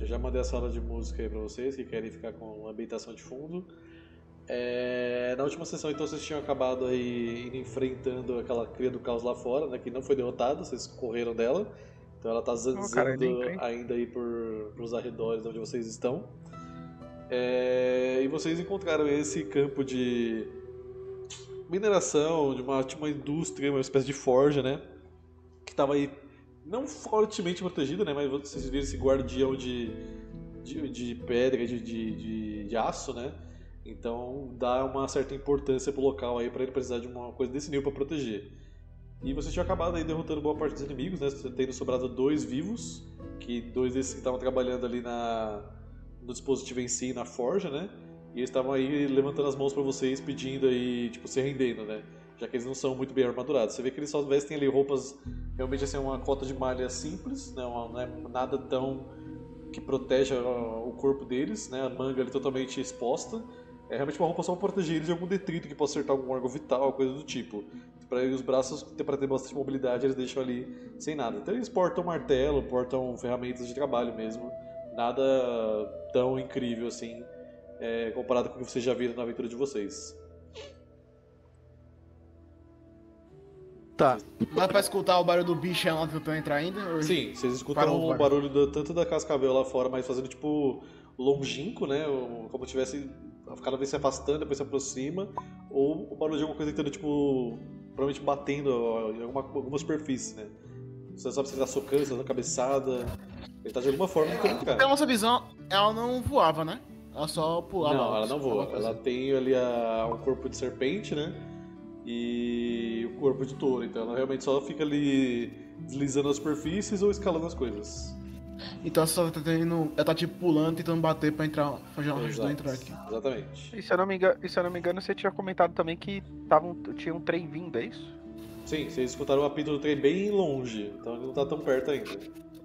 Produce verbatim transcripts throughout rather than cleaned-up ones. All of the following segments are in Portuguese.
Eu já mandei a sala de música aí pra vocês que querem ficar com ambientação de fundo. É, na última sessão, então, vocês tinham acabado aí indo enfrentando aquela cria do caos lá fora, né? Que não foi derrotada, vocês correram dela. Então ela tá Ô, cara, ainda zanzando entrei. ainda aí por, pros arredores onde vocês estão. É, e vocês encontraram esse campo de mineração, de uma, de uma indústria, uma espécie de forja, né? Que estava aí não fortemente protegida, né? Mas vocês viram esse guardião de, de, de pedra, de, de, de, de aço, né? Então dá uma certa importância pro local aí para ele precisar de uma coisa desse nível para proteger. E vocês tinham acabado aí derrotando boa parte dos inimigos, né? Tendo sobrado dois vivos, que dois desses que estavam trabalhando ali na, no dispositivo em si, na forja, né? E eles estavam aí levantando as mãos para vocês, pedindo aí, tipo, se rendendo, né? Já que eles não são muito bem armadurados. Você vê que eles só vestem ali roupas, realmente assim, uma cota de malha simples, né? Uma, não é nada tão que proteja o corpo deles, né? A manga ali totalmente exposta. É realmente uma roupa só para proteger eles de algum detrito que possa acertar algum órgão vital, coisa do tipo. Para os braços, para ter bastante mobilidade, eles deixam ali sem nada. Então eles portam martelo, portam ferramentas de trabalho mesmo. Nada tão incrível assim, é, comparado com o que vocês já viram na aventura de vocês. Tá. Dá pra escutar o barulho do bicho lá tentando entrar ainda? Ou... Sim, vocês escutam Parou, o parou. barulho do, tanto da cascavel lá fora, mas fazendo tipo longínquo, né? Como se tivesse cada vez se afastando, depois se aproxima, ou o barulho de alguma coisa que tá tipo, provavelmente batendo em alguma, alguma superfície, né? Você não sabe se ele tá socando, se ele tá cabeçada. Ele tá de alguma forma tentando Pela cara. nossa visão, ela não voava, né? Ela só pulava. Não, ela não voa. alguma coisa. Ela tem ali a, um corpo de serpente, né? E o corpo de touro. Então ela realmente só fica ali deslizando as superfícies ou escalando as coisas. Então ela só tá tendo. Ela tá tipo pulando, tentando bater pra entrar. Fazer uma Exato, ajuda entrar aqui. Exatamente. E se eu não me engano, e se eu não me engano você tinha comentado também que tava um, tinha um trem vindo, é isso? Sim, vocês escutaram o apito do trem bem longe, então ele não tá tão perto ainda.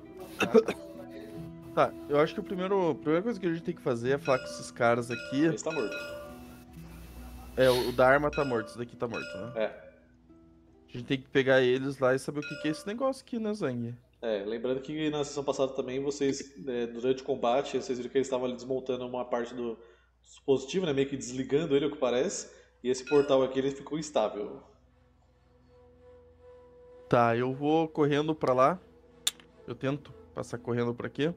Tá, eu acho que o primeiro, a primeira coisa que a gente tem que fazer é falar com esses caras aqui. Ele está morto. É, o, o da arma tá morto, esse daqui tá morto, né? É. A gente tem que pegar eles lá e saber o que, que é esse negócio aqui, né, Zang? É, lembrando que na sessão passada também vocês, é, durante o combate, vocês viram que eles estavam ali desmontando uma parte do dispositivo, né, meio que desligando ele, o que parece, e esse portal aqui ele ficou instável. Tá, eu vou correndo pra lá. Eu tento passar correndo por aqui.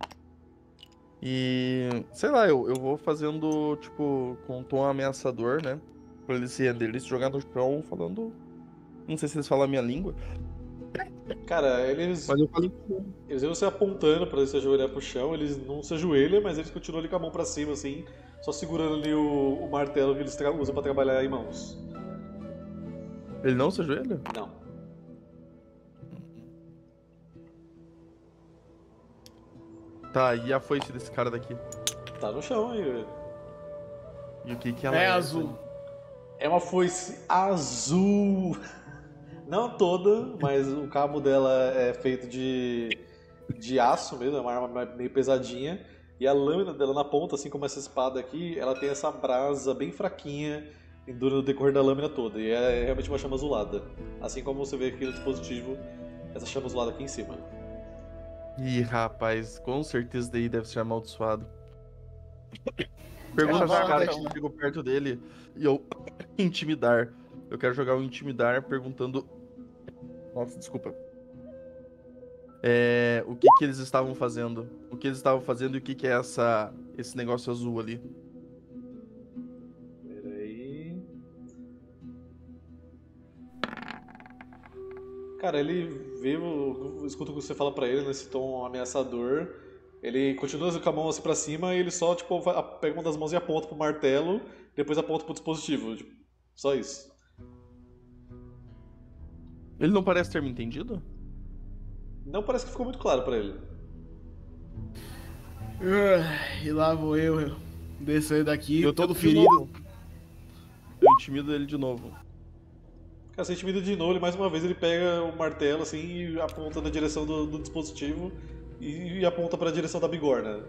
E, sei lá, eu, eu vou fazendo, tipo, com um tom ameaçador, né? Pra eles se renderem, eles se jogar no chão falando... Não sei se eles falam a minha língua. Cara, eles, Mas eu falo... eles iam se apontando pra se ajoelhar pro chão, eles não se ajoelham, mas eles continuam ali com a mão pra cima, assim, só segurando ali o, o martelo que eles tra- usam pra trabalhar em mãos. Ele não se ajoelha? Não. Tá, e a foice desse cara daqui? Tá no chão aí, velho. E o que que ela É é? azul. É uma foice azul. Não toda, mas o cabo dela é feito de, de aço mesmo, é uma arma meio pesadinha. E a lâmina dela na ponta, assim como essa espada aqui, ela tem essa brasa bem fraquinha e dura no decorrer da lâmina toda. E é realmente uma chama azulada. Assim como você vê aqui no dispositivo, essa chama azulada aqui em cima. Ih, rapaz, com certeza daí deve ser amaldiçoado. Pergunta Ah, vai, pros caras vai. que chegou perto dele e eu intimidar. Eu quero jogar o intimidar perguntando. Nossa, desculpa. É, o que que eles estavam fazendo? O que eles estavam fazendo e o que que é essa, esse negócio azul ali? Peraí. Cara, ele vê, o- escuta o que você fala pra ele nesse tom ameaçador. Ele continua com a mão assim pra cima e ele só, tipo, vai- pega uma das mãos e aponta pro martelo, depois aponta pro dispositivo. Tipo, só isso. Ele não parece ter me entendido? Não parece que ficou muito claro pra ele. Ah, E lá vou eu, eu descer daqui, Eu todo tento de ferido. novo. Eu intimido ele de novo. Cara, você intimida de novo, ele mais uma vez ele pega o martelo assim e aponta na direção do, do dispositivo e, e aponta pra direção da bigorna.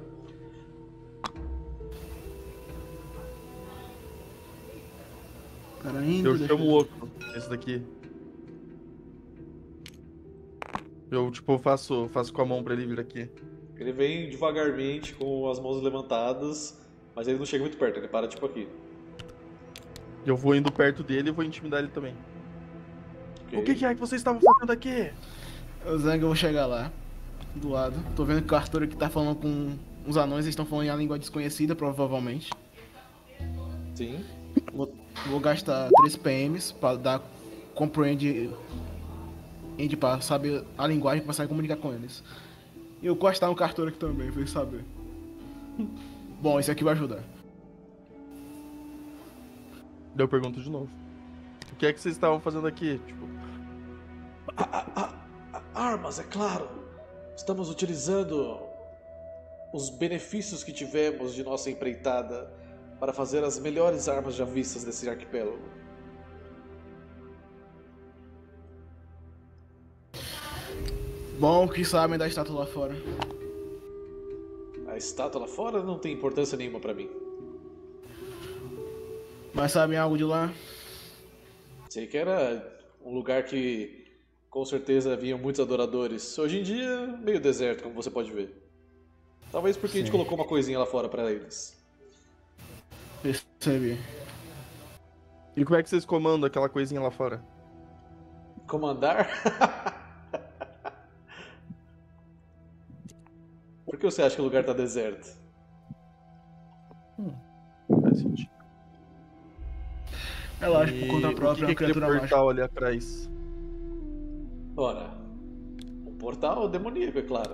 Cara, ainda. Eu deixa chamo o outro, esse daqui. Eu, tipo, faço, faço com a mão pra ele vir aqui. Ele vem devagarmente com as mãos levantadas, mas ele não chega muito perto, ele para tipo aqui. Eu vou indo perto dele e vou intimidar ele também. Ok. O que, que é que vocês estavam fazendo aqui? O Zang, eu vou chegar lá, do lado. Tô vendo que o Arthur aqui tá falando com uns anões, eles estão falando em uma língua desconhecida, provavelmente. Sim. Vou, vou gastar três P Ms pra dar compreende end pra saber a linguagem e começar a comunicar com eles. E eu gastar um cartão aqui também, pra eles saber. Bom, esse aqui vai ajudar. Daí eu pergunto de novo. O que é que vocês estavam fazendo aqui? Tipo, Armas, é claro. Estamos utilizando os benefícios que tivemos de nossa empreitada para fazer as melhores armas já vistas desse arquipélago. Bom, o que sabem da estátua lá fora? A estátua lá fora não tem importância nenhuma para mim. Mas sabem algo de lá? Sei que era um lugar que com certeza haviam muitos adoradores. Hoje em dia, meio deserto, como você pode ver. Talvez porque a gente Sim. colocou uma coisinha lá fora para eles. Percebi. e como é que vocês comandam aquela coisinha lá fora? Comandar? Por que você acha que o lugar tá deserto? Faz sentido. É lógico, por E conta o própria, que é que uma é aquele criatura mágica. portal ali atrás? Ora, um portal demoníaco, é claro.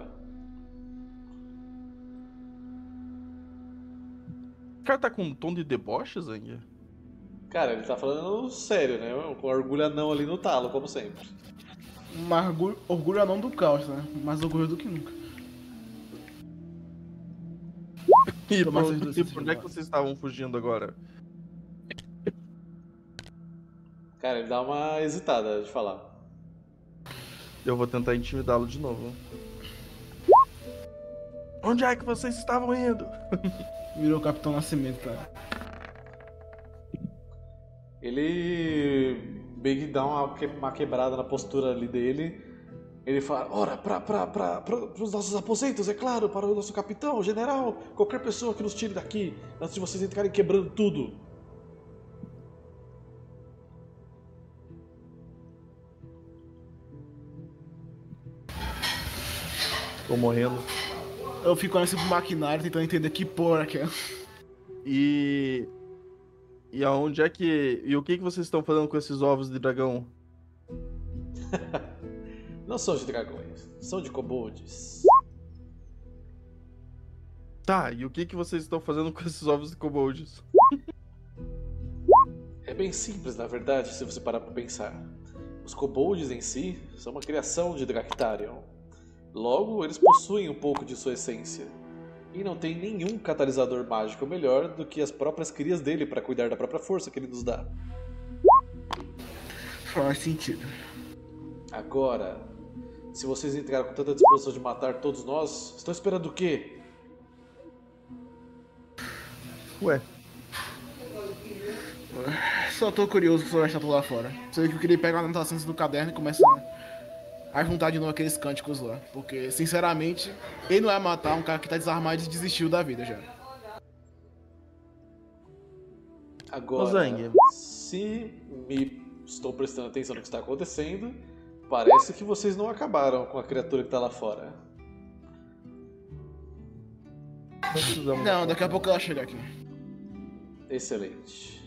O cara tá com um tom de deboche, Zang? Cara, ele tá falando sério, né? Com orgulho anão ali no talo, como sempre. Um orgulho, orgulho é não do caos, né? Mais orgulho do que nunca. E Tomar pra essas onde, duas e pra onde é que embora. vocês estavam fugindo agora? Cara, ele dá uma hesitada de falar. Eu vou tentar intimidá-lo de novo. Onde é que vocês estavam indo? Virou o Capitão Nascimento, cara. Ele meio que dá uma, que- uma quebrada na postura ali dele. Ele fala, ora, pra, pra, pra, pra, pros nossos aposentos, é claro, para o nosso capitão, general, qualquer pessoa que nos tire daqui, antes de vocês entrarem quebrando tudo. Tô morrendo. Eu fico olhando assim pro maquinário, tentando entender que porra que é. E. E aonde é que. E o que, que vocês estão fazendo com esses ovos de dragão? Não são de dragões, são de kobolds. Tá, e o que, que vocês estão fazendo com esses ovos de kobolds? É bem simples, na verdade, se você parar pra pensar. Os kobolds em si são uma criação de Dractarion. Logo, eles possuem um pouco de sua essência. E não tem nenhum catalisador mágico melhor do que as próprias crias dele para cuidar da própria força que ele nos dá. Faz sentido. Agora, se vocês entraram com tanta disposição de matar todos nós, estão esperando o quê? Ué, Só tô curioso sobre a estátua lá fora. Sei que eu queria pegar uma anotação do caderno e começar a juntar de novo aqueles cânticos lá. Porque, sinceramente, ele não é matar um cara que tá desarmado e desistiu da vida já. Agora, Ozang. se me estou prestando atenção no que está acontecendo, parece que vocês não acabaram com a criatura que está lá fora. não precisamos. Não, daqui a pouco ela chega aqui. Excelente.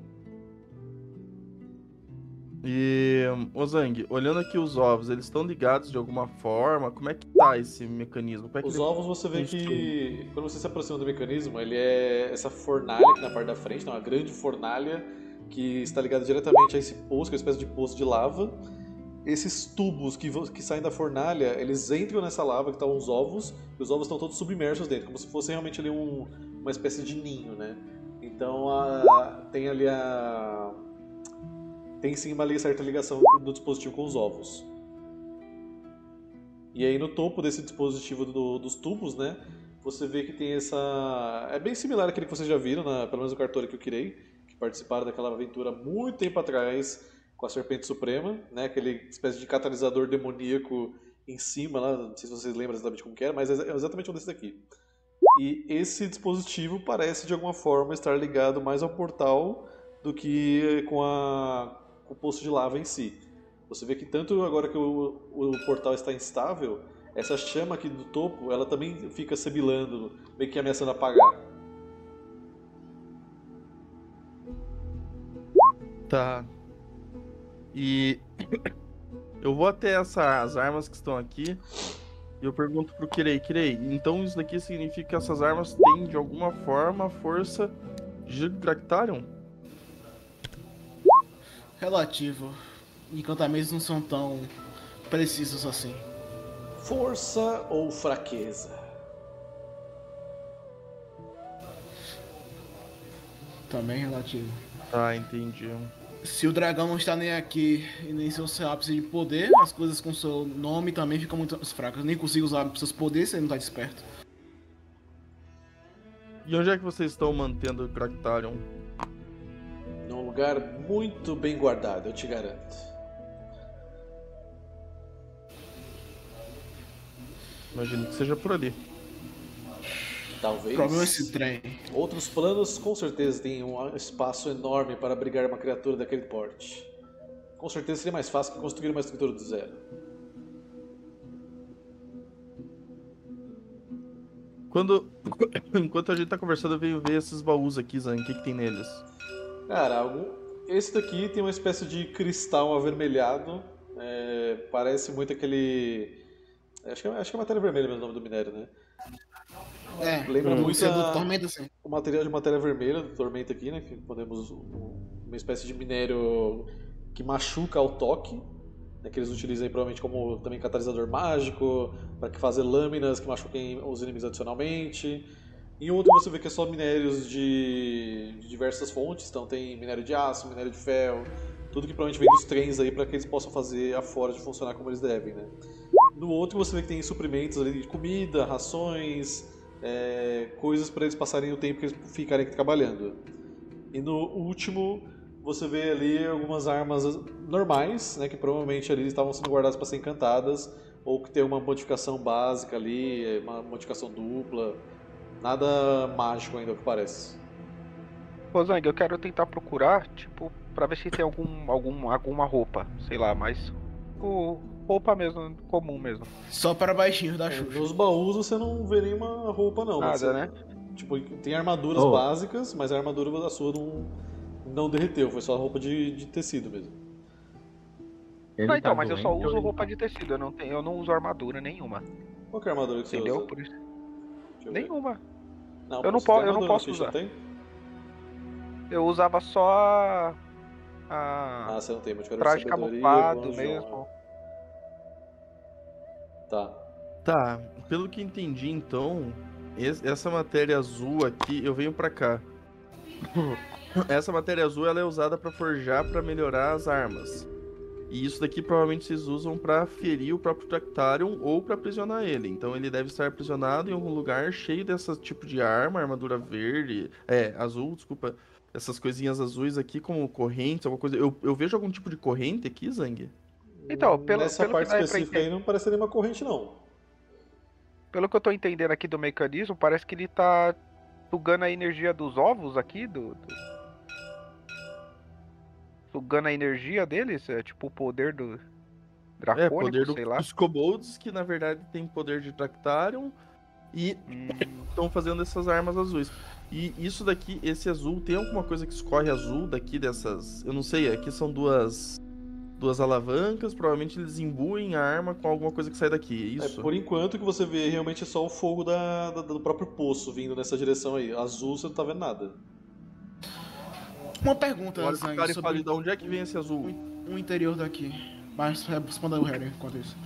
E, ô Zang, olhando aqui os ovos, eles estão ligados de alguma forma? Como é que tá esse mecanismo? Como é que Os ele- ovos você vê Isso. que quando você se aproxima do mecanismo, ele é essa fornalha aqui na parte da frente, né, uma grande fornalha que está ligada diretamente a esse poço, que é uma espécie de poço de lava. Esses tubos que, vo- que saem da fornalha, eles entram nessa lava que estão os ovos, e os ovos estão todos submersos dentro, como se fosse realmente ali um- uma espécie de ninho, né? Então a- tem ali a... tem sim uma li- certa ligação do dispositivo com os ovos. E aí no topo desse dispositivo do- dos tubos, né, você vê que tem essa... É bem similar àquele que vocês já viram, na, pelo menos o cartório que eu criei, que participaram daquela aventura muito tempo atrás com a Serpente Suprema, né, aquele espécie de catalisador demoníaco em cima, lá, não sei se vocês lembram exatamente como que era, mas é exatamente um desses daqui. E esse dispositivo parece de alguma forma estar ligado mais ao portal do que com, a, com o poço de lava em si. Você vê que tanto agora que o, o portal está instável, essa chama aqui do topo, ela também fica sibilando, meio que ameaçando apagar. Tá. E eu vou até essa, as armas que estão aqui e eu pergunto pro Kirei, Kirei, então isso daqui significa que essas armas têm de alguma forma força de Dractarion? Relativo. Encantamentos não são tão precisos assim. Força ou fraqueza? Também relativo. Tá, entendi. Se o dragão não está nem aqui e nem seu ápice de poder, as coisas com seu nome também ficam muito fracas. Eu nem consigo usar seus poderes se ele não está desperto. E onde é que vocês estão mantendo o Dractarion? Num lugar muito bem guardado, eu te garanto. Imagino que seja por ali. Talvez. O problema é esse trem. Outros planos com certeza têm um espaço enorme para abrigar uma criatura daquele porte. Com certeza seria mais fácil que construir uma estrutura do zero. Quando... Enquanto a gente tá conversando, eu venho ver esses baús aqui, Zang. O que, que tem neles? Cara, algum... esse daqui tem uma espécie de cristal avermelhado. É... Parece muito aquele... Acho que, é... Acho que é matéria vermelha mesmo o nome do minério, né? É, Lembra hum. muito Isso é do a... Tormenta, sim. o material de matéria vermelha do Tormenta aqui, né? Que podemos uma espécie de minério que machuca ao toque, né? Que eles utilizam aí, provavelmente como também catalisador mágico para fazer lâminas que machuquem os inimigos adicionalmente. Em outro você vê que é só minérios de, de diversas fontes, então tem minério de aço, minério de ferro, tudo que provavelmente vem dos trens aí para que eles possam fazer a Forge funcionar como eles devem, né? No outro você vê que tem suprimentos ali de comida, rações, É, coisas para eles passarem o tempo que eles ficarem aqui trabalhando. E no último você vê ali algumas armas normais, né, que provavelmente ali estavam sendo guardadas para ser encantadas, ou que tem uma modificação básica ali, uma modificação dupla. Nada mágico ainda, o que parece. Ô Zang, eu quero tentar procurar, tipo, pra ver se tem algum, algum, alguma roupa, sei lá, mas o roupa mesmo, comum mesmo. Só para baixinhos da É, Xuxa. nos baús você não vê nenhuma roupa não. Nada, você, né? Tipo, tem armaduras Oh. básicas, mas a armadura da sua não, não derreteu, foi só roupa de, de tecido mesmo. Ele Não, então, tá mas eu só doente ou uso ele roupa tá- de tecido, eu não, tenho, eu não uso armadura nenhuma, Qual que é a armadura que você entendeu? usa? Por isso, Deixa eu ver. nenhuma. Não, Eu não você po- tem eu não armadura na posso ficha, usar. Tem? Eu usava só a... Ah, a você não tem, mas eu quero traje sabedoria, camuflado bronze, mesmo. honra. Tá. Tá, pelo que entendi então, es- essa matéria azul aqui, eu venho pra cá. Essa matéria azul ela é usada pra forjar, pra melhorar as armas. E isso daqui provavelmente vocês usam pra ferir o próprio Dractarion ou pra aprisionar ele. Então ele deve estar aprisionado em algum lugar cheio desse tipo de arma, armadura verde, é, azul, desculpa. Essas coisinhas azuis aqui como correntes, alguma coisa. Eu, eu vejo algum tipo de corrente aqui, Zang? Então, pelo, Nessa pelo parte que dá pra específica entender, aí não parece nenhuma corrente, não. pelo que eu tô entendendo aqui do mecanismo, parece que ele tá sugando a energia dos ovos aqui, do... do- sugando a energia deles, é tipo o poder do É, dracônico, poder do, sei lá. dos kobolds, que na verdade tem poder de Dractarion e Hum, estão fazendo essas armas azuis. E isso daqui, esse azul, tem alguma coisa que escorre azul daqui dessas... Eu não sei, aqui são duas duas alavancas, provavelmente eles imbuem a arma com alguma coisa que sai daqui, é É, isso? por enquanto o que você vê realmente é só o fogo da, da- do próprio poço vindo nessa direção aí. Azul você não tá vendo nada. Uma pergunta, Olha pro cara Zang, e fala, sobre de onde é que vem esse azul? o interior daqui. Mas responda o Harry enquanto isso.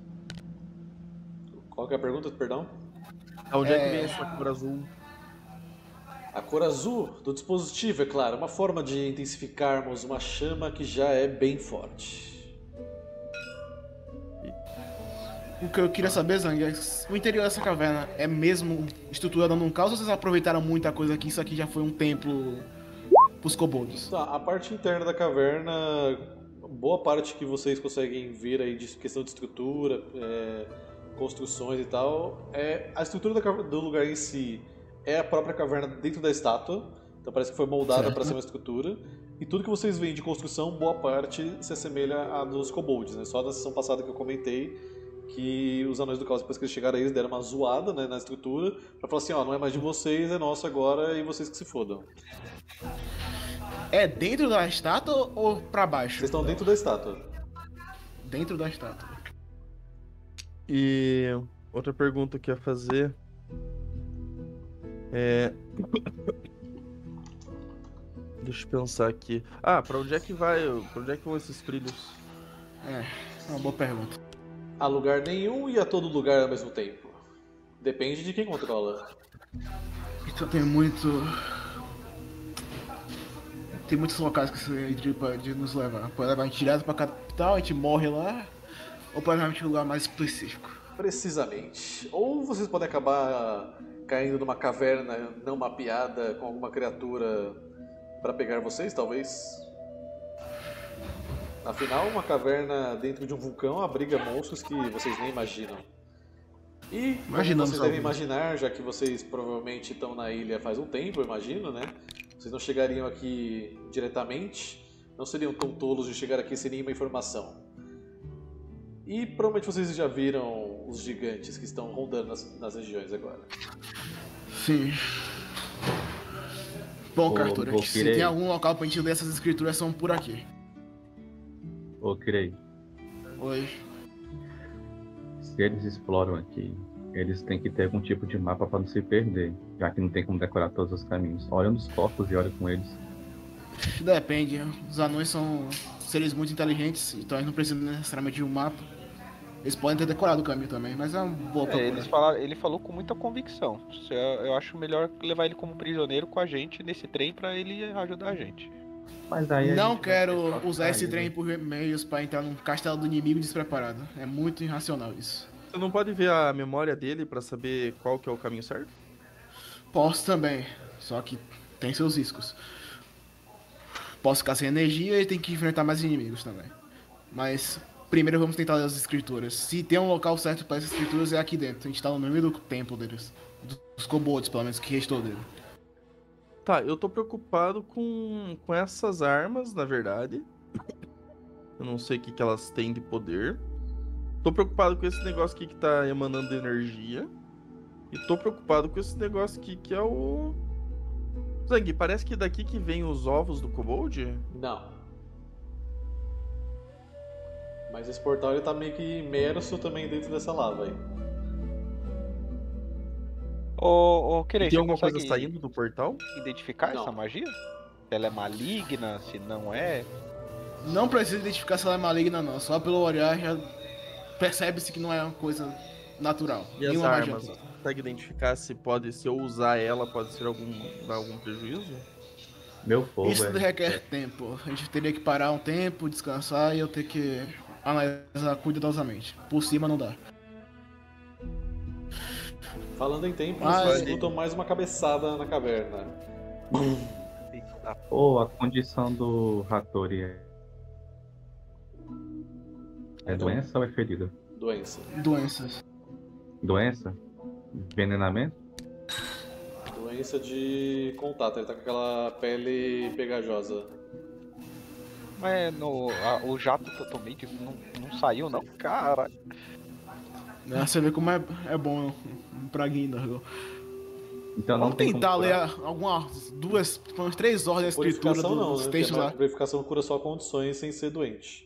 Qual que é a pergunta, perdão? De onde é... É. que vem essa cor azul? A cor azul do dispositivo, é claro, uma forma de intensificarmos uma chama que já é bem forte. O que eu queria saber, Zang, é se o interior dessa caverna é mesmo estruturado num caos ou vocês aproveitaram muita coisa aqui? Isso aqui já foi um templo pros kobolds? Tá, a parte interna da caverna boa parte que vocês conseguem ver aí de questão de estrutura, é, construções e tal, é a estrutura da cave- do lugar em si é a própria caverna dentro da estátua, então parece que foi moldada Certo. para ser uma estrutura. E tudo que vocês veem de construção, boa parte se assemelha à dos kobolds, né? Só na sessão passada que eu comentei que os anões do caos, depois que eles chegaram aí, eles deram uma zoada, né, na estrutura, pra falar assim, ó, não é mais de vocês, é nosso agora e vocês que se fodam. É dentro da estátua ou pra baixo? Vocês estão dentro da estátua. Dentro da estátua. E outra pergunta que eu ia fazer é. Deixa eu pensar aqui. Ah, pra onde é que vai? Pra onde é que vão esses trilhos? É, uma boa pergunta. A lugar nenhum e a todo lugar ao mesmo tempo. Depende de quem controla. Então tem muito. Tem muitos locais que você pode nos levar. Pode levar a gente direto pra capital, a gente morre lá. Ou pode levar a gente em um lugar mais específico. Precisamente. Ou vocês podem acabar caindo numa caverna não mapeada com alguma criatura pra pegar vocês, talvez. Afinal, uma caverna dentro de um vulcão abriga monstros que vocês nem imaginam. E, como Imaginamos vocês devem alguns. imaginar, já que vocês provavelmente estão na ilha faz um tempo, eu imagino, né? Vocês não chegariam aqui diretamente, não seriam tão tolos de chegar aqui sem nenhuma informação. E provavelmente vocês já viram os gigantes que estão rondando nas, nas regiões agora. Sim. Bom, Ô, Cartura, ô, se Kirei. tem algum local pra gente ler essas escrituras, são por aqui. Ô, Kirei, Oi. se eles exploram aqui, eles têm que ter algum tipo de mapa para não se perder, já que não tem como decorar todos os caminhos. Olha nos corpos e olha com eles. Depende. Os anões são seres muito inteligentes, então eles não precisam necessariamente de um mapa. Eles podem ter decorado o caminho também, mas é uma boa É, procura. eles falaram, ele falou com muita convicção. Se Eu eu acho melhor levar ele como prisioneiro com a gente nesse trem pra ele ajudar a gente. Mas aí a Não gente vai quero ter que usar esse sair, trem né? por meios pra entrar num castelo do inimigo despreparado. É muito irracional isso. Você não pode ver a memória dele pra saber qual que é o caminho certo? Posso também, só que tem seus riscos. Posso ficar sem energia e tem que enfrentar mais inimigos também. Mas primeiro vamos tentar ler as escrituras. Se tem um local certo para essas escrituras é aqui dentro. A gente tá no meio do templo deles. Dos kobolds, pelo menos, que restou dele. Tá, eu tô preocupado com, com essas armas, na verdade. Eu não sei o que, que elas têm de poder. Tô preocupado com esse negócio aqui que tá emanando energia. E tô preocupado com esse negócio aqui que é o... Zang, parece que daqui que vem os ovos do kobold? Não. Mas esse portal ele tá meio que imerso também dentro dessa lava aí. Ô, ô Kirei, Tem você alguma coisa consegue saindo do portal? identificar Não. essa magia? Se ela é maligna, se não é? Não precisa identificar se ela é maligna não. Só pelo olhar já percebe-se que não é uma coisa natural. E as Nenhuma magia. armas? Consegue identificar se pode, se eu usar ela, pode ser algum, dar algum prejuízo? Meu fogo Isso é... requer tempo. A gente teria que parar um tempo, descansar e eu ter que analisar cuidadosamente. Por cima não dá. Falando em tempo, Ah, vocês sim. escutam mais uma cabeçada na caverna. Ou a condição do Hattori é... É doença ou é ferida? Doença. Doenças. Doença? Envenenamento? Doença de contato, ele tá com aquela pele pegajosa. Mas no, a- o jato que eu tomei que não, não saiu não, cara. Né? Você vê como é, é bom um praguinho, Dargo. Então não Vamos tem como tentar ler curar. a- algumas, duas, umas três ordens da escritura Purificação não, dos né? textos Porque a lá. purificação cura só condições sem ser doente.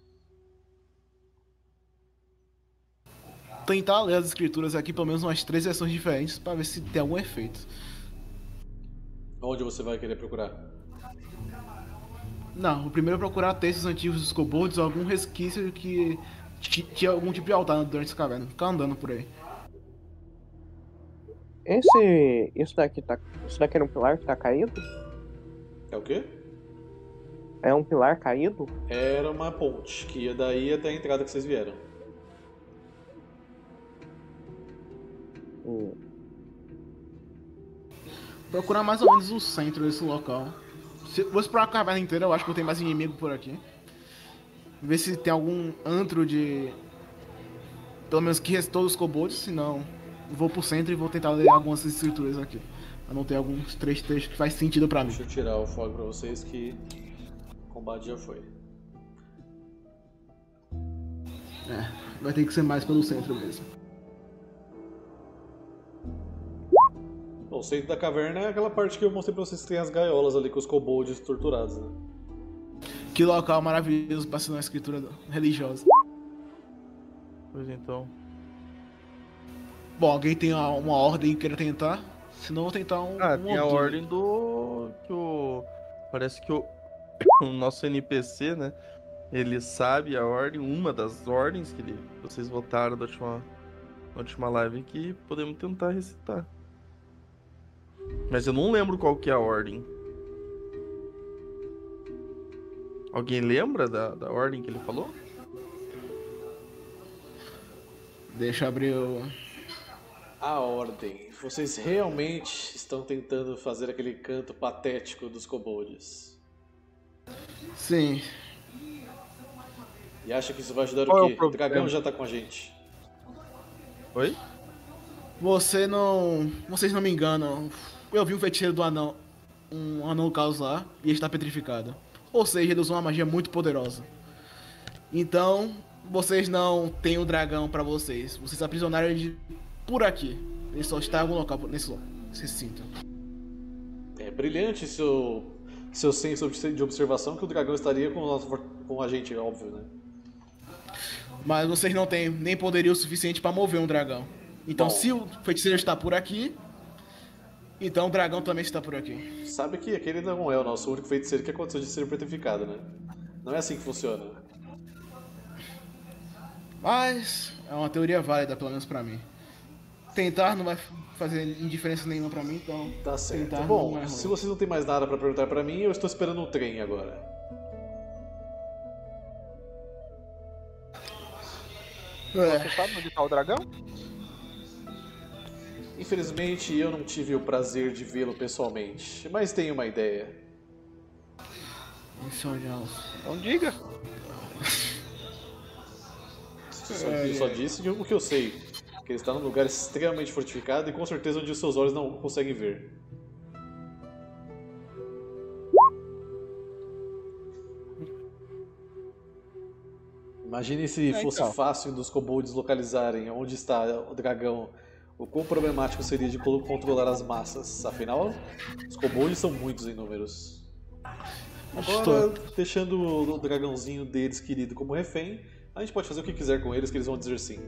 Tentar ler as escrituras aqui, pelo menos umas três versões diferentes, pra ver se tem algum efeito. Onde você vai querer procurar? Não, o primeiro é procurar textos antigos dos kobolds ou algum resquício que t- tinha algum tipo de altar durante essa caverna. Ficar andando por aí. Esse. Isso daqui tá. Isso daqui era um pilar que tá caído? É o quê? É um pilar caído? Era uma ponte que ia daí até a entrada que vocês vieram. Hum. Procurar mais ou menos o centro desse local. Se fosse pra uma caverna inteira, eu acho que eu tenho mais inimigo por aqui. ver se tem algum antro de... Pelo menos que restou os kobolds, senão vou pro centro e vou tentar ler algumas escrituras aqui. Anotei alguns três textos que faz sentido pra mim. Deixa eu tirar o fogo pra vocês que o combate já foi. É, vai ter que ser mais pelo centro mesmo. Bom, o centro da caverna é aquela parte que eu mostrei pra vocês que tem as gaiolas ali com os kobolds torturados, né? Que local maravilhoso pra ser uma escritura religiosa. Pois então. Bom, alguém tem uma, uma ordem que queira tentar? Senão eu vou tentar um. Ah, um tem a outro. ordem do. Que o. Parece que o. O nosso N P C, né? Ele sabe a ordem, uma das ordens que ele... vocês votaram da última, na última live que podemos tentar recitar. Mas eu não lembro qual que é a ordem. Alguém lembra da, da ordem que ele falou? Deixa eu abrir o. A ordem. Vocês realmente estão tentando fazer aquele canto patético dos kobolds. Sim. E acha que isso vai ajudar Qual é o o quê? O problema? dragão já tá com a gente. Oi? Você não. Vocês não me enganam. Eu vi um feiticeiro do anão. Um anão caos lá. E ele está petrificado. Ou seja, ele usou uma magia muito poderosa. Então, vocês não têm o dragão pra vocês. Vocês aprisionaram ele de- por aqui. Ele só está em algum local nesse local. Se sinta. É brilhante seu, seu senso de observação que o dragão estaria com, o nosso- com a gente, óbvio, né? Mas vocês não têm nem poderio suficiente pra mover um dragão. Então, Bom. se o feiticeiro está por aqui, então o dragão também está por aqui. Sabe que aquele não é o nosso único feiticeiro que aconteceu de ser petrificado, né? Não é assim que funciona. Mas é uma teoria válida, pelo menos pra mim. Tentar não vai fazer indiferença nenhuma pra mim, então. Tá certo. Tentar Bom, não é ruim. se vocês não têm mais nada pra perguntar pra mim, eu estou esperando um trem agora. É, Você sabe onde tá o dragão? Infelizmente, eu não tive o prazer de vê-lo pessoalmente, mas tenho uma ideia. isso é um- Então diga. Eu só, eu só disse o que eu sei. Que ele está num lugar extremamente fortificado e com certeza onde os seus olhos não conseguem ver. Imagine se É, fosse então. fácil dos kobolds localizarem onde está o dragão. O quão problemático seria de colo- controlar as massas. Afinal, os kobolds são muitos em números. Agora, deixando o o dragãozinho deles querido como refém, a gente pode fazer o que quiser com eles, que eles vão dizer sim.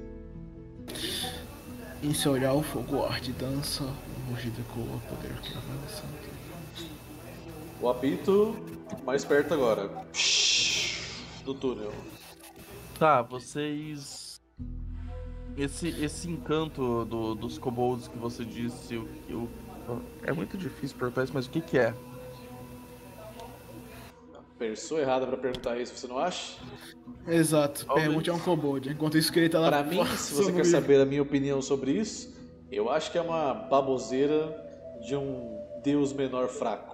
Em seu olhar, o fogo arde, dança, o rugido ecoa, poder que avança. O apito mais perto agora. Do túnel. Tá, vocês. Esse, esse encanto do- dos kobolds que você disse, o, o- é muito difícil perguntar isso, mas o que que é? Pessoa errada pra perguntar isso, você não acha? Exato, Talvez. pergunte a um kobold. Enquanto isso que ele tá lá Pra mim, se você quer saber a minha opinião sobre isso, eu acho que é uma baboseira de um deus menor fraco.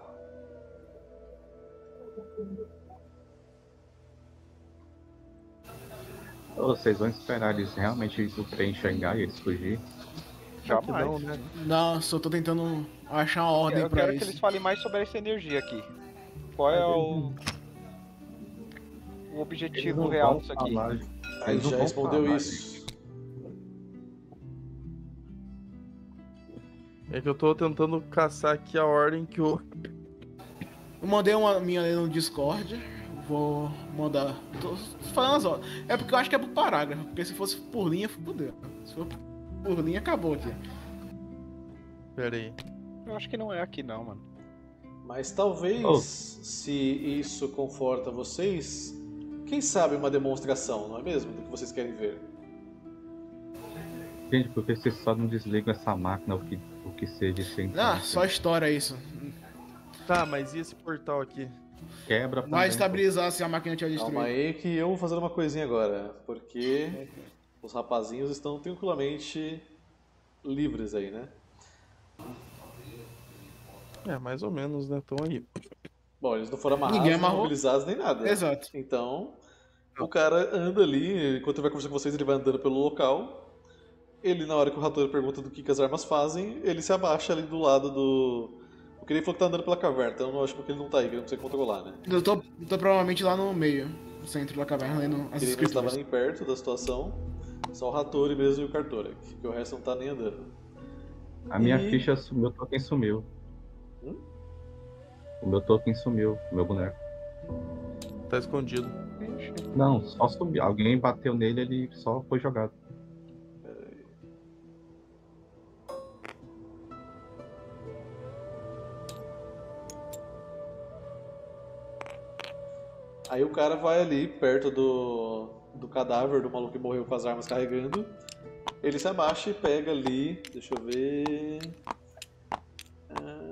Vocês vão esperar eles realmente o trem chegar e eles fugir? Acho que Jamais. não, né? Não, só tô tentando achar uma ordem Eu pra quero que isso. eles falem mais sobre essa energia aqui. Qual é o, o objetivo real disso aqui? Aí Eles não já vão respondeu falar, isso. É que eu tô tentando caçar aqui a ordem que o. Eu mandei uma minha ali no Discord. Vou mandar. Tô falando as ordens. É porque eu acho que é por parágrafo. Porque se fosse por linha, fudeu. Se for por linha, acabou aqui. Pera aí. Eu acho que não é aqui não, mano. Mas talvez, Oh. se isso conforta vocês, quem sabe uma demonstração, não é mesmo? Do que vocês querem ver. Gente, por que vocês só não desligam essa máquina, o que, o que seja sem Ah, só história isso. Tá, mas e esse portal aqui? quebra Vai também, estabilizar se a máquina tiver Calma destruída. aí que eu vou fazer uma coisinha agora, porque os rapazinhos estão tranquilamente livres aí, né? É, mais ou menos, né? Estão aí. Bom, eles não foram amarrados, Ninguém nem amarrou. mobilizados, nem nada. Exato. Então, o cara anda ali, enquanto ele vai conversando com vocês, ele vai andando pelo local. Ele, na hora que o Hattori pergunta do que, que as armas fazem, ele se abaixa ali do lado do... Porque ele falou que tá andando pela caverna, então eu não acho que ele não tá aí, que ele não consegue controlar, né? Eu tô, eu tô provavelmente lá no meio, no centro da caverna, lendo as Ele não estava escrituras. nem perto da situação, só o Hattori mesmo e o Kartorak, que o resto não tá nem andando. A minha E- ficha sumiu, meu token sumiu. Hum? O meu token sumiu, o meu boneco. Tá escondido. Não, só sumiu. Alguém bateu nele, ele só foi jogado. Aí o cara vai ali perto do, do cadáver do maluco que morreu com as armas carregando. Ele se abaixa e pega ali. Deixa eu ver. Ah,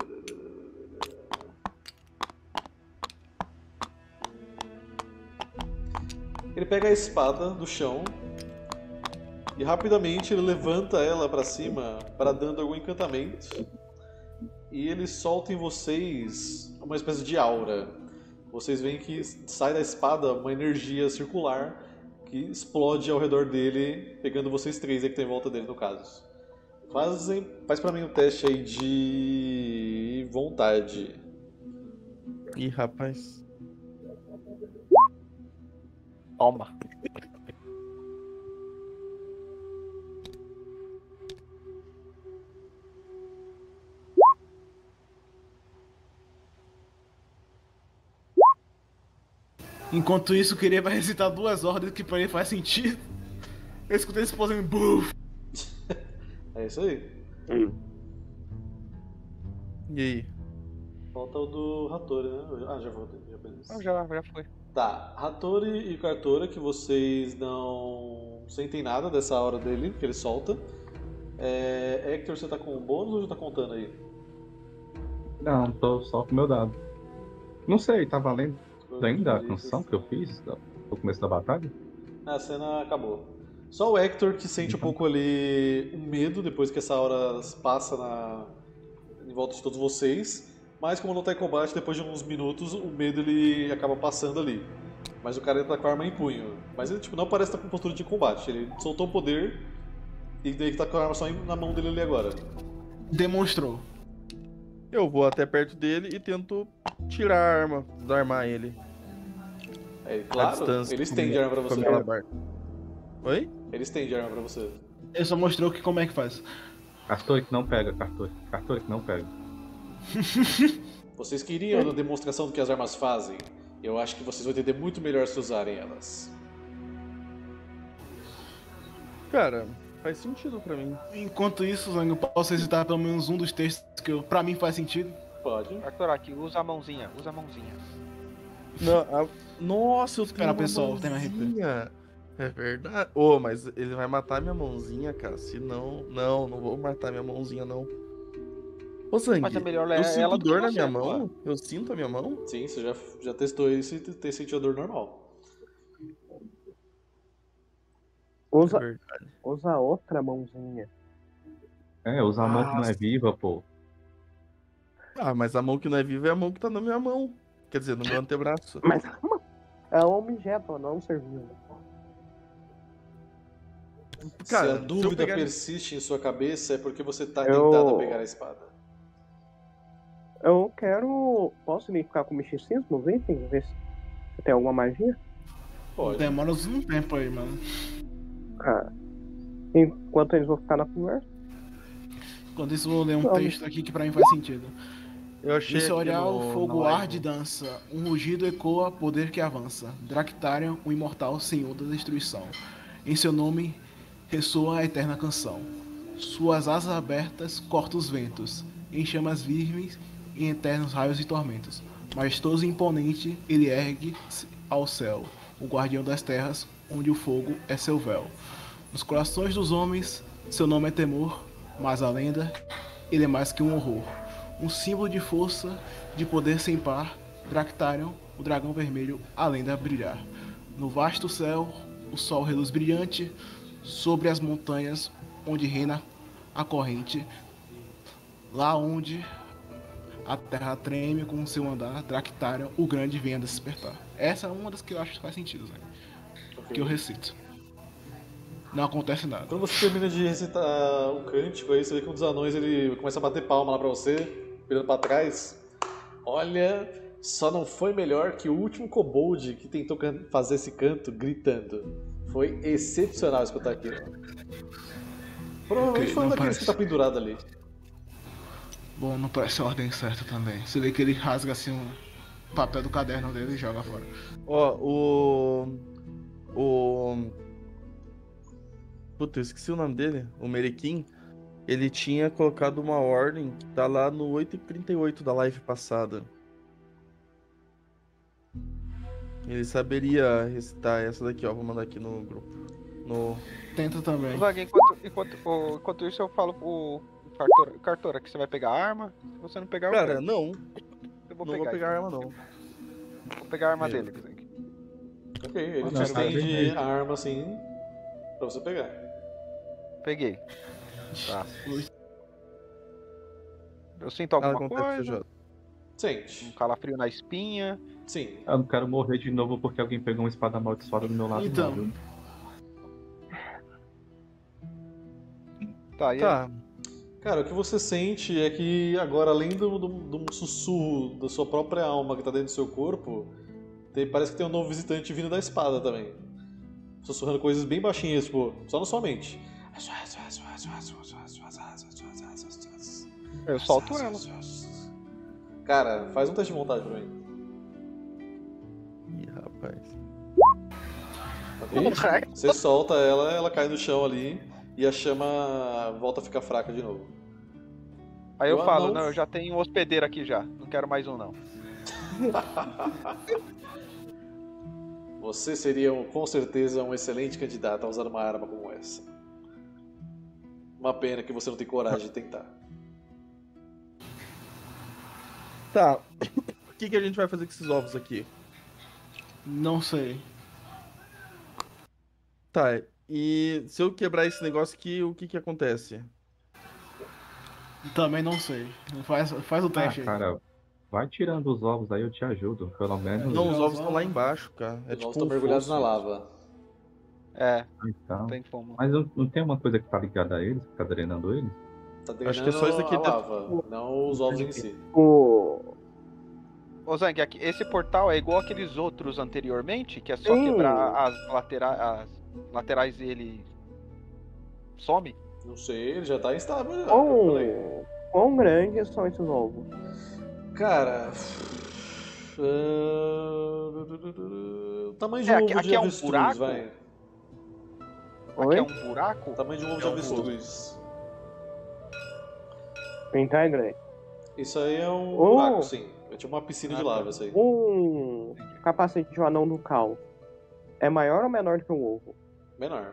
Ele pega a espada do chão e rapidamente ele levanta ela pra cima, bradando algum encantamento. E ele solta em vocês uma espécie de aura. Vocês veem que sai da espada uma energia circular que explode ao redor dele, pegando vocês três aí que estão em volta dele, no caso. Fazem, faz pra mim um teste aí de vontade. Ih, rapaz. Toma. Enquanto isso, o querer vai recitar duas ordens que pra ele faz sentido. Eu escutei esse posando buf. É isso aí. E aí? Falta o do Hattori, né? Ah, já voltei, já fiz. Não, já, já foi. Tá, Hattori e Kartora, que vocês não sentem nada dessa hora dele, que ele solta. É... Hector, você tá com um bônus ou já tá contando aí? Não, tô só com o meu dado. Não sei, tá valendo ainda a Beleza. canção que eu fiz no começo da batalha? A cena acabou. Só o Hector que sente um pouco ali um medo depois que essa hora passa na... em volta de todos vocês. Mas como não tá em combate, depois de uns minutos, o medo ele acaba passando ali. Mas o cara ainda tá com a arma em punho. Mas ele tipo, não parece estar com postura de combate. Ele soltou o poder e daí que tá com a arma só na mão dele ali agora. Demonstrou. Eu vou até perto dele e tento tirar a arma, desarmar ele. É, à claro, distância. ele com estende a arma pra com a você. minha alabarda. Oi? Ele estende a arma pra você. Ele só mostrou que como é que faz. Cartor que não pega, Cartor. Cartor que não pega. Vocês queriam a demonstração do que as armas fazem? Eu acho que vocês vão entender muito melhor se usarem elas. Cara, faz sentido pra mim. Enquanto isso, Zang, eu posso recitar pelo menos um dos textos que eu, pra mim faz sentido. Pode. Arthuraki, usa a mãozinha, usa a mãozinha. Não, a- Nossa, eu Espera, tenho uma pessoal, tem uma mãozinha. É verdade. Ô, mas ele vai matar minha mãozinha, cara. Se não... Não, não vou matar minha mãozinha, não. Ô, Zang, Mas é melhor eu ela sinto do que dor na você, minha pô. mão? Eu sinto a minha mão? Sim, você já, já testou isso e tem sentido a dor normal. É Usa, verdade. usa outra mãozinha. É, usa a mão que não é Nossa. viva, pô. Ah, mas a mão que não é viva é a mão que tá na minha mão. Quer dizer, no meu antebraço. Mas é um objeto, não um ser vivo. Cara, se se a eu dúvida pegar- persiste em sua cabeça é porque você tá Eu- tentado a pegar a espada. Eu quero. Posso identificar com misticismo os itens? Ver se tem alguma magia? Pode. Demora um tempo aí, mano. Ah. Enquanto eles vão ficar na conversa. Enquanto isso, eu vou ler um Não. texto aqui que pra mim faz sentido. Eu achei Nesse aqui olhar, no- o fogo na arde e live. dança. Um rugido ecoa, poder que avança. Dractarion, o imortal senhor da destruição. Em seu nome ressoa a eterna canção. Suas asas abertas cortam os ventos. Em chamas virgens, em eternos raios e tormentos. Majestoso e imponente, ele ergue-se ao céu. O guardião das terras, onde o fogo é seu véu. Nos corações dos homens, seu nome é temor. Mas a lenda, ele é mais que um horror. Um símbolo de força, de poder sem par, Dractarion, o dragão vermelho, além de brilhar. No vasto céu, o sol reluz brilhante, sobre as montanhas, onde reina a corrente. Lá onde a terra treme com seu andar, Dractarion, o grande, vem a despertar. Essa é uma das que eu acho que faz sentido, né? que eu recito. Não acontece nada. Quando você termina de recitar o cântico, aí você vê que um dos anões ele começa a bater palma lá pra você, olhando pra trás. Olha, só não foi melhor que o último kobold que tentou can- fazer esse canto gritando. Foi excepcional escutar aquilo. Provavelmente Ok, foi um não daqueles parece. que tá pendurado ali. Bom, não parece a ordem certa também. Você vê que ele rasga assim um papel do caderno dele e joga fora. Ó, o. O. Puta, eu esqueci o nome dele. O Merequim. Ele tinha colocado uma ordem que tá lá no oito e trinta e oito da live passada. Ele saberia recitar essa daqui, ó. Vou mandar aqui no grupo. No. Tenta também. Zag, enquanto, enquanto, o- enquanto isso eu falo pro Cartora, Cartora que você vai pegar a arma. Se você não pegar, eu Cara, pego. não. Eu vou Não pegar. vou pegar arma, não. Vou pegar a arma Meu. dele, Zag. Ok, ele Não, te tá estende bem. a arma assim pra você pegar. Peguei. Tá. Ui. Eu sinto Nada alguma acontece, coisa. J. Um Sente. calafrio na espinha. Sim. Eu não quero morrer de novo porque alguém pegou uma espada amaldiçoada do meu lado, Então. não, viu? Tá, e aí? Tá. Cara, o que você sente é que agora, além do, do, do sussurro da sua própria alma que tá dentro do seu corpo, tem- parece que tem um novo visitante vindo da espada também. Sussurrando coisas bem baixinhas, tipo, só na sua mente. Eu solto ela. Cara, faz um teste de vontade pra mim. Ih, rapaz. Ok? Você solta ela, ela cai no chão ali e a chama volta a ficar fraca de novo. Aí eu O falo, anão- não, eu já tenho um hospedeiro aqui já. Não quero mais um, não. Você seria um- com certeza um excelente candidato a usar uma arma como essa. Uma pena que você não tem coragem de tentar. Tá. O que, que a gente vai fazer com esses ovos aqui? Não sei. Tá, e se eu quebrar esse negócio aqui, o que que acontece? Também não sei. Faz, faz o Ah, teste aí. cara, vai tirando os ovos aí, eu te ajudo. Pelo menos. Não, os os ovos estão lá ovos- embaixo, cara. É Os tipo ovos estão um mergulhados fosso. na lava. É, Então. não tem como. Mas não, não tem uma coisa que tá ligada a eles, que tá drenando eles? Tá Acho que é só isso drenando aqui a dentro. lava, não os ovos em si. O... Ô Zang, aqui- esse portal é igual aqueles outros anteriormente, que é só Sim. quebrar as, latera as laterais dele some? Não sei, ele já tá instável já. Quão... Peraí. Quão grandes são esses ovos? Cara. ah, O tamanho de É, um aqui- ovo aqui de é um avestruz, buraco? vai. Aqui Oi? é um buraco? O tamanho de um ovo de É um avestruz. Então é grande. Isso aí é um Oh. buraco, sim. É tipo uma piscina de Ah, tá. lava, isso aí. Um capacete de um anão do cal é maior ou menor do que um ovo? Menor.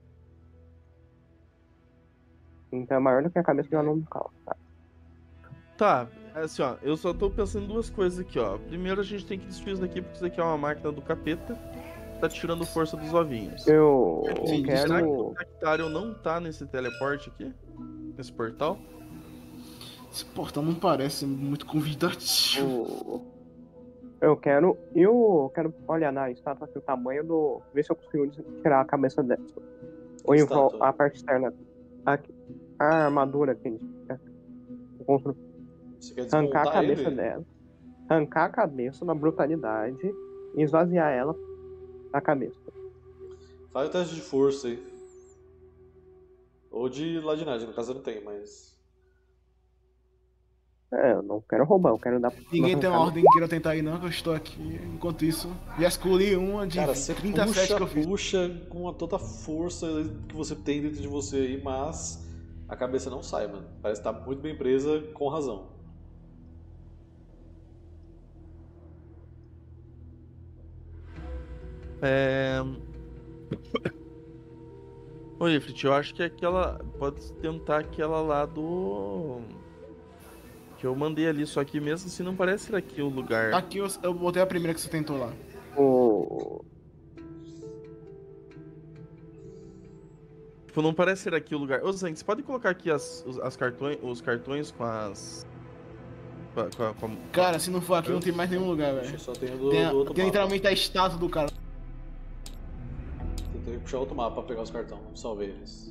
Então é maior do que a cabeça de um anão do cal. Tá. Tá, assim, ó, eu só tô pensando em duas coisas aqui, ó. Primeiro a gente tem que destruir isso daqui, porque isso aqui é uma máquina do capeta. Tá tirando força dos ovinhos. Eu Sim, será que o quero. Cactário não tá nesse teleporte aqui? Nesse portal? Esse portão não parece muito convidativo. o- Eu quero. Eu quero olhar na estátua aqui o tamanho do. Ver se eu consigo tirar a cabeça dessa. Ou em vol- Estátua? a parte externa. Aqui. A armadura aqui. Eu constru- Você quer Arrancar a desmontar cabeça ele? dela. Arrancar a cabeça na brutalidade e esvaziar ela da cabeça. Faz o teste de força aí. Ou de ladinagem, no caso eu não tenho, mas. É, eu não quero roubar, eu quero dar. Ninguém tem uma arrancar- ordem que queira tentar aí não, que eu estou aqui. Enquanto isso, já escolhi uma de Cara, você trinta e sete puxa, que eu fiz. puxa com a toda a força que você tem dentro de você aí, mas a cabeça não sai, mano. Parece que tá muito bem presa, com razão. É. Ô, Ifrit, eu acho que aquela. Pode tentar aquela lá do. Que eu mandei ali, só que mesmo assim não parece ser aqui o lugar. Aqui eu, eu botei a primeira que você tentou lá. O... Tipo, não parece ser aqui o lugar. Ô, Zang, você pode colocar aqui as, os, as cartões, os cartões com as. Com a, com a- com a- Cara, se não for aqui, não tem mais nenhum lugar, Acho que velho. só tem o do, Tem, do outro tem mapa. literalmente a estátua do cara. puxar outro mapa pra pegar os cartões. Vamos salvar eles.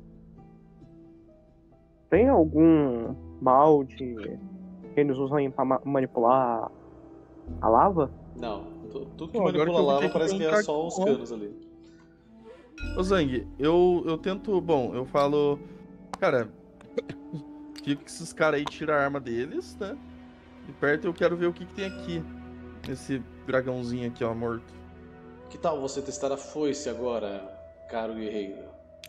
Tem algum molde que eles usam pra ma- manipular a lava? Não, tu- tudo que Pô, agora manipula que eu vi lava que aqui parece tem que um é só os cartão. canos ali. Ô Zang, eu, eu tento. Bom, eu falo. Cara, fico que esses caras aí tiram a arma deles, né? De perto eu quero ver o que, que tem aqui. Nesse dragãozinho aqui, ó, morto. Que tal você testar a foice agora, caro guerreiro?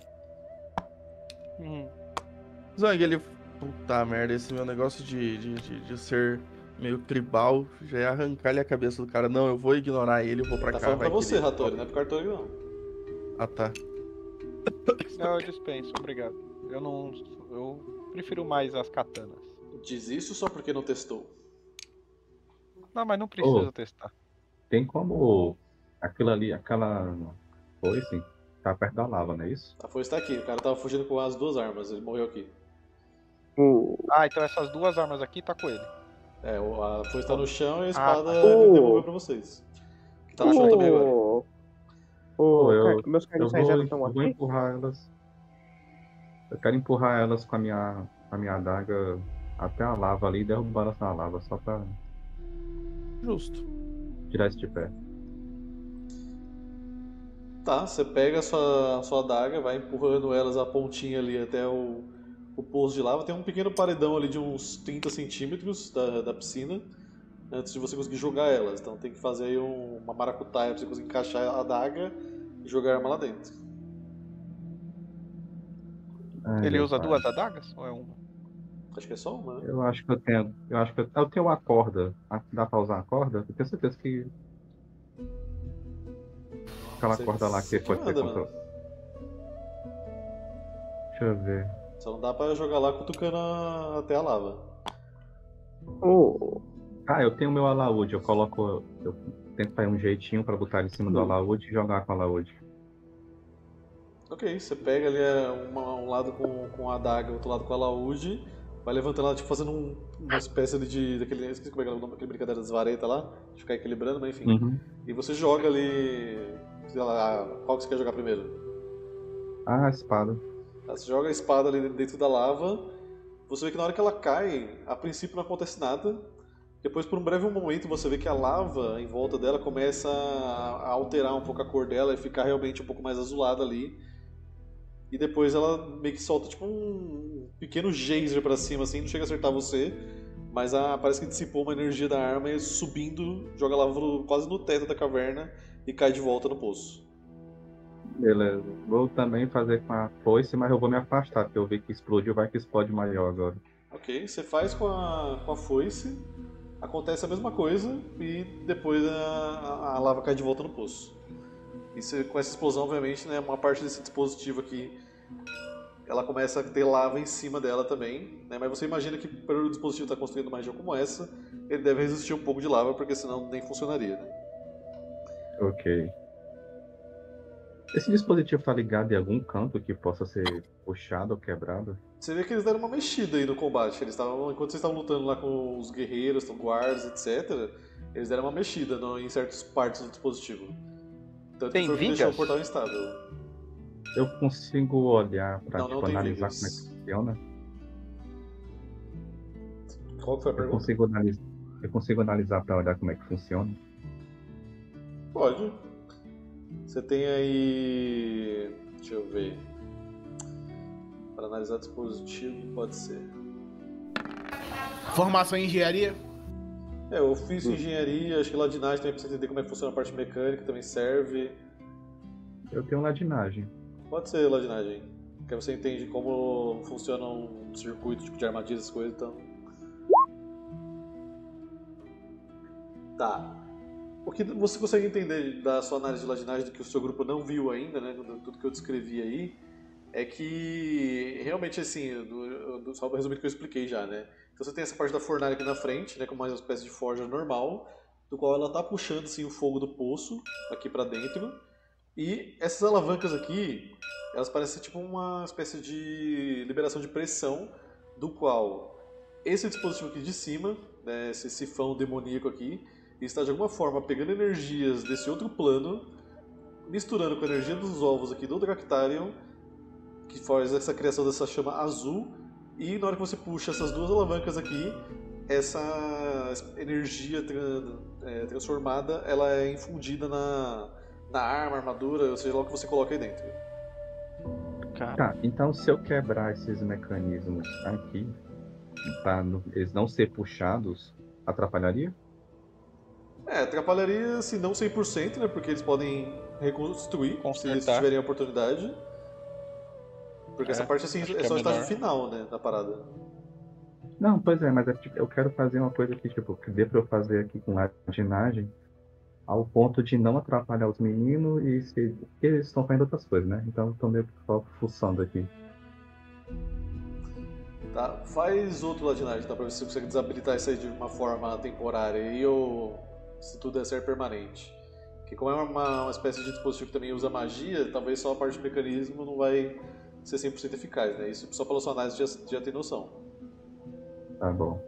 Hum. Zang, ele. Puta merda, esse meu negócio de, de, de, de ser meio tribal já é arrancar-lhe a cabeça do cara. Não, eu vou ignorar ele, eu vou pra Tá cá. falando pra vai que você, ele- Hattori, não é pro Cartori não. Ah, tá. Não, eu dispenso, obrigado. Eu não. Eu prefiro mais as katanas. Diz isso só porque não testou. Não, mas não precisa Ô. testar. Tem como aquilo ali, aquela foice, tá perto da lava, não é isso? A foice tá aqui, o cara tava fugindo com as duas armas, ele morreu aqui. O... Ah, então essas duas armas aqui tá com ele. É, o- a foice tá no chão e a Ah, espada tá. ele Oh. devolveu pra vocês. Que tá no chão também agora. o... Pô, o... eu- car- Meus Eu carniçais vou, já eu estão vou aqui? empurrar elas. Eu quero empurrar elas com a minha, com a minha adaga até a lava ali e derrubar elas na lava, só pra Justo. tirar isso de pé. Tá, você pega a sua, a sua adaga, vai empurrando elas a pontinha ali até o, o poço de lava. Tem um pequeno paredão ali de uns trinta centímetros da, da piscina antes de você conseguir jogar elas. Então tem que fazer aí um- uma maracutaia pra você conseguir encaixar a adaga e jogar a arma lá dentro. Ai, Ele meu usa pai. duas adagas? Ou é uma? Acho que é só uma, né? Eu acho que eu tenho. Eu acho que eu, eu tenho uma corda. Ah, dá pra usar a corda? Eu tenho certeza que. Aquela Você- corda lá você que que pode ter manda, controle. Deixa eu ver. Só não dá pra jogar lá cutucando a- até a lava. O... Ah, eu tenho o meu alaúde. Eu coloco. Eu tento fazer um jeitinho pra botar ele em cima do alaúde e jogar com o alaúde. Ok, você pega ali é, uma- um lado com, com a adaga, outro lado com a alaúde, vai levantando ela, tipo, fazendo um- uma espécie ali de. Daquele, esqueci como é que é o nome daquele brincadeira das varetas lá, de ficar equilibrando, mas enfim. Uhum. E você joga ali. Sei lá, qual que você quer jogar primeiro? Ah, a espada. Tá, você joga a espada ali dentro da lava, você vê que na hora que ela cai, a princípio não acontece nada. Depois, por um breve momento, você vê que a lava em volta dela começa a a alterar um pouco a cor dela e ficar realmente um pouco mais azulada ali. E depois ela meio que solta tipo um pequeno geyser pra cima, assim, não chega a acertar você, mas a- parece que dissipou uma energia da arma e subindo, joga a lava no- quase no teto da caverna e cai de volta no poço. Beleza. Vou também fazer com a foice, mas eu vou me afastar, porque eu vi que explodiu, vai que explode maior agora. Ok, você faz com a, com a foice, acontece a mesma coisa e depois a, a- a lava cai de volta no poço. E você, com essa explosão, obviamente, né, uma parte desse dispositivo aqui, ela começa a ter lava em cima dela também, né, mas você imagina que pelo dispositivo estar construindo uma região como essa, ele deve resistir um pouco de lava, porque senão nem funcionaria. Né? Ok. Esse dispositivo tá ligado em algum canto que possa ser puxado ou quebrado? Você vê que eles deram uma mexida aí no combate. Eles estavam, enquanto vocês estavam lutando lá com os guerreiros, com guardas, etcétera, eles deram uma mexida no- em certas partes do dispositivo. Tanto Tem que foi o que deixou o vigas? portal instável. Eu consigo olhar pra Não, não tipo, tem analisar vigas. como é que funciona? Qual que foi a Eu pergunta? consigo, analis... eu consigo analisar pra olhar como é que funciona? Pode. Você tem aí. Deixa eu ver. Para analisar dispositivo, pode ser. Formação em engenharia? É, eu fiz engenharia, acho que ladinagem também pra você entender como é que funciona a parte mecânica, também serve. Eu tenho ladinagem. Pode ser ladinagem. Porque aí você entende como funciona um circuito tipo de armadilhas, essas coisas, então. Tá. O que você consegue entender da sua análise de ladinagem do que o seu grupo não viu ainda, né? do- Tudo que eu descrevi aí, é que realmente assim, do, do, só resumindo o que eu expliquei já, né? Então você tem essa parte da fornalha aqui na frente, né? Com uma espécie de forja normal, do qual ela tá puxando assim, o fogo do poço aqui pra dentro. E essas alavancas aqui, elas parecem tipo uma espécie de liberação de pressão, do qual esse dispositivo aqui de cima, né, esse sifão demoníaco aqui, está de alguma forma pegando energias desse outro plano, misturando com a energia dos ovos aqui do Dractarion, que faz essa criação dessa chama azul, e na hora que você puxa essas duas alavancas aqui, essa energia tra é, transformada, ela é infundida na, na arma, armadura, ou seja lá o que você coloca aí dentro. Cara, Tá, então se eu quebrar esses mecanismos aqui, pra não- eles não ser puxados, atrapalharia? É, atrapalharia, assim, não cem por cento, né, porque eles podem reconstruir, se eles Consertar. tiverem a oportunidade. Porque É, essa parte, assim, acho é que é só o estágio melhor. final, né, da parada. Não, pois é, mas é, tipo, eu quero fazer uma coisa que, tipo, que dê pra eu fazer aqui com ladinagem, ao ponto de não atrapalhar os meninos e se, porque eles estão fazendo outras coisas, né? Então eu tô meio que só fuçando aqui. Tá, faz outro ladinagem, tá, pra ver se você consegue desabilitar isso aí de uma forma temporária aí, ou se tudo der certo permanente. Porque como é uma, uma espécie de dispositivo que também usa magia, talvez só a parte do mecanismo não vai ser cem por cento eficaz, né? Isso só pela sua análise já, já tem noção. Tá bom.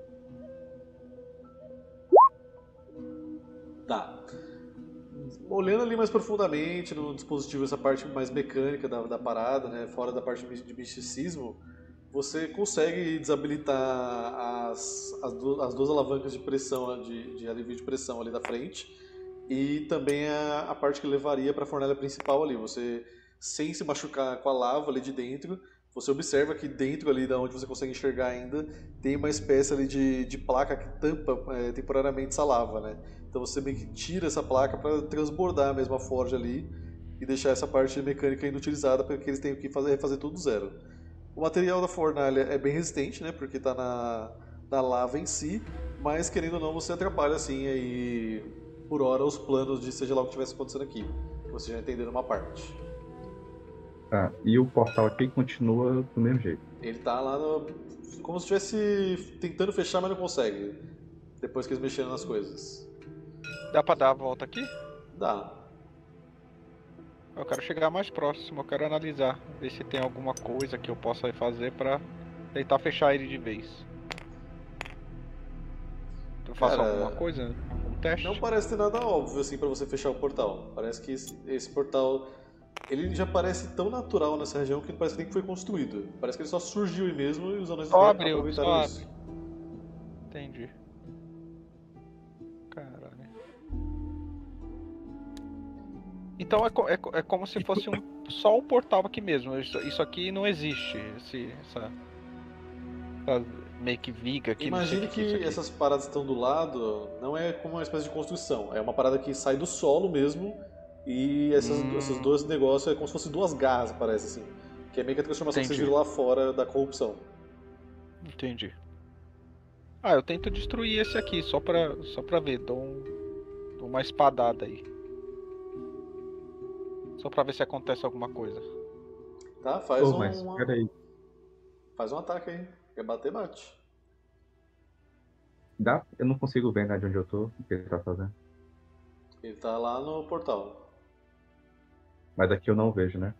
Tá. Olhando ali mais profundamente no dispositivo, essa parte mais mecânica da, da parada, né, fora da parte de misticismo, você consegue desabilitar as, as, du as duas alavancas de pressão, né, de, de alívio de pressão ali da frente, e também a, a parte que levaria para a fornalha principal ali. Você, sem se machucar com a lava ali de dentro, você observa que dentro ali, da onde você consegue enxergar ainda, tem uma espécie ali de, de placa que tampa é, temporariamente essa lava, né? Então você meio que tira essa placa para transbordar mesmo a forja ali e deixar essa parte mecânica inutilizada para que eles tenham que fazer, refazer tudo do zero. O material da fornalha é bem resistente, né? Porque está na, na lava em si, mas querendo ou não você atrapalha assim aí por hora os planos de seja lá o que estivesse acontecendo aqui. Você já entenderam uma parte. Tá, e o portal aqui continua do mesmo jeito. Ele tá lá no, como se estivesse tentando fechar, mas não consegue. Depois que eles mexeram nas coisas. Dá pra dar a volta aqui? Dá. Eu quero chegar mais próximo, eu quero analisar, ver se tem alguma coisa que eu possa fazer pra tentar fechar ele de vez. Tu faço Cara, alguma coisa? Um teste? Não parece ter nada óbvio assim pra você fechar o portal. Parece que esse, esse portal ele já parece tão natural nessa região que parece que nem foi construído. Parece que ele só surgiu aí mesmo e os anões Só abriu, aproveitaram só isso. Entendi. Caralho. Então é, co é, co- é como se fosse um, só um portal aqui mesmo. Isso, isso aqui não existe. Esse, essa, essa meio que viga aqui. Imagine não sei o que é isso aqui. essas paradas que estão do lado não é como uma espécie de construção. É uma parada que sai do solo mesmo. E essas, Hum. esses dois negócios é como se fossem duas garras, parece assim. Que é meio que a transformação que vocês Entendi. viram lá fora da corrupção. Entendi. Ah, eu tento destruir esse aqui, só pra, só pra ver. Dou, um, dou uma espadada aí. Só pra ver se acontece alguma coisa. Tá? Faz Ô, um. mas uma- peraí, Faz um ataque aí. Quer bater, bate. dá? Eu não consigo ver, né, de onde eu tô, o que ele tá fazendo. Ele tá lá no portal. Mas daqui eu não vejo, né?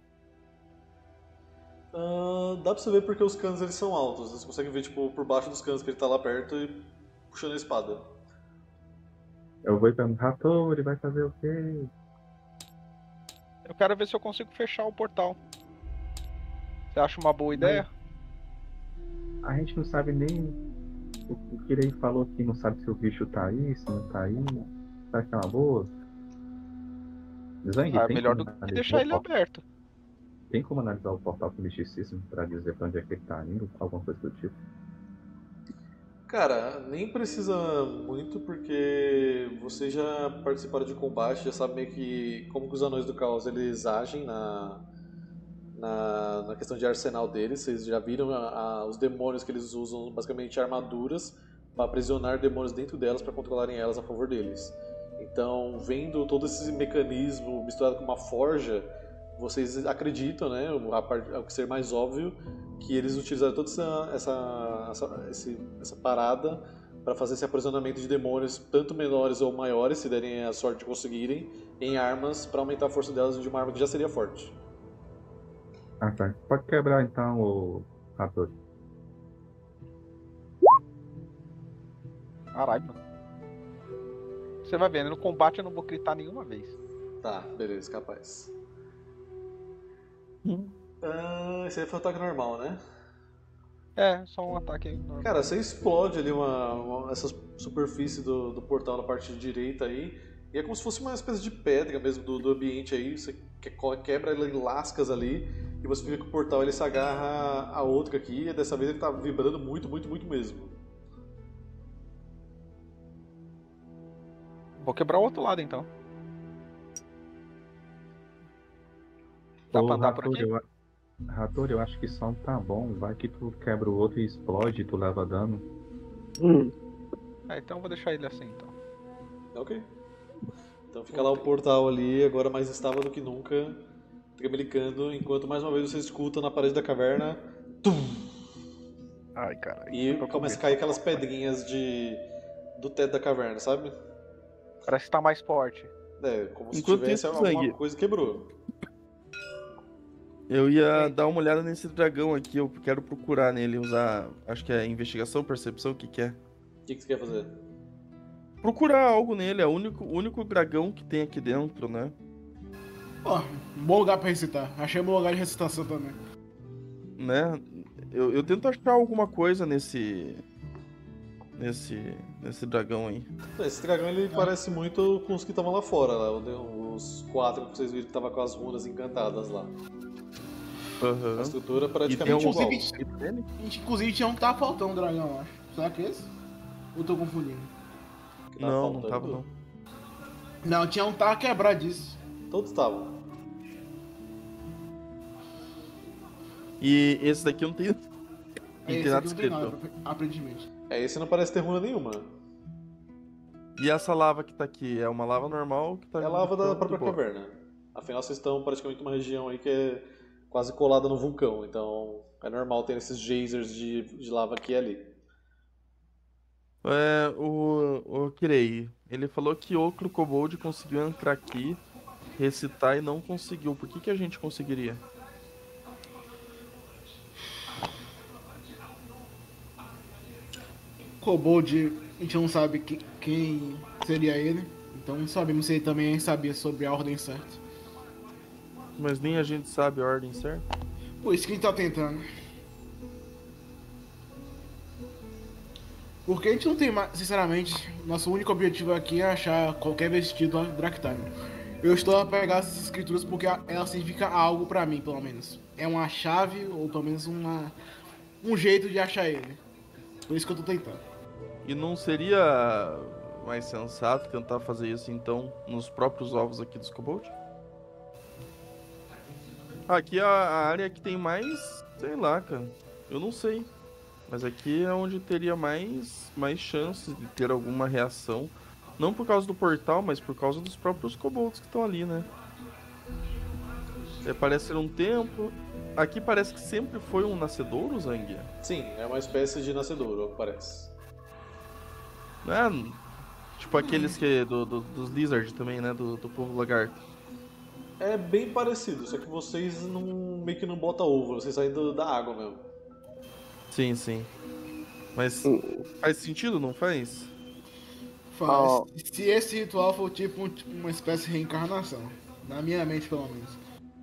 Ah, dá pra você ver porque os canos eles são altos. Você consegue ver tipo, por baixo dos canos que ele tá lá perto e puxando a espada. Eu vou e pergunto, Rator, ele vai fazer o quê? Eu quero ver se eu consigo fechar o portal. Você acha uma boa ideia? A gente não sabe nem o o que ele falou aqui, não sabe se o bicho tá aí, se não tá aí. Será que é uma boa? Zang, Ah, é tem melhor como do que analisar deixar o ele portal- aberto. Tem como analisar o portal com misticismo pra dizer pra onde é que ele tá indo? Alguma coisa do tipo? Cara, nem precisa muito porque vocês já participaram de combate, já sabem meio que como que os anões do caos eles agem na, na, na questão de arsenal deles. Vocês já viram a- a- os demônios que eles usam, basicamente armaduras, para aprisionar demônios dentro delas para controlarem elas a favor deles. Então, vendo todo esse mecanismo misturado com uma forja, vocês acreditam, né, a parte, ao que ser mais óbvio, que eles utilizaram toda essa, essa, essa, esse- essa parada para fazer esse aprisionamento de demônios, tanto menores ou maiores, se derem a sorte de conseguirem, em armas para aumentar a força delas de uma arma que já seria forte. Ah, tá. Pode quebrar então o Rator. Caralho, mano. Você vai vendo, no combate eu não vou gritar nenhuma vez. Tá, beleza, capaz. Hum. Ah, esse aí foi um ataque normal, né? É, só um ataque normal. Cara, você explode ali uma, uma- essa superfície do, do portal na parte direita aí, e é como se fosse uma espécie de pedra mesmo do, do ambiente aí, você que- quebra ele em lascas ali, e você fica que o portal ele se agarra a outra aqui, e dessa vez ele tá vibrando muito, muito, muito mesmo. Vou quebrar o outro lado então. Dá Ô, pra andar por Rator, aqui? eu, a- Rator, eu acho que só tá bom. Vai que tu quebra o outro e explode e tu leva dano. Hum. É, então eu vou deixar ele assim então. Ok. Então fica lá o portal ali, agora mais estável do que nunca, tremelicando, enquanto mais uma vez você escuta na parede da caverna, tum, Ai, caralho. e tô com começa a medo. cair aquelas pedrinhas de do teto da caverna, sabe? Parece que tá mais forte. É, como se Enquanto tivesse isso, alguma Zang, coisa quebrou. Eu ia dar uma olhada nesse dragão aqui, eu quero procurar nele, usar, acho que é investigação, percepção, o que que é? O que, que você quer fazer? Procurar algo nele, é o único, o único dragão que tem aqui dentro, né? Ó, um bom lugar pra recitar. Achei um bom lugar de recitação também. Né? Eu, eu tento achar alguma coisa nesse... Nesse... Nesse dragão aí. Esse dragão ele parece muito com os que estavam lá fora, lá, os quatro que vocês viram que estavam com as runas encantadas lá. Aham. A estrutura é E tem praticamente um igual. Inclusive, dele? inclusive tinha um que tava faltando um dragão, eu acho. Será que é esse? Ou tô confundindo? Que tava Não, não faltando. tava não. Não, tinha um que tava quebradiço. Todos estavam. E esse daqui eu não tem... Não tem Esse nada aqui não tem escrito. nada, aparentemente. É, esse não parece ter runa nenhuma. E essa lava que tá aqui, é uma lava normal que tá... É a lava da muito própria boa. caverna. Afinal, vocês estão praticamente numa região aí que é quase colada no vulcão, então é normal ter esses geysers de, de lava aqui e ali. É, o, o Kirei, ele falou que outro kobold conseguiu entrar aqui, recitar e não conseguiu. Por que que a gente conseguiria? Kobold, a gente não sabe que- quem seria ele. Então não sabemos se ele também sabia sobre a ordem certa. Mas nem a gente sabe a ordem certa. Por isso que a gente tá tentando. Porque a gente não tem mais, sinceramente, nosso único objetivo aqui é achar qualquer vestígio do Draktar. Eu estou a pegar essas escrituras porque ela significa algo pra mim, pelo menos. É uma chave, ou pelo menos uma, um jeito de achar ele. Por isso que eu tô tentando. E não seria mais sensato tentar fazer isso então nos próprios ovos aqui dos kobold? Aqui é a a área que tem mais, sei lá, cara. Eu não sei. Mas aqui é onde teria mais, mais chances de ter alguma reação. Não por causa do portal, mas por causa dos próprios kobolds que estão ali, né? É, parece ser um templo. Aqui parece que sempre foi um nascedouro, Zang? Sim, é uma espécie de nascedouro, parece. Não é? Tipo aqueles que. Do, do- dos lizard também, né? Do, do povo lagarto. É bem parecido, só que vocês não, meio que não botam ovo, vocês saem do- da água mesmo. Sim, sim. Mas faz sentido, não faz? Faz. Ó. Se esse ritual for tipo um- uma espécie de reencarnação. Na minha mente, pelo menos.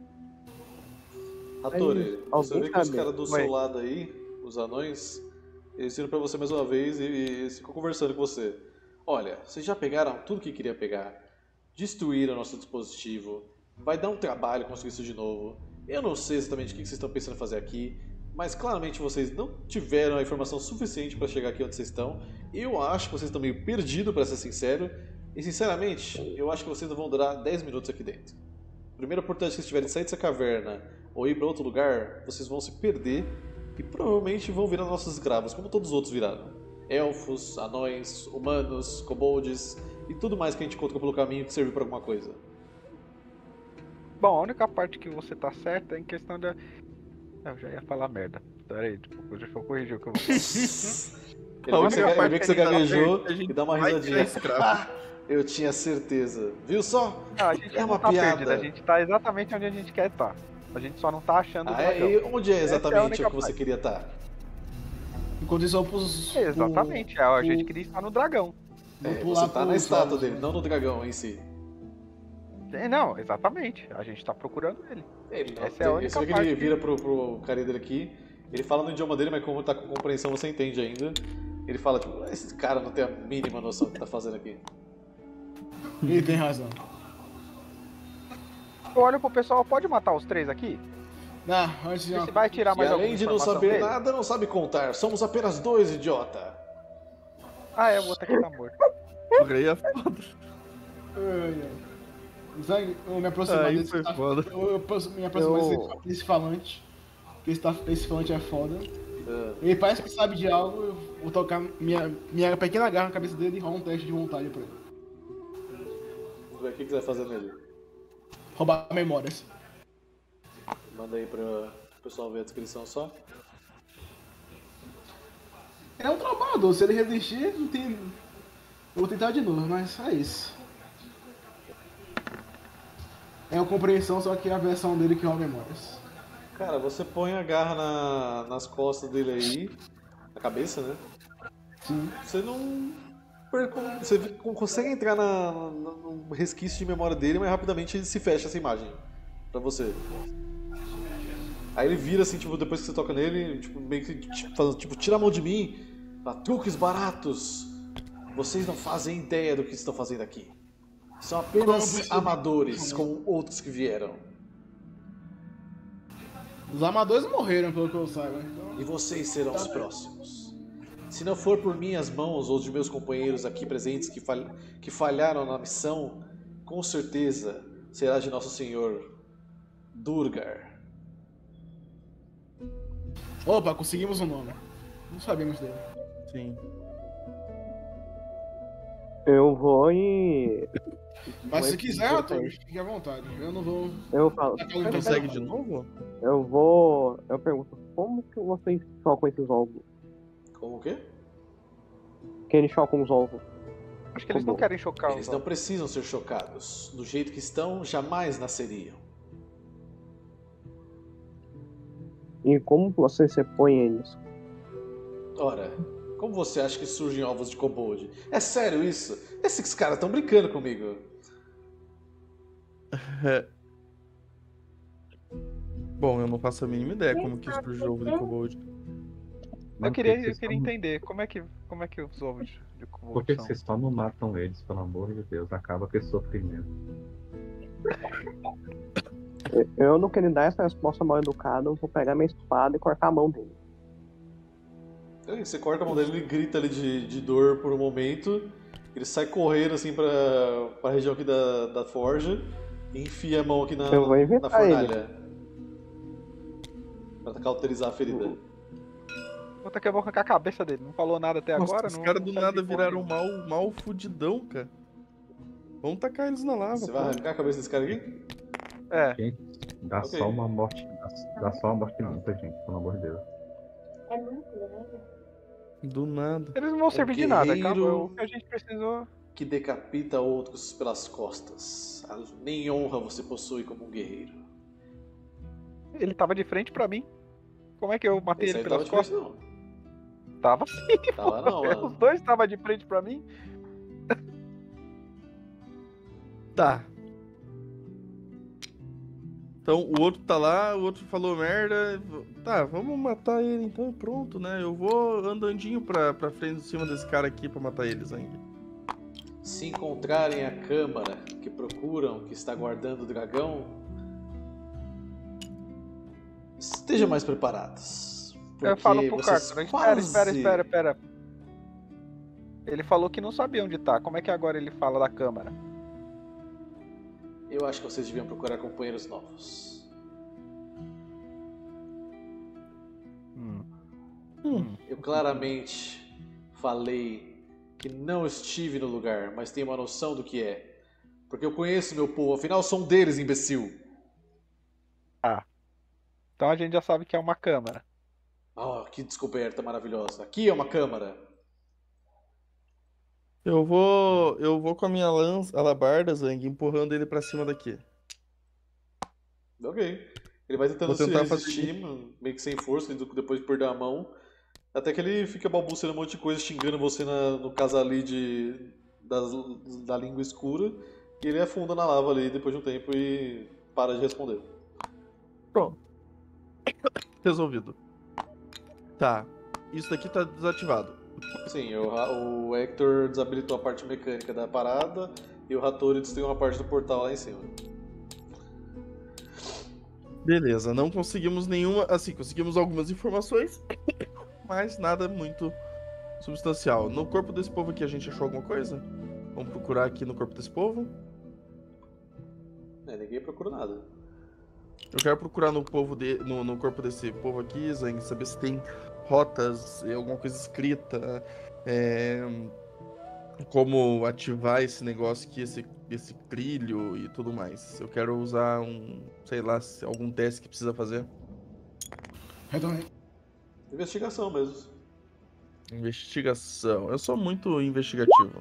Hattori, Aí, você alguém vê que os sabe? caras do Vai. seu lado aí, os anões, eles viram pra você mais uma vez e, e ficam conversando com você. Olha, vocês já pegaram tudo que queria pegar, destruíram nosso dispositivo, vai dar um trabalho construir isso de novo. Eu não sei exatamente o que vocês estão pensando em fazer aqui, mas claramente vocês não tiveram a informação suficiente pra chegar aqui onde vocês estão. Eu acho que vocês estão meio perdidos, pra ser sincero, e sinceramente, eu acho que vocês não vão durar dez minutos aqui dentro. A primeira oportunidade que vocês tiverem de sair dessa caverna ou ir para outro lugar, vocês vão se perder e provavelmente vão virar nossos escravos, como todos os outros viraram. Elfos, anões, humanos, kobolds e tudo mais que a gente encontra pelo caminho que serve para alguma coisa. Bom, a única parte que você tá certa é em questão da. Eu já ia falar merda. Pera aí, tipo, deixa eu corrigir o que eu vou falar. Ele vê que você, única ele parte vê que você que a gente tá gaguejou perto, a gente e dá uma vai risadinha. virar escravo. Ah, eu tinha certeza. Viu só? Não, a gente É não uma tá piada. perdido, a gente tá exatamente onde a gente quer estar. A gente só não tá achando o Ah, é? dragão. E onde é Essa é a exatamente única o que você parte. queria estar? Enquanto isso, eu pus. Exatamente, é, a gente queria estar no dragão. Vou É, pular você tá na pros estátua ovos, dele, né? não no dragão em si. É, não, exatamente. A gente tá procurando ele. Ele, não, Essa é a única você vê que parte ele que- vira pro, pro carinha dele aqui, ele fala no idioma dele, mas como tá com compreensão você entende ainda. Ele fala, tipo, esse cara não tem a mínima noção do que tá fazendo aqui. Ele tem razão. Eu olho pro pessoal, pode matar os três aqui? Não, antes de... Você vai tirar E mais alguma além de não informação saber dele? nada, não sabe contar. Somos apenas dois, idiota. Ah, é, o outro aqui tá morto. Porra, aí é foda. Ai, ai. Zang, eu me aproximar Aí desse... foi foda. Eu, eu posso me aproximar Eu- desse, desse falante. Que esse, ta- esse falante é foda. Ah, Ele parece que sabe de algo, eu vou tocar minha, minha pequena garra na cabeça dele e rolar um teste de vontade pra ele. vamos ver o que que você vai fazer nele. Roubar memórias. Manda aí pra o pessoal ver a descrição só. É um trabalhador, se ele resistir, não tem. Eu vou tentar de novo, mas é isso. É uma compreensão, só que é a versão dele que rouba memórias. Cara, você põe a garra na- nas costas dele aí, na cabeça, né? Sim. Você não. perco- Você consegue entrar na, na- no resquício de memória dele, mas rapidamente se fecha essa imagem pra você. Aí ele vira assim, tipo, depois que você toca nele, tipo, meio que tipo, fala, tipo, tira a mão de mim, fala, truques baratos. Vocês não fazem ideia do que estão fazendo aqui. São apenas amadores, como outros que vieram. Os amadores morreram, pelo que eu saiba. Então... E vocês serão os próximos. Se não for por minhas mãos ou de meus companheiros aqui presentes que, fal- que falharam na missão, com certeza será de Nosso Senhor Durgar. Opa, conseguimos um nome. Não sabíamos dele. Sim. Eu vou e. Mas se Vai- quiser, vai- Arthur, fique à vontade. Eu não vou. Eu falo. Você Consegue de novo? Eu vou. Eu pergunto, como que vocês chocam esses ovos? Como o quê? Que eles chocam os ovos? Acho que eles não querem chocar Eles os não precisam ser chocados. Do jeito que estão, jamais nasceriam. E como você sepõe eles? Ora, como você acha que surgem ovos de kobold? É sério isso? Esses caras estão brincando comigo. Bom, eu não faço a mínima ideia como que surgiu o ovo de kobold. Eu queria, eu Vocês queria só não- entender como é que, como é que os ovos de, de Por kobold que são. vocês só não matam eles, pelo amor de Deus? Acaba com esse sofrimento. Eu não querendo dar essa resposta mal educada, eu vou pegar minha espada e cortar a mão dele. Aí você corta a mão dele, ele grita ali de, de dor por um momento. Ele sai correndo assim pra, pra região aqui da, da forja e enfia a mão aqui na, Eu vou na inventar fornalha. Pra cauterizar a ferida. Puta que eu vou arrancar a cabeça dele. Não falou nada até Nossa, agora. os não, caras não do sabe nada de porra viraram nenhuma. mal, mal fudidão, cara. Vamos tacar eles na lava. Você pô. vai arrancar a cabeça desse cara aqui? É, Gente, dá Ok. só uma morte. Dá, dá só uma morte limpa, gente, pelo amor de Deus. É muito grande. Do nada. eles não vão servir de nada. guerreiro- Acabou. O que a gente precisou. Que decapita outros pelas costas. Nem honra você possui como um guerreiro. Ele tava de frente pra mim. Como é que eu matei Esse ele aí tava pelas de frente, costas? não. Tava sim. Tava não, Os mano. dois estavam de frente pra mim. Tá. Então o outro tá lá, o outro falou merda. Tá, vamos matar ele então e pronto, né? Eu vou andandinho pra, pra frente em cima desse cara aqui pra matar eles ainda. Se encontrarem a câmara que procuram, que está guardando o dragão, estejam mais preparados. Eu porque falo pro vocês Carter. Espera, quase- espera, espera, espera. Ele falou que não sabia onde tá. Como é que agora ele fala da câmara? Eu acho que vocês deviam procurar companheiros novos. Hum. Eu claramente falei que não estive no lugar, mas tenho uma noção do que é. Porque eu conheço meu povo, afinal sou um deles, imbecil. Então a gente já sabe que é uma câmara. Oh, que descoberta maravilhosa. Aqui é uma câmara. Eu vou. Eu vou com a minha lança, alabarda, Zang, empurrando ele pra cima daqui. Ok. Ele vai tentando Vou tentar se resistir, meio que sem força, depois de perder a mão. Até que ele fica balbuciando um monte de coisa, xingando você na- no casali de, das- da língua escura. E ele afunda na lava ali depois de um tempo e para de responder. Pronto. Resolvido. Tá. Isso daqui tá desativado. Sim, o, Ra- o Hector desabilitou a parte mecânica da parada e o Hattori destruiu uma parte do portal lá em cima. Beleza, não conseguimos nenhuma. Assim, conseguimos algumas informações, mas nada muito substancial. No corpo desse povo aqui a gente achou alguma coisa? Vamos procurar aqui no corpo desse povo. É, ninguém procura nada. Eu quero procurar no, povo de, no, no corpo desse povo aqui, Zang, saber se tem rotas, alguma coisa escrita, é, como ativar esse negócio aqui, esse, esse trilho e tudo mais. Eu quero usar um, sei lá, se- algum teste que precisa fazer. Retornei. Investigação mesmo. Investigação. Eu sou muito investigativo.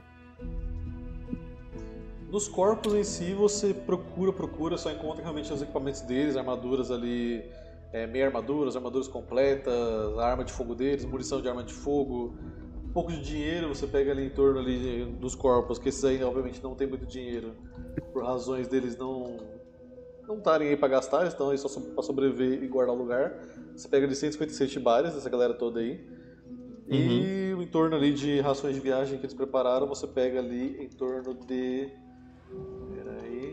Nos corpos em si, você procura, procura, só encontra realmente os equipamentos deles, armaduras ali, é, meia armaduras, armaduras completas, a arma de fogo deles, munição de arma de fogo, um pouco de dinheiro você pega ali em torno ali dos corpos, que esses aí obviamente não tem muito dinheiro, por razões deles não não estarem aí pra gastar, eles estão aí só pra sobreviver e guardar o lugar. Você pega ali cento e cinquenta e seis tibares, dessa galera toda aí. E em torno ali de rações de viagem que eles prepararam, você pega ali em torno de... Peraí...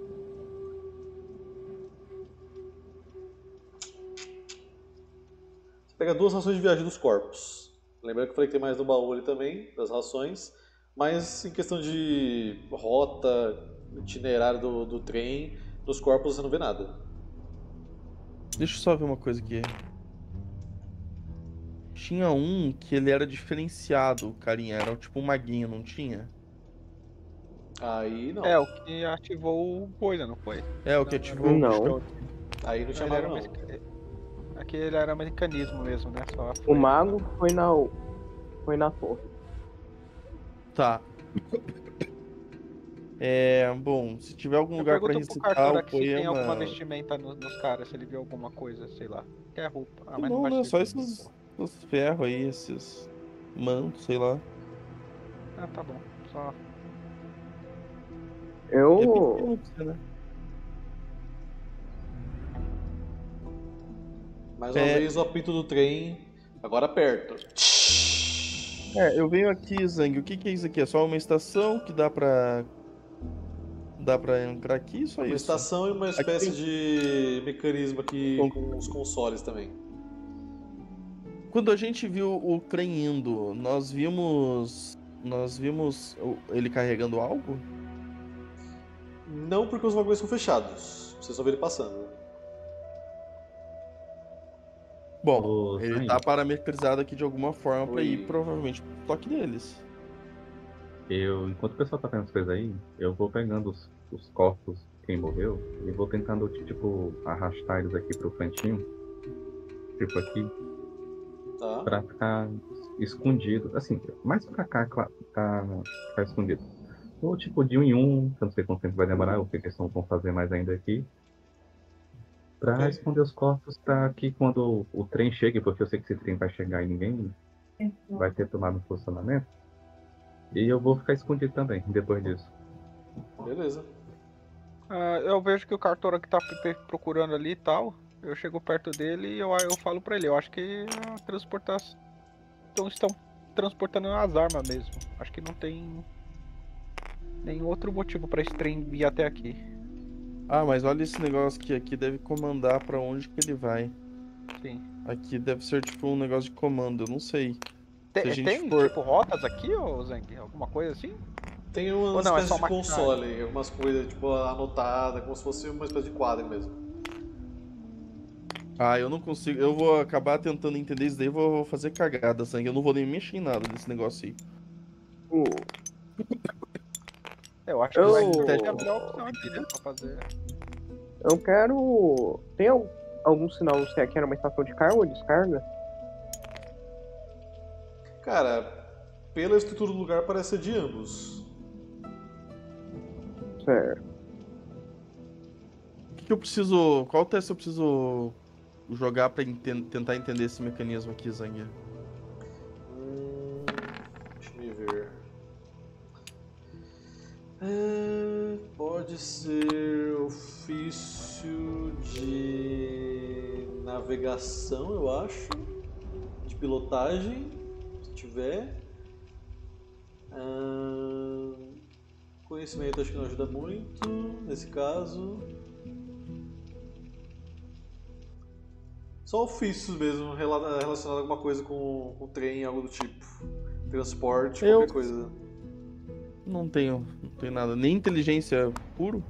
Você pega duas rações de viagem dos corpos. Lembrando que eu falei que tem mais no baú ali também, das rações. Mas em questão de rota, itinerário do, do trem, dos corpos você não vê nada. Deixa eu só ver uma coisa aqui. Tinha um que ele era diferenciado, o carinha, era tipo um maguinho, não tinha? Aí não. É, o que ativou o boiler, não foi? É, o que ativou Não. o bicho. Aí não tinha Ele era mago não. meca- Aqui ele era mecanismo mesmo, né? Só O mago foi na. Foi na torre. Tá. É, bom, se tiver algum Eu lugar pra pergunto pro recitar Cartor o aqui se tem alguma poema... vestimenta no- nos caras, se ele viu alguma coisa, sei lá. Quer roupa. Ah, mas Não, vai né? servir. Só esses, esses ferros aí, esses mantos, sei lá. Ah, tá bom. Só. É Eu. pequeno pra você, né? Mais uma É. vez o apito do trem, agora perto. É, eu venho aqui, Zang. O que que é isso aqui? É só uma estação que dá pra... Dá pra entrar aqui? Só Uma isso? estação e uma Aqui espécie tem- de mecanismo aqui Com- com os consoles também. Quando a gente viu o trem indo, nós vimos... Nós vimos o- ele carregando algo? Não porque os vagões são fechados, você só vê ele passando. Bom, Ô, ele Zang, tá parametrizado aqui de alguma forma pra Oi. ir provavelmente pro toque deles. eu, enquanto o pessoal tá vendo as coisas aí, eu vou pegando os, os corpos de quem morreu e vou tentando, tipo, arrastar eles aqui pro cantinho. Tipo aqui, Tá? pra ficar escondido. Assim, mais pra cá, claro, tá, ficar escondido. Ou tipo de um em um, que eu não sei quanto tempo vai demorar, ou o que eles vão fazer mais ainda aqui. Pra Ok. esconder os corpos pra que quando o, o trem chegue, porque eu sei que esse trem vai chegar e ninguém vai ter tomado funcionamento. E eu vou ficar escondido também, depois disso. Beleza. Ah, eu vejo que o Cartor que tá pe- procurando ali e tal. Eu chego perto dele e eu, eu falo pra ele. Eu acho que a transportação. Então estão transportando as armas mesmo. Acho que não tem nenhum outro motivo pra esse trem vir até aqui. Ah, mas olha esse negócio que aqui deve comandar pra onde que ele vai. Sim. Aqui deve ser tipo um negócio de comando, eu não sei. Tem, Se a gente tem for- tipo rotas aqui, ô Zang? Alguma coisa assim? Tem uma Ou não, é espécie só de maquinário? console, algumas coisas tipo anotada, como se fosse uma espécie de quadro mesmo. Ah, eu não consigo. Eu vou acabar tentando entender isso daí, eu vou fazer cagada, sangue. Eu não vou nem mexer em nada desse negócio aí. o- Eu acho que Eu- vai ter a melhor opção aqui, né? Pra fazer. Eu quero. Tem al- algum sinal se aqui era uma estação de carga ou descarga? Cara, pela estrutura do lugar parece ser de ambos. Certo. O que, que eu preciso. Qual teste eu preciso jogar pra enten- tentar entender esse mecanismo aqui, Zang? Hum, deixa eu ver. Ah, Pode ser ofício de navegação, eu acho. De pilotagem, se tiver. Ah, conhecimento acho que não ajuda muito nesse caso. Só ofícios mesmo, rela- relacionado a alguma coisa com, com trem, algo do tipo. Transporte, Eu- qualquer coisa. Não tenho, não tenho nada. Nem inteligência puro?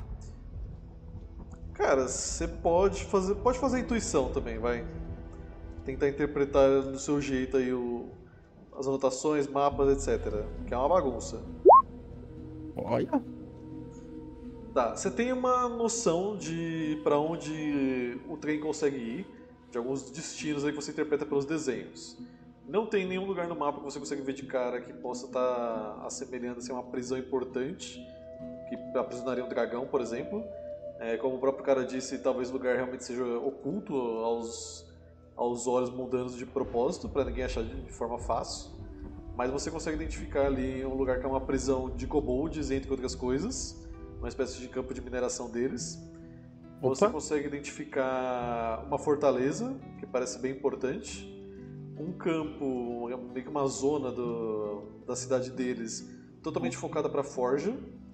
Cara, você pode fazer, pode fazer intuição também, vai. Tentar interpretar do seu jeito aí o, as anotações, mapas, etcétera. Que é uma bagunça. Olha. Tá, você tem uma noção de pra onde o trem consegue ir, de alguns destinos aí que você interpreta pelos desenhos. Não tem nenhum lugar no mapa que você consegue ver de cara que possa estar assemelhando assim, a uma prisão importante, que aprisionaria um dragão, por exemplo. É, como o próprio cara disse, talvez o lugar realmente seja oculto aos, aos olhos mundanos de propósito, para ninguém achar de forma fácil. Mas você consegue identificar ali um lugar que é uma prisão de kobolds, entre outras coisas, uma espécie de campo de mineração deles. Você Opa. consegue identificar uma fortaleza, que parece bem importante. Um campo, meio que uma zona do, da cidade deles, totalmente focada para forja.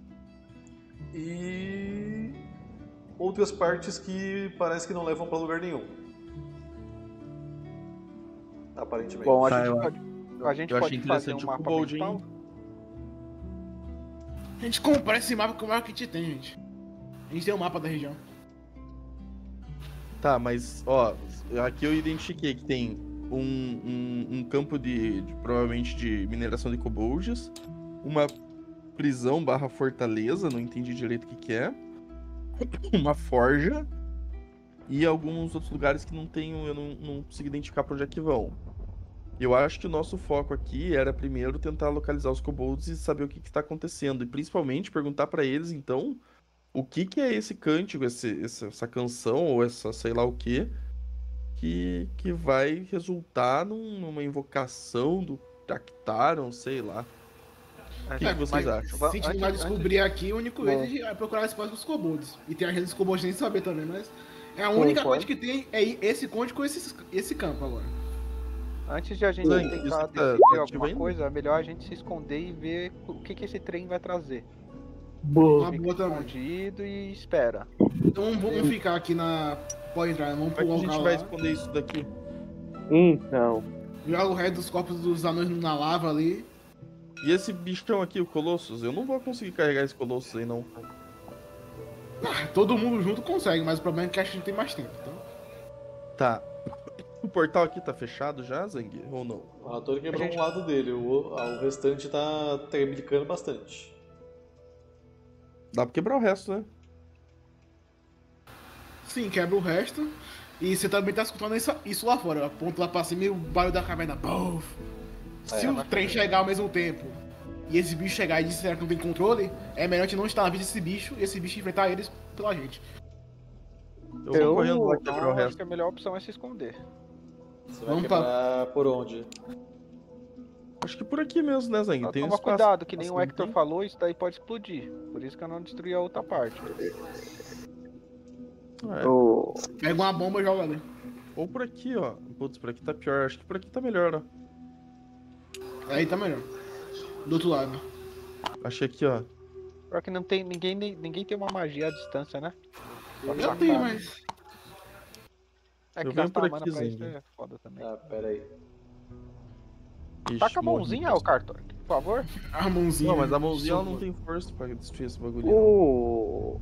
E outras partes que parece que não levam para lugar nenhum. Aparentemente. Bom, a Tá, gente eu- pode, a gente eu achei pode fazer um interessante o mapa Kobold, mental. hein? A gente compara esse mapa com o maior que a gente tem, gente. A gente tem um mapa da região. Tá, mas ó, aqui eu identifiquei que tem um, um, um campo de, de- provavelmente de mineração de kobolds, uma prisão barra fortaleza, não entendi direito o que que é, uma forja e alguns outros lugares que não tenho, eu não, não consigo identificar pra onde é que vão. Eu acho que o nosso foco aqui era primeiro tentar localizar os kobolds e saber o que que está acontecendo e principalmente perguntar pra eles então o que que é esse cântico, esse, essa, essa canção ou essa sei lá o que que, que vai resultar num- numa invocação do Dactaron, sei lá. O que, É, que vocês mas- acham? Se a gente Antes- vai descobrir aqui, o único Bom. jeito é procurar espaço com os kobolds. E tem a gente dos kobolds nem saber também, mas é a Sim, única pode. coisa que tem é esse conde com esse, esse campo agora. Antes de a gente Zangue, tentar isso tá- decidir tá ativo alguma ainda? coisa, é melhor a gente se esconder e ver o que, que esse trem vai trazer. Uma Fica boa também. escondido e espera. Então vamos, vamos ficar aqui na. Pode entrar, vamos Como é que pular a o gente carro vai lá. esconder isso daqui? Então, Joga o resto dos corpos dos anões na lava ali. E esse bichão aqui, o Colossus, eu não vou conseguir carregar esse Colossus aí, não. Ah, todo mundo junto consegue, mas o problema é que a gente tem mais tempo. Então. Tá. O portal aqui tá fechado já, Zang? Ou não? O relatório quebrou A gente- um lado dele, o, o restante tá tremlicando bastante. Dá pra quebrar o resto, né? Sim, quebra o resto. E você também tá escutando isso, isso lá fora. Aponta lá pra cima e o barulho da caverna. Buf. Se É, o trem chegar ao mesmo tempo e esse bicho chegar e disser que não tem controle, é melhor a gente não estar na vista desse bicho e esse bicho enfrentar eles pela gente. Eu, Eu- vou correndo lá Então quebrar o eu acho resto. que a melhor opção é se esconder. Você vai Vamos quebrar por onde? Acho que por aqui mesmo, né, Zang? Só Tem um toma espaço. cuidado, que nem Assim, o Hector tem? falou, isso daí pode explodir. Por isso que eu não destruí a outra parte. É. o... Pega uma bomba e joga ali. Ou por aqui, ó. Putz, por aqui tá pior. Acho que por aqui tá melhor, ó. Aí tá melhor. Do outro lado. Achei aqui, ó. Pior que não tem ninguém, ninguém tem uma magia à distância, né? Eu tenho, mas. É que Eu venho gastar por mana aqui, pra isso Zang. é foda também. Ah, pera aí. Ixi, Taca a morri. mãozinha, ô Cartor, por favor. A mãozinha. Não, mas a mãozinha ela não Soco. tem força pra destruir esse bagulho. não. o...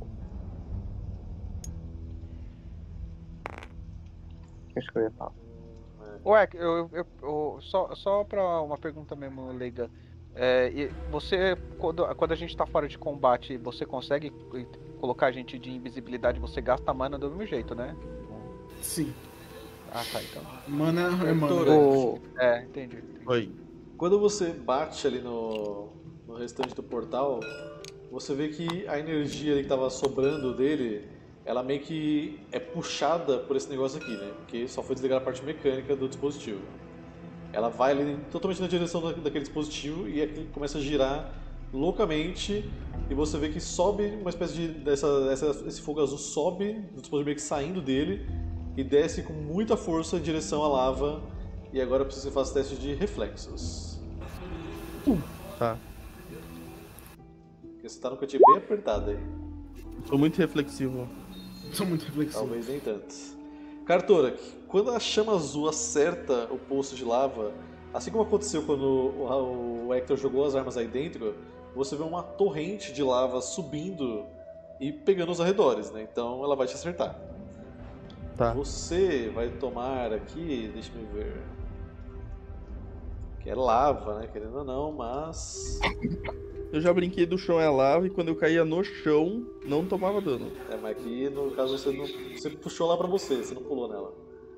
Acho que eu ia falar. Ué, eu, eu, eu- eu- só, só pra uma pergunta mesmo, leiga. É, e você, quando, quando a gente tá fora de combate, você consegue colocar a gente de invisibilidade, você gasta mana do mesmo jeito, né? Sim. Ah, tá, então. Mana é mana. Doutora. O... É, entendi. entendi. Oi. Quando você bate ali no, no restante do portal, você vê que a energia ali que estava sobrando dele, ela meio que é puxada por esse negócio aqui, né? Porque só foi desligar a parte mecânica do dispositivo. Ela vai ali totalmente na direção da- daquele dispositivo e aquilo começa a girar loucamente e você vê que sobe uma espécie de... Dessa, essa, esse fogo azul sobe, depois meio que saindo dele e desce com muita força em direção à lava. E agora eu preciso que você faça teste de reflexos. Tá. Porque você tá no cantinho bem apertado aí. Sou muito reflexivo. Sou muito reflexivo. Talvez nem tanto. Cartora, quando a chama azul acerta o poço de lava, assim como aconteceu quando o, o Hector jogou as armas aí dentro, você vê uma torrente de lava subindo e pegando os arredores, né? Então ela vai te acertar. Tá. Você vai tomar aqui, deixa eu ver. Que é lava, né? Querendo ou não, mas. Eu já brinquei do chão é lava e quando eu caía no chão, não tomava dano. É, mas aqui no caso você não. Você puxou lá pra você, você não pulou nela.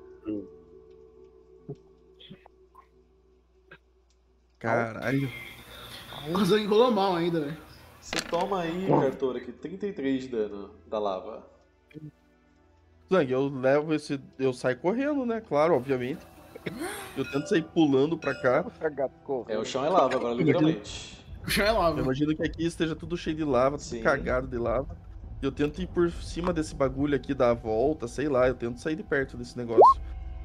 Caralho. O Zang enrolou mal ainda, velho. Você toma aí, Cartora, aqui trinta e três de dano da lava. Zang, eu levo esse. Eu saio correndo, né? Claro, obviamente. Eu tento sair pulando pra cá. É, o chão é lava agora, literalmente. O chão é lava. Eu imagino que aqui esteja tudo cheio de lava, tudo Sim. cagado de lava. Eu tento ir por cima desse bagulho aqui, dar a volta, sei lá, eu tento sair de perto desse negócio.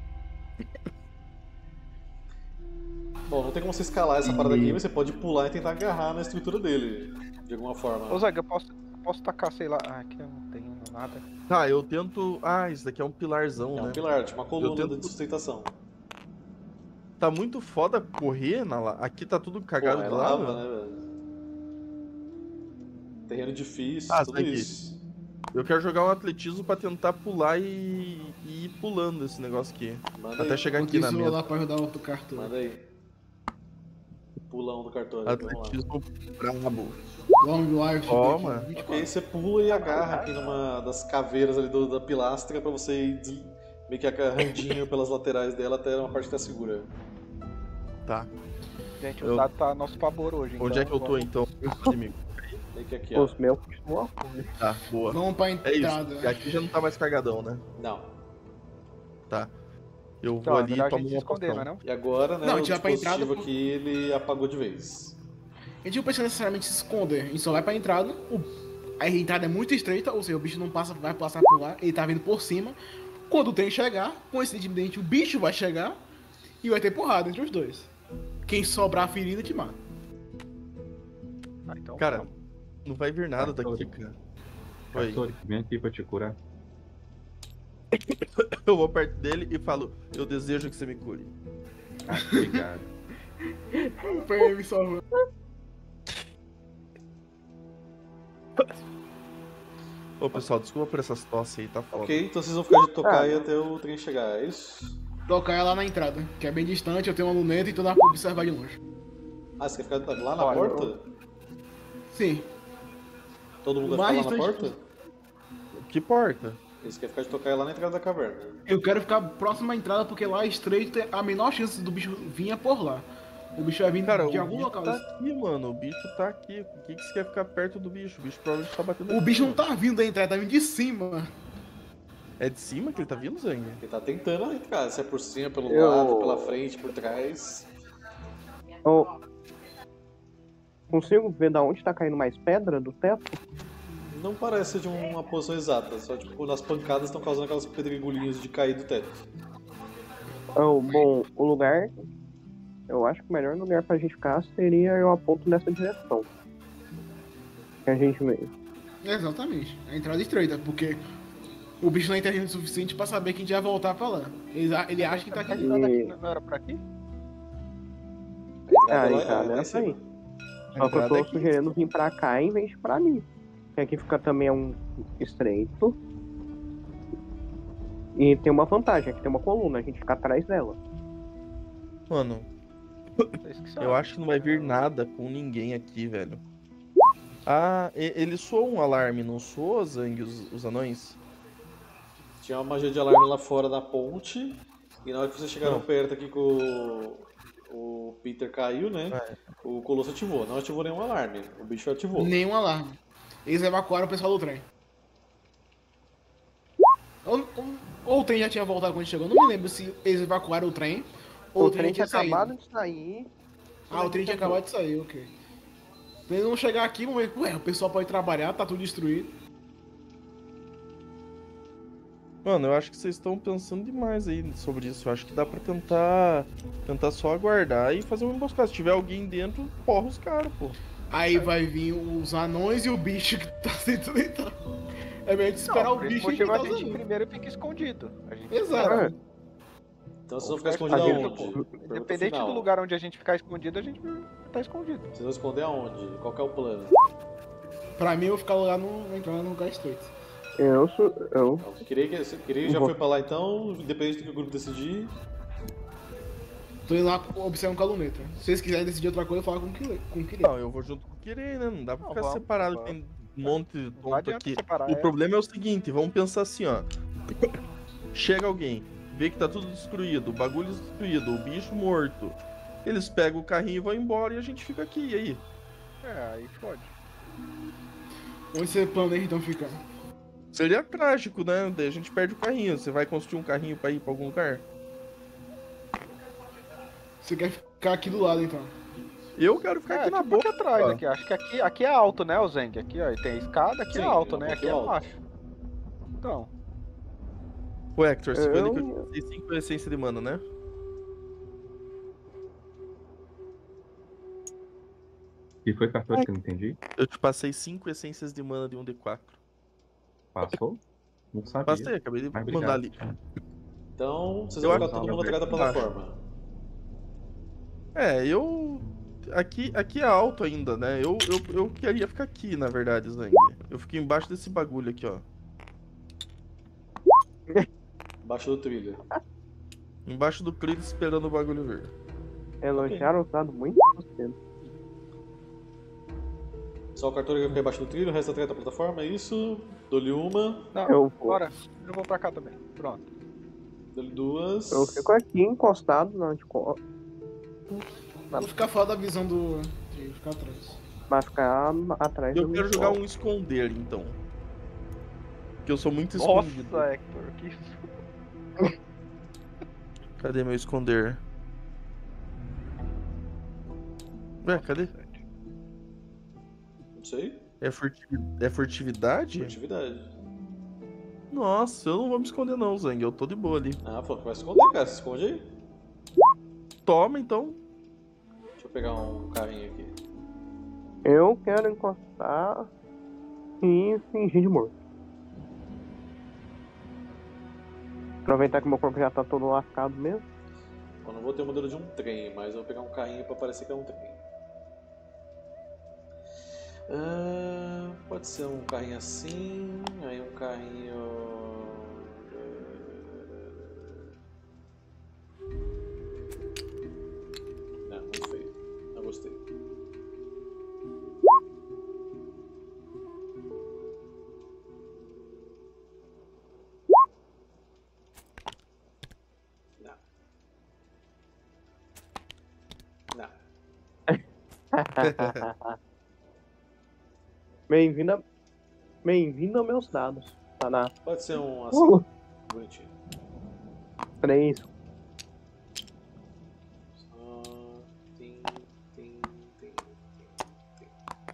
Bom, não tem como você escalar essa parada aqui, mas você pode pular e tentar agarrar na estrutura dele, de alguma forma. Ô Zeg, eu posso, posso tacar, sei lá. Ah, aqui eu não tenho nada. Tá, eu tento. Ah, isso daqui é um pilarzão, É né? um pilar, tipo uma coluna tento- de sustentação. Tá muito foda correr na la... Aqui tá tudo cagado Pô, é de lava. lava, né, velho? Terreno difícil, Ah, tudo Zeg, isso. Eu quero jogar um atletismo pra tentar pular e, e ir pulando esse negócio aqui. Manda Até aí, chegar aqui na Isso mesa. lá pra ajudar outro cartão. manda aí. Pulão do cartão. Vamos lá. Atletismo brabo. Long life. Toma. vinte e Ok, quatro. você pula e agarra aqui numa das caveiras ali do- da pilastra pra você ir des- meio que agarrandinho pelas laterais dela até uma parte que tá segura. Tá. Gente, Eu- o dado tá a nosso favor hoje. Onde é que eu tô vamos- então, inimigo? Meio que aqui, ó. Os meus continuam. Tá, boa. Vamos pra É entrada. isso. Aqui já não tá mais cagadão, né? Não. Tá. Eu vou Então, é ali e melhor a tomo gente se uma esconder, poção. não é não? E agora, né, Não, a o gente vai pra dispositivo entrada, aqui, ele apagou de vez. A gente não precisa necessariamente se esconder. A gente só vai pra entrada. O... A entrada é muito estreita, ou seja, o bicho não passa, vai passar por lá. Ele tá vindo por cima. Quando o trem chegar, coincidentemente o bicho vai chegar e vai ter porrada entre os dois. Quem sobrar ferido te mata. Ah, então, Cara, não vai vir nada Tá, daqui, tô- cara. Oi. Castor, vem aqui pra te curar. Eu vou perto dele e falo, eu desejo que você me cure. Ah, obrigado. Foi ele me salvando. Ô pessoal, desculpa por essas tosses aí, tá foda. Ok, então vocês vão ficar de tocar Ah. aí até o trem chegar, é isso? Tocar ela na entrada, que é bem distante, eu tenho uma luneta e tu dá pra observar de longe. Ah, você quer ficar lá na Olha, porta? Sim. Todo mundo vai mais ficar lá na distante- porta? Que porta? Eles querem ficar de tocar lá na entrada da caverna. Eu quero ficar próximo à entrada porque lá é estreito, é a menor chance do bicho vir é por lá. O bicho vai vir Cara, de o algum bicho local. tá aqui, mano. O bicho tá aqui. Por que, que você quer ficar perto do bicho? O bicho provavelmente tá batendo O aqui, bicho não mano. tá vindo da entrada, tá vindo de cima. É de cima que ele tá vindo, Zang? Ele tá tentando entrar, se é por cima, pelo Eu- lado, pela frente, por trás. Eu consigo ver da onde tá caindo mais pedra do teto? Não parece de uma posição exata, só tipo, nas pancadas estão causando aquelas pedregulhinhas de cair do teto. Oh, bom, o lugar. Eu acho que o melhor lugar pra gente ficar seria eu aponto nessa direção. Que a gente veio. Exatamente. A entrada estreita, porque o bicho não é inteligente o suficiente pra saber que a gente vai voltar pra lá. Ele, a- ele acha que tá a aqui. entrada aqui não era pra aqui? lá Ah, é- então, lá em é essa aí. cima. Só que eu entrada tô é aqui. sugerindo vir pra cá em vez de pra ali. Que aqui fica também é um estreito. E tem uma vantagem, aqui tem uma coluna, a gente fica atrás dela. Mano, Vocês que eu sabem. acho que não vai vir nada com ninguém aqui, velho. Ah, e- ele soou um alarme, não soou, Zang, os, os anões? Tinha uma magia de alarme lá fora da ponte, e na hora que vocês chegaram Não. perto aqui que o, o Peter caiu, né? É. O Colosso ativou. Não ativou nenhum alarme, o bicho ativou. Nenhum alarme. Eles evacuaram o pessoal do trem. Ou, ou, ou o trem já tinha voltado quando chegou. Não me lembro se eles evacuaram o trem ou O o trem trem tinha tinha saído. acabado de sair. Ah, o trem tinha acabado de sair, ok. Eles vão chegar aqui e vão ver, ué, o pessoal pode trabalhar, tá tudo destruído. Mano, eu acho que vocês estão pensando demais aí sobre isso. Eu acho que dá pra tentar. Tentar só aguardar e fazer uma emboscada. Se tiver alguém dentro, porra os caras, pô. Aí vai vir os anões e o bicho que tá tentando entrar. É melhor de esperar Não, o por esse bicho motivo entrar a os gente anões. primeiro fica escondido. A gente Exato. Então vocês vão ficar A escondidos gente- aonde? Pergunta Independente final. do lugar onde a gente ficar escondido, a gente tá escondido. Vocês vão esconder aonde? Qual que é o plano? Pra mim, eu vou ficar lá no, entrar no lugar estreito. Eu sou. Eu. Eu queria que, queria que já foi pra lá então, independente do que o grupo decidir. Tô indo lá observando com a luneta. Se vocês quiserem decidir outra coisa, eu falo com o Kile- com o Kirei. Não, eu vou junto com o Kirei, né? Não dá pra Não, ficar vamos, separado. vamos. Tem um monte de Não tonto adianta aqui. separar, O é. problema é o seguinte, vamos pensar assim, ó. Chega alguém, vê que tá tudo destruído, o bagulho destruído, o bicho morto. Eles pegam o carrinho e vão embora e a gente fica aqui, e aí? É, aí fode. Onde você planeja então ficar? Seria trágico, né? Daí a gente perde o carrinho. Você vai construir um carrinho pra ir pra algum lugar? Você quer ficar aqui do lado então? Eu quero ficar É, aqui na tipo boca. aqui atrás, ó. aqui. Acho que aqui, aqui é alto, né, o Zeng? Aqui, ó, tem a escada, aqui Sim, é alto, é um né? Aqui é pouquinho alto. baixo. Então, Ô Hector, você foi ali que eu Eu- te passei cinco essências de mana, né? E foi cartão que eu não entendi? Eu te passei cinco essências de mana de um D quatro. Passou? Não sabia. Passei, acabei de Mas mandar ali. obrigado. Então, vocês Eu vão acho ficar todo que mundo atrás da embaixo. plataforma. É, eu. Aqui, aqui é alto ainda, né? Eu, eu, eu queria ficar aqui, na verdade, Zang. Eu fiquei embaixo desse bagulho aqui, ó. Embaixo do trilho. Embaixo do trilho esperando o bagulho vir. Elogiaram o dado muito cedo. Só o cartório que vai ficar embaixo do trilho, o resto atrás da plataforma, é isso? Dou-lhe uma, não, Eu vou. bora. Eu vou pra cá também. Pronto. dou-lhe duas. Eu fico aqui encostado na antico... Vou ficar fora da visão do. de ficar atrás. Vai ficar atrás Eu do quero visual. jogar um esconder, então. Porque eu sou muito Nossa, escondido. Hector, que isso. Cadê meu esconder? Ué, cadê? Não sei. É, furti... é furtividade? Atividade. Nossa, eu não vou me esconder não, Zang. Eu tô de boa ali. Ah, falou que vai se esconder, cara. Se esconde aí. Toma, então. Deixa eu pegar um carrinho aqui. Eu quero encostar e fingir de morto. Aproveitar que meu corpo já tá todo lascado mesmo. Eu não vou ter o modelo de um trem, mas eu vou pegar um carrinho pra parecer que é um trem. Ah, pode ser um carrinho assim, aí um carrinho. Não, muito feio. Não gostei. Não. Não. Bem-vindo a... Bem-vindo aos meus dados. Tá na Pode ser um assim, Uh. bonitinho. três. Só tem, tem, tem, tem, tem.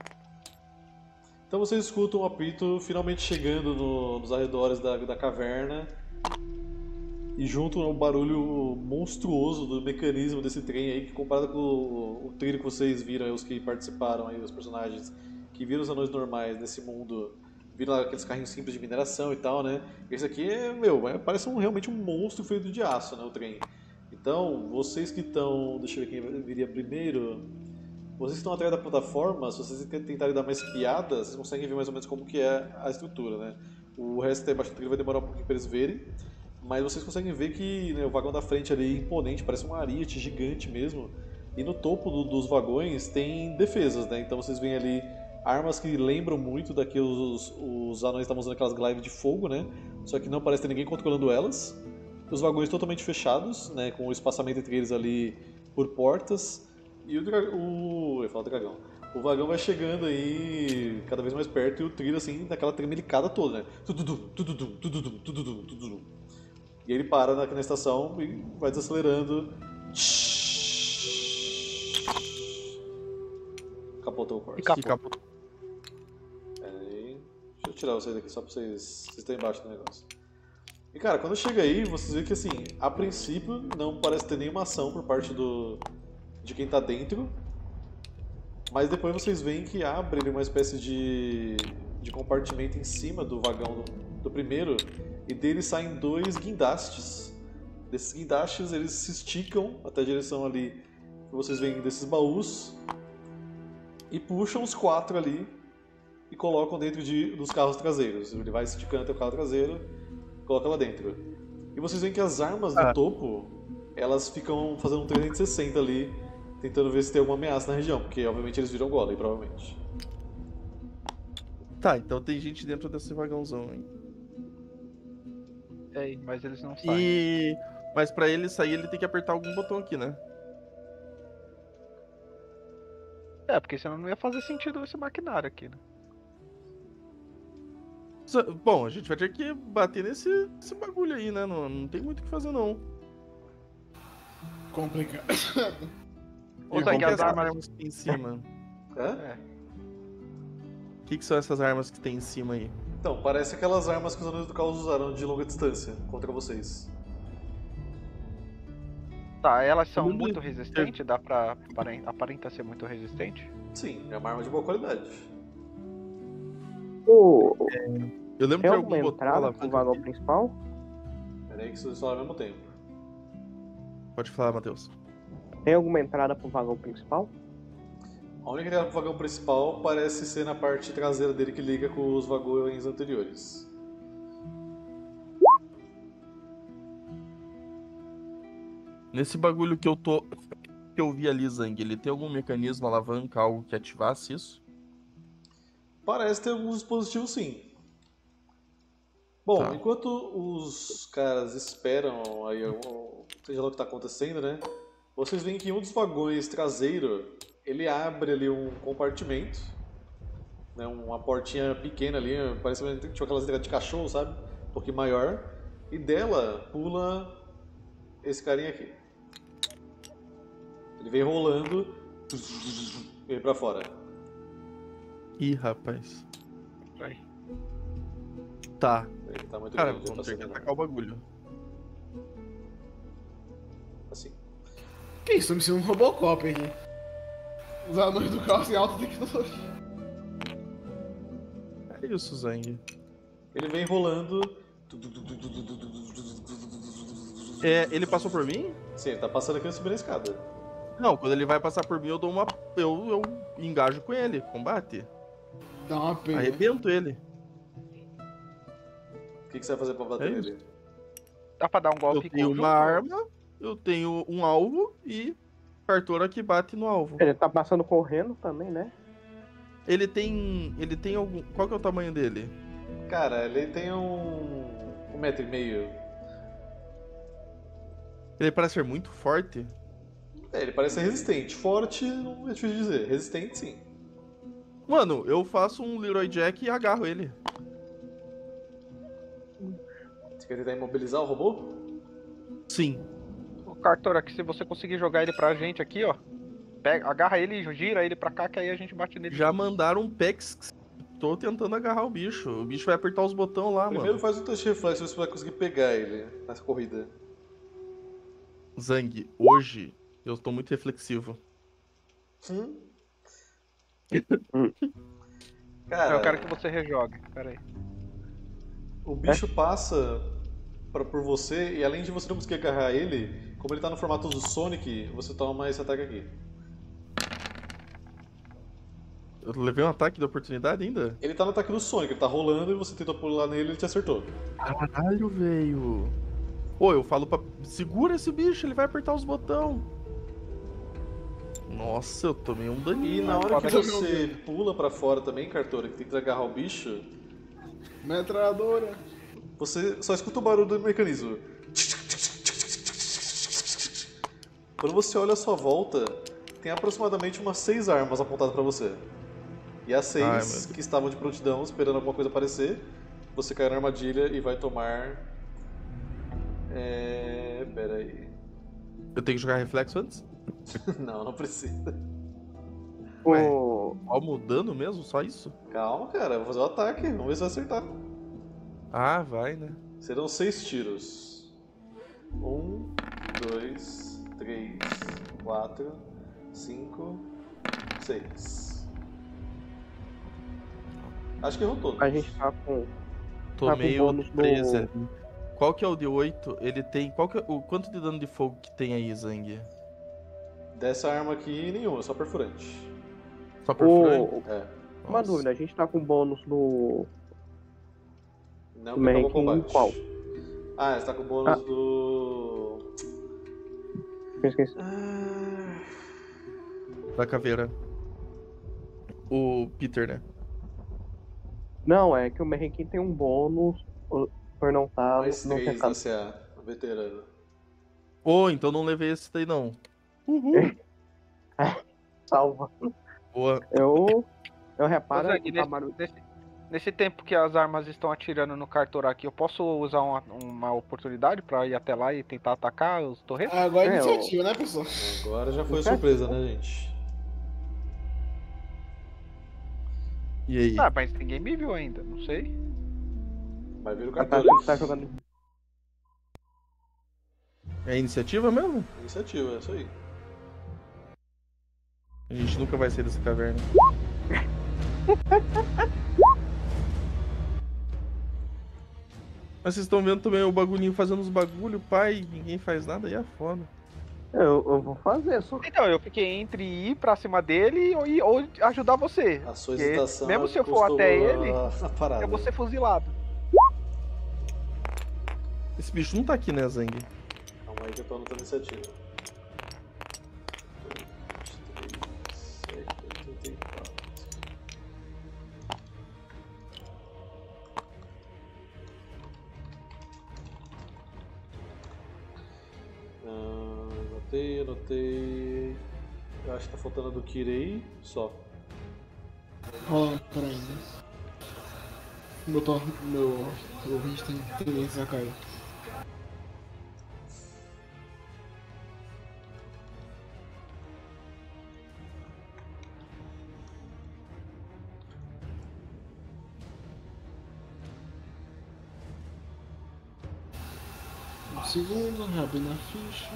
Então vocês escutam o apito finalmente chegando no- nos arredores da, da caverna. E junto ao barulho monstruoso do mecanismo desse trem aí, que comparado com o, o trilho que vocês viram, os que participaram aí, os personagens que viram os anões normais nesse mundo, viram aqueles carrinhos simples de mineração e tal, né? Esse aqui é, meu, é- parece um, realmente um monstro feito de aço, né, o trem. Então, vocês que estão, deixa eu ver quem viria primeiro, vocês que estão atrás da plataforma, se vocês tentarem dar uma espiada, vocês conseguem ver mais ou menos como que é a estrutura, né? O resto da embaixo do trilho vai demorar um pouquinho para eles verem, mas vocês conseguem ver que, né, o vagão da frente ali é imponente, parece um ariete gigante mesmo, e no topo do- dos vagões tem defesas, né? Então vocês veem ali armas que lembram muito da que os, os anões estavam usando, aquelas glaives de fogo, né? Só que não parece ter ninguém controlando elas. Os vagões totalmente fechados, né? Com o espaçamento entre eles ali por portas. E o, dra- o... eu ia falar dragão. O vagão vai chegando aí cada vez mais perto e o trilho assim, daquela tremelicada toda, né? Tududum, tududum, tududum, tududum, tududum. E ele para na, na estação e vai desacelerando. capotou o Corsa. E capô. Que capo- Pera aí. Deixa eu tirar vocês daqui só pra vocês. Vocês estão embaixo do negócio. E cara, quando chega aí, vocês veem que assim, a princípio não parece ter nenhuma ação por parte do. de quem tá dentro. Mas depois vocês veem que abre uma espécie de. de compartimento em cima do vagão do, do primeiro. E dele saem dois guindastes. Desses guindastes eles se esticam até a direção ali que vocês veem desses baús. E puxam os quatro ali e colocam dentro de, dos carros traseiros. Ele vai esticando até o carro traseiro, coloca lá dentro. E vocês veem que as armas do Ah. topo, elas ficam fazendo um trezentos e sessenta ali, tentando ver se tem alguma ameaça na região, porque obviamente eles viram golem, provavelmente. Tá, então tem gente dentro desse vagãozão, hein? É, mas eles não saem. E... Mas pra ele sair, ele tem que apertar algum botão aqui, né? É, porque senão não ia fazer sentido esse maquinário aqui, né? Só- Bom, a gente vai ter que bater nesse, nesse bagulho aí, né? Não, não tem muito o que fazer, não. Complicado. Ô, E Zang, qual que é as essa armas- armas que tem em cima? É? O que, que são essas armas que tem em cima aí? Então, parece aquelas armas que os anões do caos usaram de longa distância contra vocês. Tá, elas são Muito- muito resistentes? Dá pra... aparen- aparenta ser muito resistente? Sim, é uma arma de boa qualidade. O... Eu lembro Tem de alguma algum botão entrada pro alavanca vagão aqui. principal? Pera aí que vocês falam ao mesmo tempo. Pode falar, Matheus. Tem alguma entrada pro vagão principal? A única entrada pro vagão principal parece ser na parte traseira dele que liga com os vagões anteriores. Nesse bagulho que eu tô. Que eu vi ali, Zang, ele tem algum mecanismo, alavanca, algo que ativasse isso? Parece ter alguns dispositivos sim. Bom, Tá. enquanto os caras esperam aí, o- seja lá o que está acontecendo, né? Vocês veem que em um dos vagões traseiro, ele abre ali um compartimento, né? Uma portinha pequena ali, parece que tinha aquelas entradas de cachorro, sabe? Um pouquinho maior. E dela pula esse carinha aqui. Ele vem rolando e vem pra fora. Ih, rapaz. Vai. Tá. Ele tá muito Cara, grande pra vamos ter ser que menor. atacar o bagulho. Assim. Que isso? Me ensinou um Robocop aqui. Os anões do caos em alta tecnologia. É isso, Zang. Ele vem rolando. É, ele passou por mim? Sim, ele tá passando aqui subindo a escada. Não, quando ele vai passar por mim, eu dou uma. Eu, eu engajo com ele, combate. Dá uma pena. Arrebento ele. O que, que você vai fazer pra bater É nele? Dá pra dar um Eu golpe tenho conjunto? uma arma, eu tenho um alvo e cartora que bate no alvo. Ele tá passando correndo também, né? Ele tem. Ele tem algum. Qual que é o tamanho dele? Cara, ele tem um. um metro e meio. Ele parece ser muito forte. É, ele parece ser resistente. Forte, não é difícil de dizer. Resistente, sim. Mano, eu faço um Leroy Jack e agarro ele. Você quer tentar imobilizar o robô? Sim. O Cartora, que se você conseguir jogar ele pra gente aqui, ó. Pega, agarra ele e gira ele pra cá, que aí a gente bate nele. Já mandaram um Pex. Tô tentando agarrar o bicho. O bicho vai apertar os botões lá, Primeiro mano. faz um teste de reflexo, ver se você vai conseguir pegar ele nessa corrida. Zang, hoje eu tô muito reflexivo. Hum? Hum. Cara, Eu quero que você rejogue. Pera aí. o bicho passa pra, por você e além de você não conseguir agarrar ele, como ele tá no formato do Sonic, você toma esse ataque aqui. Eu levei um ataque de oportunidade ainda? Ele tá no ataque do Sonic, ele tá rolando e você tentou pular nele e ele te acertou. Caralho, velho. Ô, eu falo pra. Segura esse bicho, ele vai apertar os botões. Nossa, eu tomei um E daninho. na hora que Pode você pula pra fora também, Cartora, que tenta agarrar o bicho, Metralhadora. você só escuta o barulho do mecanismo. Quando você olha à sua volta, tem aproximadamente umas seis armas apontadas pra você. E as Ai, meu seis Deus. que estavam de prontidão, esperando alguma coisa aparecer, você cai na armadilha e vai tomar... É... Pera aí... Eu tenho que jogar reflexo antes? Não, não precisa. O... Calma o dano mesmo? Só isso? Calma, cara, eu vou fazer o ataque, vamos ver se vai acertar. Ah, vai, né? Serão seis tiros. Um, dois, três, quatro, cinco, seis. Acho que errou todos. A gente tá com. Tomei com o bônus no- treze ali. Qual que é o de oito? Ele tem. Qual que é... o quanto de dano de fogo que tem aí, Zang? Dessa arma aqui, nenhuma, só perfurante. Só perfurante? O... É. Uma Nossa. dúvida, a gente tá com bônus no. Não, Do que acabou o Merrick em combate. qual? Ah, você tá com o bônus Ah. do. Eu esqueci. Ah, Da caveira. O Peter, né? Não, é que o Merrick tem um bônus por por não estar mais no três recado. da C A, veterano. Ô, então não levei esse daí não. Salva. Boa. Eu. Eu Ô, reparo Zang, que nesse, barulho. nesse, nesse tempo que as armas estão atirando no Cartor aqui, eu posso usar uma, uma oportunidade pra ir até lá e tentar atacar os torretos? Agora é É, iniciativa, né, pessoal? Agora já foi Certo. surpresa, né, gente? E aí? Ah, mas ninguém me viu ainda, não sei. Vai vir o Tá, cartão. tá jogando. É iniciativa mesmo? Iniciativa, é isso aí. A gente nunca vai sair dessa caverna. Mas vocês estão vendo também o bagulhinho fazendo os bagulho, pai, ninguém faz nada, aí é foda. Eu, eu vou fazer, só. Então, eu fiquei entre ir pra cima dele ou, ir- ou ajudar você. A sua Porque hesitação mesmo é se eu for custou até a- ele, a parada. eu vou ser fuzilado. Esse bicho não tá aqui, né, Zang? Calma aí que eu tô anotando a iniciativa. vinte e três, sete, oitenta e quatro. Ah, anotei, anotei. Eu acho que tá faltando a do Kirei só. Ó, peraí. né? Meu, to- meu ouvinte tem tendência a cair. Um segundo, reabrindo a ficha.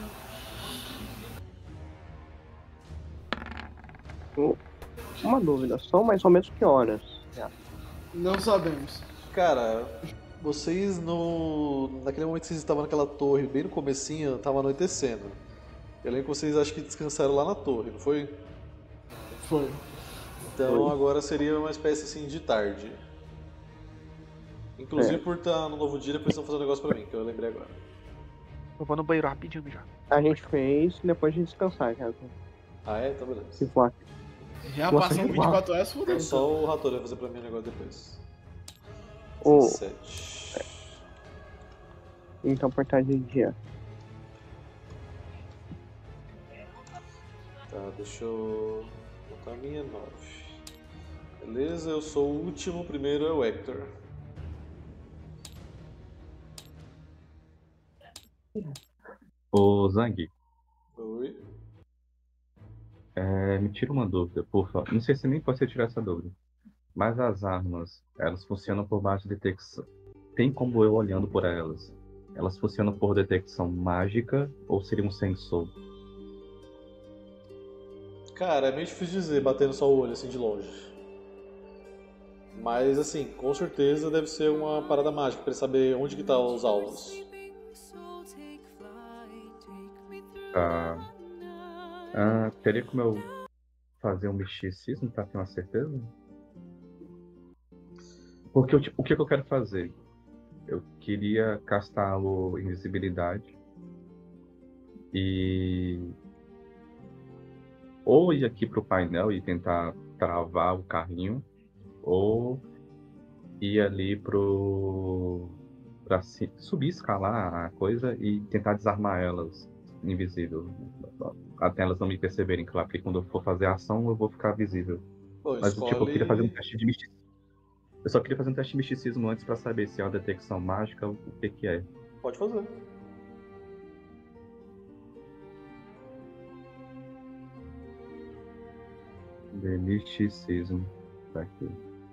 Uma dúvida, são mais ou menos que horas? Não sabemos. Cara, vocês no. Naquele momento que vocês estavam naquela torre, bem no comecinho, tava anoitecendo. Eu lembro que vocês acho que descansaram lá na torre, não foi? Foi. Então agora seria uma espécie assim de tarde. Inclusive É. por estar no novo dia, depois estão fazendo um negócio pra mim, que eu lembrei agora. Eu vou no banheiro rapidinho já. A gente fez depois de descansar, já. Ah é? Então beleza. Se for. Já Nossa, passou que vinte e quatro horas, fudeu. Então só o Rator vai fazer pra mim o negócio depois. O... dezessete. Então, por tarde de dia. Tá, deixa eu botar a minha nove. Beleza, eu sou o último, o primeiro é o Hector. Ô, Zang, Oi. é, me tira uma dúvida, por favor. Não sei se nem pode você tirar essa dúvida. Mas as armas, elas funcionam por base de detecção. Tem como eu olhando por elas? Elas funcionam por detecção mágica ou seria um sensor? Cara, é meio difícil dizer, batendo só o olho assim de longe. Mas assim, com certeza deve ser uma parada mágica pra ele saber onde que tá os alvos. Ah, ah, teria como eu fazer um misticismo pra ter uma certeza? Porque eu, tipo, o que que eu quero fazer? Eu queria castá-lo invisibilidade e ou ir aqui pro painel e tentar travar o carrinho, ou ir ali pro pra ci- subir, escalar a coisa e tentar desarmar elas invisível, até elas não me perceberem, claro, porque quando eu for fazer a ação eu vou ficar visível. Bom, Mas tipo, eu queria fazer um escolhe. teste de misticismo. Eu só queria fazer um teste de misticismo antes pra saber se é uma detecção mágica ou o que que é. Pode fazer. De misticismo. Tá aqui.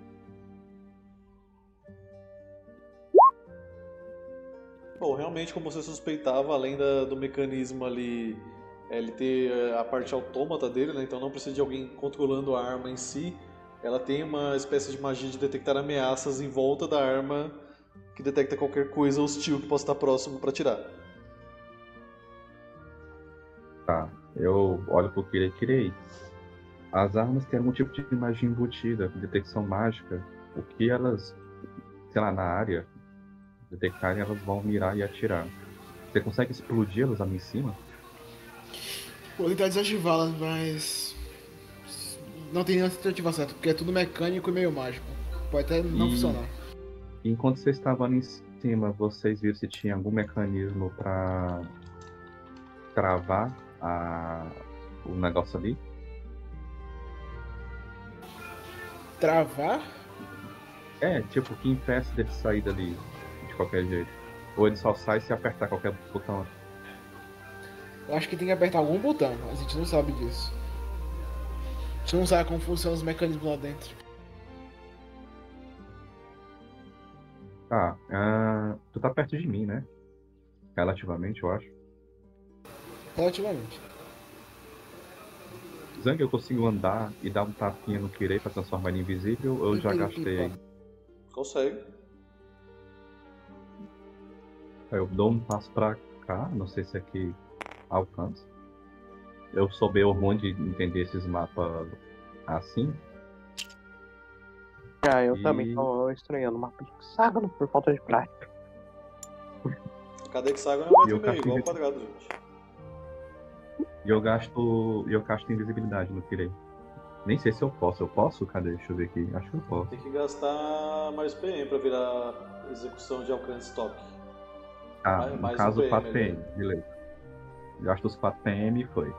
Bom, realmente, como você suspeitava, além da- do mecanismo ali, é, ele ter é, a parte autômata dele, né? Então não precisa de alguém controlando a arma em si. Ela tem uma espécie de magia de detectar ameaças em volta da arma que detecta qualquer coisa hostil que possa estar próximo para tirar. Tá. Eu olho pro Kirei. Kirei. As armas têm algum tipo de magia embutida, detecção mágica. O que elas, sei lá, na área, detectarem, elas vão mirar e atirar. Você consegue explodir elas ali em cima? Vou tentar desativá-las, mas. Não tem nenhuma tentativa certa, porque é tudo mecânico e meio mágico. Pode até não E- funcionar. Enquanto vocês estavam ali em cima, vocês viram se tinha algum mecanismo pra travar a... o negócio ali? Travar? É, tipo, que impeça dele sair dali de qualquer jeito. Ou ele só sai se apertar qualquer botão. Eu acho que tem que apertar algum botão, mas a gente não sabe disso. A gente não sabe como funcionam os mecanismos lá dentro. Tá, ah, tu tá perto de mim, né? Relativamente, eu acho. Relativamente. Zang, eu consigo andar e dar um tapinha no Kirei pra transformar ele em invisível ou eu já gastei? Consegue. Aí eu dou um passo pra cá, não sei se aqui alcança. Eu souber o ruim de entender esses mapas assim. Ah, eu E- também tô estranhando o mapa de hexágono por falta de prática. Cada hexágono é um metro eu e meio, casto igual ao invis- quadrado, gente. E eu gasto. E eu casto invisibilidade no Kirei. Nem sei se eu posso. Eu posso? Cadê? Deixa eu ver aqui. Acho que eu posso. Tem que gastar mais P M pra virar execução de alcance toque. Ah, mais- no mais caso um P M quatro P M, ali. beleza. Gasto os quatro P M e foi.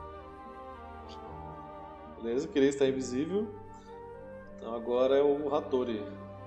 Beleza, o Kirei está invisível. Então agora é o Hattori.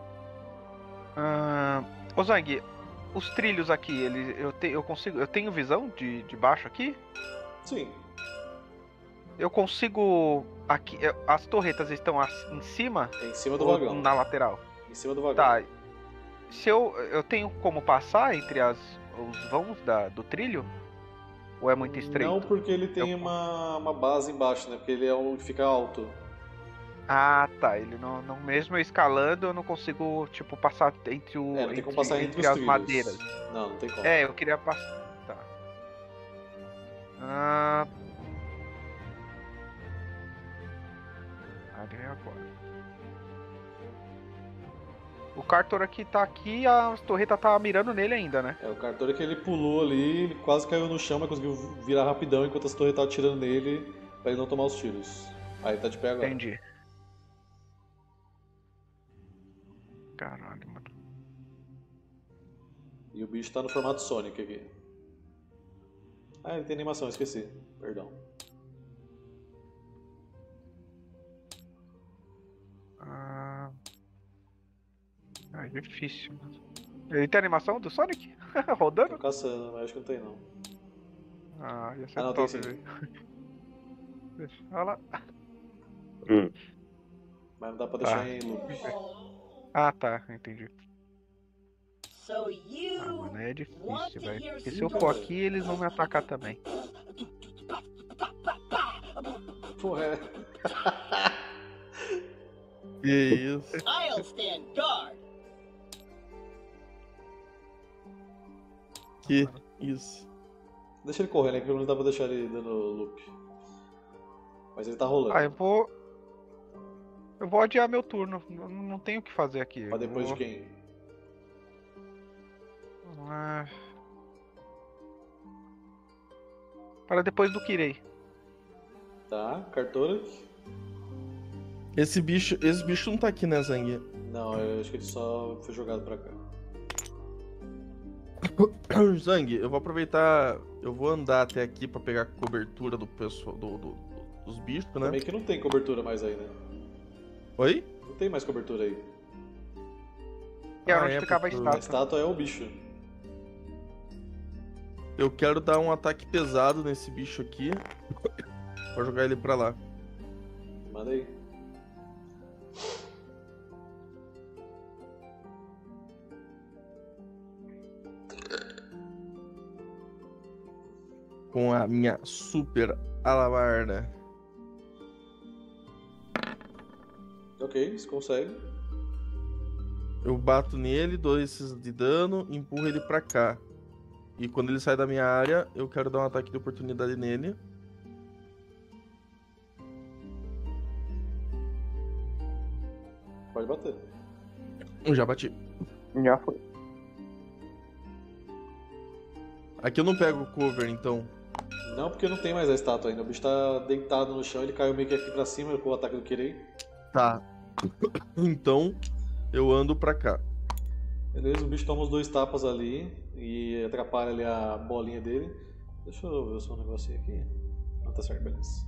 Ah, ô Zang, os trilhos aqui, ele, eu, te, eu consigo. Eu tenho visão de, de baixo aqui? Sim. Eu consigo. Aqui, eu- as torretas estão as- em cima É em cima do ou vagão. na lateral? Em cima do vagão. Tá. Se eu, eu tenho como passar entre as, os vãos da, do trilho? Ou é muito estreito? Não, porque ele tem Eu- uma, uma base embaixo, né? Porque ele é um que fica alto. Ah, tá. Ele não, não. Mesmo eu escalando, eu não consigo, tipo, passar entre o. É, não tem como passar entre, os as trilhos. madeiras. Não, não tem como. É, eu queria passar. Tá. Ah. Ali é agora. O Cartor aqui tá aqui, a torreta tá mirando nele ainda, né? É, o Cartor que ele pulou ali, ele quase caiu no chão, mas conseguiu virar rapidão enquanto as torres estavam atirando nele pra ele não tomar os tiros. Aí ele tá de pé agora. Entendi. Caralho, mano. E o bicho tá no formato Sonic aqui. Ah, ele tem animação, esqueci. Perdão. Ah, ah, é difícil. Ele tem animação do Sonic? Rodando? Tô caçando, mas acho que não tem não. Ah, ia ser Ah, não, tem top, sim. velho. Deixa, olha lá. Mas não dá pra deixar Tá. em loop. Ah, tá, entendi. So you Ah, mano, é difícil, want to velho. hear Porque se some eu for aqui, eles vão me atacar também. Porra, é. Que isso? I'll stand guard. Que isso? Deixa ele correr, né? Que não dá pra deixar ele dando loop. Mas ele tá rolando. Ah, eu vou. Eu vou adiar meu turno. Não, não tenho o que fazer aqui. Pra Eu depois vou... de quem? Ah. Para depois do Kirei. Tá, Cartora. Esse bicho, esse bicho não tá aqui, né, Zang? Não, eu acho que ele só foi jogado pra cá. Zang, eu vou aproveitar, eu vou andar até aqui pra pegar a cobertura do pessoal, do, do- dos bichos, né? Também que não tem cobertura mais aí, né? Oi? Não tem mais cobertura aí. Que era Ah, onde é, ficava a porque- A estátua. estátua é o bicho. Eu quero dar um ataque pesado nesse bicho aqui. Vou jogar ele pra lá. Manda aí. com a minha super alabarda. Ok, você consegue. Eu bato nele, dou esses de dano, empurro ele pra cá. E quando ele sai da minha área, eu quero dar um ataque de oportunidade nele. Pode bater. Eu já bati. Já foi. Aqui eu não pego o cover, então. Não, porque não tem mais a estátua ainda. O bicho tá deitado no chão, ele caiu meio que aqui pra cima com o ataque do Kirei. Tá. Então, eu ando pra cá. Beleza, o bicho toma os dois tapas ali e atrapalha ali a bolinha dele. Deixa eu ver só um negocinho aqui. Não, tá certo, beleza.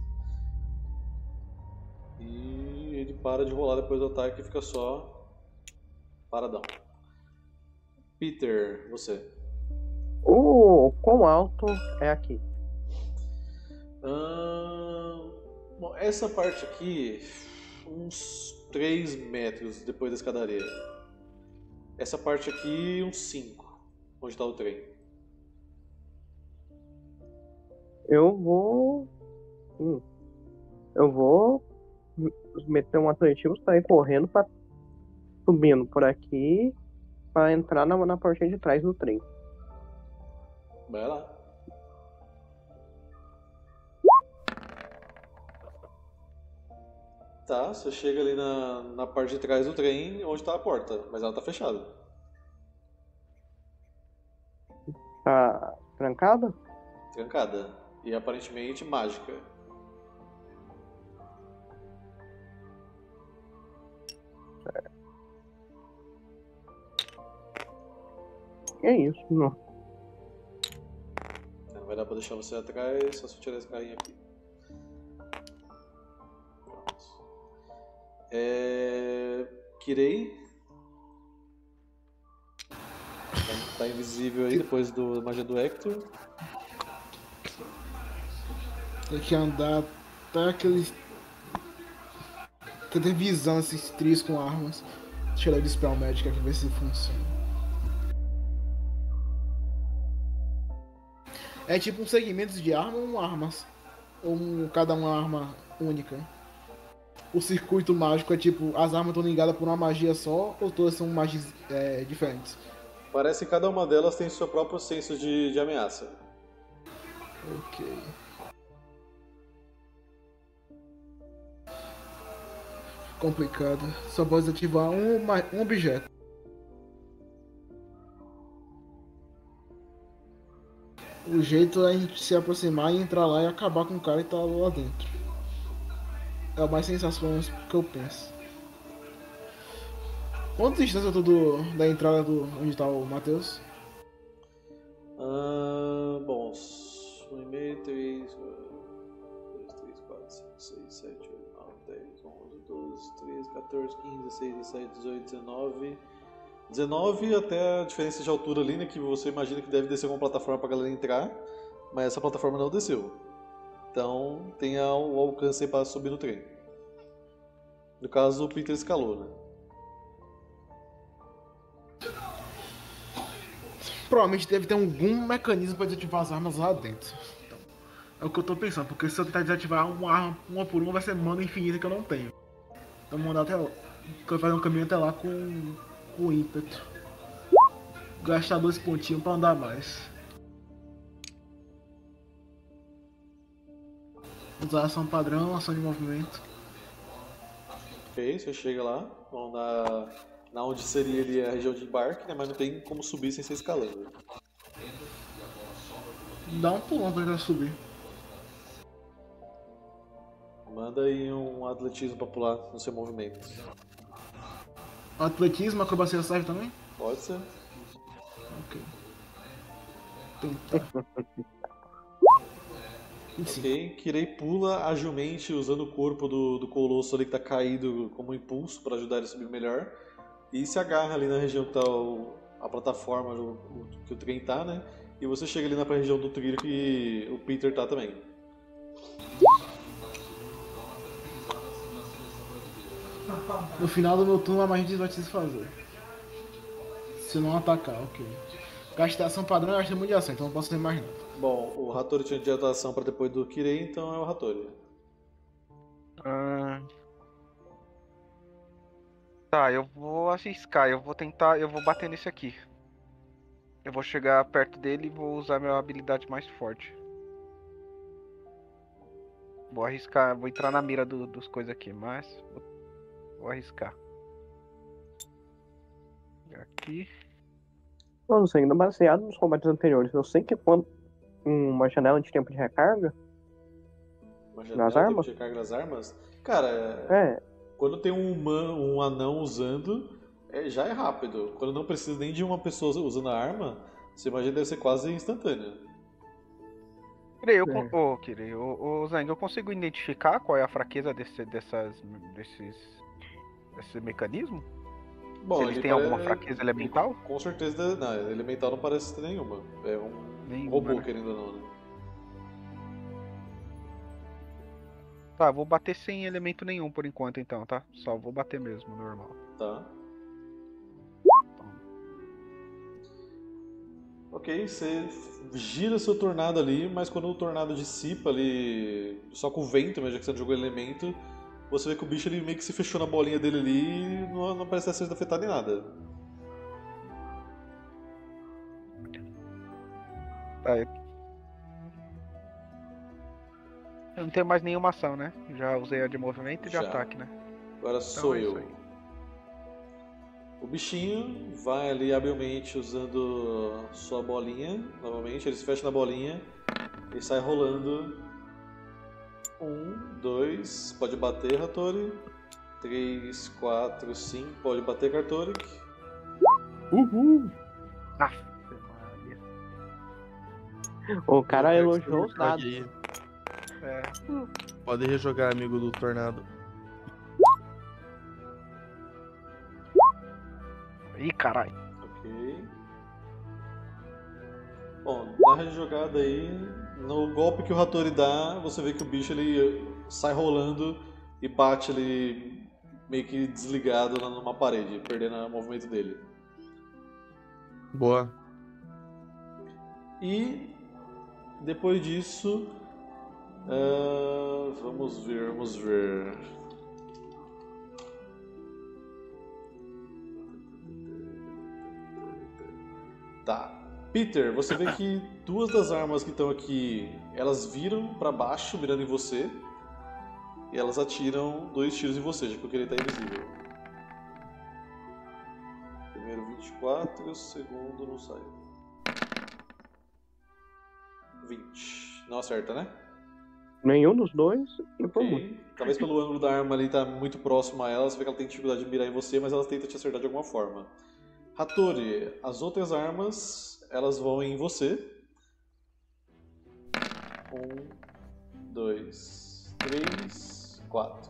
E ele para de rolar depois do ataque e fica só paradão. Peter, você. O quão alto é aqui? Ahn, bom, essa parte aqui, uns três metros depois da escadaria. Essa parte aqui, uns cinco, onde está o trem. Eu vou. Hum. Eu vou meter um atletismo, sair correndo pra. Subindo por aqui pra entrar na, na portinha de trás do trem. Vai lá. Tá, você chega ali na, na parte de trás do trem, onde está a porta, mas ela tá fechada. Tá trancada? Trancada. E aparentemente mágica. É isso, não. Não vai dar pra deixar você atrás, só se eu tirar esse carrinho aqui. Pronto. É... Kirei. Tá, tá invisível aí depois do magia do Hector. Tem que andar até aqueles. Tem visão esses trios com armas. Deixa eu ler o Dispel Magic aqui ver se funciona. É tipo um segmento de arma ou um armas? Ou um, cada uma arma única? O circuito mágico é tipo, as armas estão ligadas por uma magia só ou todas são magias é, diferentes? Parece que cada uma delas tem seu próprio senso de, de ameaça. Ok. Complicado. Só pode ativar um, um objeto. O jeito é a gente se aproximar e entrar lá e acabar com o cara que tá lá dentro. É o mais sensacional que eu penso. Quanto distância eu tô do, da entrada do onde tá o Matheus? Ah, bom, um e meio, três, dois, três, quatro, cinco, seis, sete, oito, nove, dez, onze, doze, treze, quatorze, quinze, dezesseis, dezessete, dezoito, dezenove. dezenove até a diferença de altura ali, né? Que você imagina que deve descer uma plataforma pra galera entrar, mas essa plataforma não desceu. Então tem o alcance para subir no trem. No caso, o Peter escalou, né? Provavelmente deve ter algum mecanismo para desativar as armas lá dentro. Então, é o que eu tô pensando, porque se eu tentar desativar uma arma uma por uma, vai ser mana infinita que eu não tenho. Então mandar até lá. Eu fazer um caminho até lá com o ímpeto. Gastar dois pontinhos para andar mais. Usar ação padrão, ação de movimento. Ok, você chega lá, vão na, na onde seria ali a região de embarque, né? Mas não tem como subir sem ser escalando. Dá um pulão pra ele subir. Manda aí um atletismo pra pular no seu movimento. Atletismo, acrobacia serve também? Pode ser. Ok. Tentar. Ok, Kirei pula agilmente usando o corpo do, do colosso ali que tá caído como impulso para ajudar ele a subir melhor. E se agarra ali na região que tá o, a plataforma o, o, que o trem tá, né? E você chega ali na região do trilho que o Peter tá também. No final do meu turno a magia vai te desfazer. Se eu não atacar, ok. Gastação padrão eu acho muito de ação, então não posso ter mais nada. Bom, o Hattori tinha adiantação pra depois do Kirei, então é o Hattori. Ah, Tá, eu vou arriscar, eu vou tentar, eu vou bater nesse aqui. Eu vou chegar perto dele e vou usar minha habilidade mais forte. Vou arriscar, vou entrar na mira do- dos coisas aqui, mas vou, vou arriscar. Aqui. Não sei, ainda baseado nos combates anteriores. Eu sei que quando uma janela de tempo de recarga, Uma Nas janela, tempo armas? de recarga das armas. Cara, é. quando tem um humano, um anão usando, é, já é rápido. Quando não precisa nem de uma pessoa usando a arma, você imagina que deve ser quase instantâneo. Kirei, eu, É. con- ô, Kirei, ô, ô, Zang, eu consigo identificar qual é a fraqueza desse, dessas, desses, desse mecanismo? Bom, Se eles ele têm pare- alguma fraqueza elemental? ele- com certeza, não, elemental não parece ter nenhuma. É um Nenhuma, robô, né? querendo ou não, né? Tá, vou bater sem elemento nenhum por enquanto então, tá? Só vou bater mesmo, normal. Tá. Ok, você gira seu tornado ali, mas quando o tornado dissipa ali, só com o vento, mesmo já que você não jogou elemento, você vê que o bicho ele meio que se fechou na bolinha dele ali e não, não parece ter sido afetado em nada. Tá, eu... eu não tenho mais nenhuma ação, né? Já usei a de movimento e de Já. ataque, né? Agora sou é isso eu. aí. O bichinho vai ali habilmente usando sua bolinha, novamente, ele se fecha na bolinha e sai rolando. Um, dois, pode bater, Hattori. Três, quatro, cinco, pode bater, Kartorik. Uhul! Aff, Maria. O cara Eu quero que elogiou você os dados. rejogue aí. É, Pode rejogar, amigo do Tornado. ih, caralho. Ok. Bom, na rejogada aí, no golpe que o Hattori dá, você vê que o bicho ele sai rolando e bate ali meio que desligado numa parede, perdendo o movimento dele. Boa. E depois disso, ah, vamos ver, vamos ver. Tá. Peter, você vê que duas das armas que estão aqui, elas viram pra baixo, mirando em você, e elas atiram dois tiros em você, já que o que ele tá invisível. Primeiro vinte e quatro, segundo não sai. vinte. Não acerta, né? Nenhum dos dois e por muito. Ok. Talvez pelo ângulo da arma ali tá muito próximo a ela, você vê que ela tem dificuldade de mirar em você, mas ela tenta te acertar de alguma forma. Hattori, as outras armas, elas vão em você. Um, dois, três, quatro.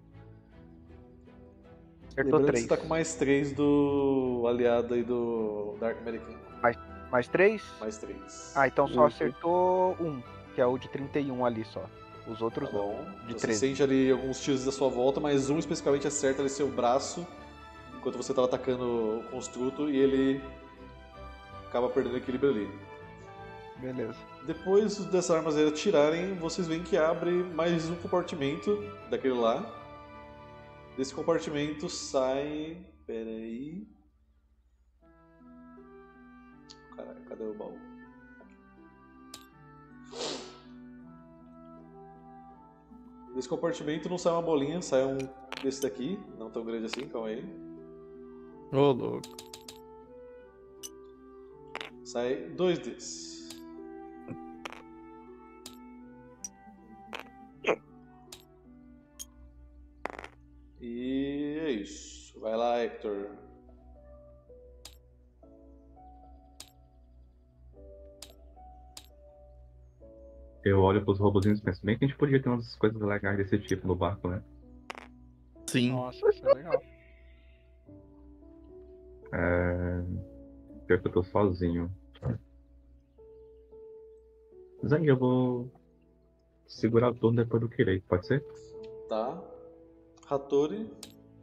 Acertou Lembrando que três. você tá com mais três do aliado aí do Dark American. Mais três? Mais três. Ah, então só Uhum. acertou um, que é o de trinta e um ali só. Os Tá outros não. bom. De Você treze. sente ali alguns tiros da sua volta, mas um especificamente acerta ali seu braço enquanto você estava atacando o construto e ele acaba perdendo o equilíbrio ali. Beleza. Depois dessas armas aí atirarem, vocês veem que abre mais um compartimento daquele lá. Desse compartimento sai. Pera aí. Caralho, cadê o baú? Desse compartimento não sai uma bolinha, sai um desse daqui, não tão grande assim, calma aí. Ô, louco. Sai dois desses. E é isso. Vai lá, Hector. Eu olho pros robozinhos e penso, bem que a gente podia ter umas coisas legais desse tipo no barco, né? Sim. Nossa, isso é legal. É... Pior que eu tô sozinho. Zang, eu vou segurar o turno depois do Kirei, pode ser? Tá. Hattori.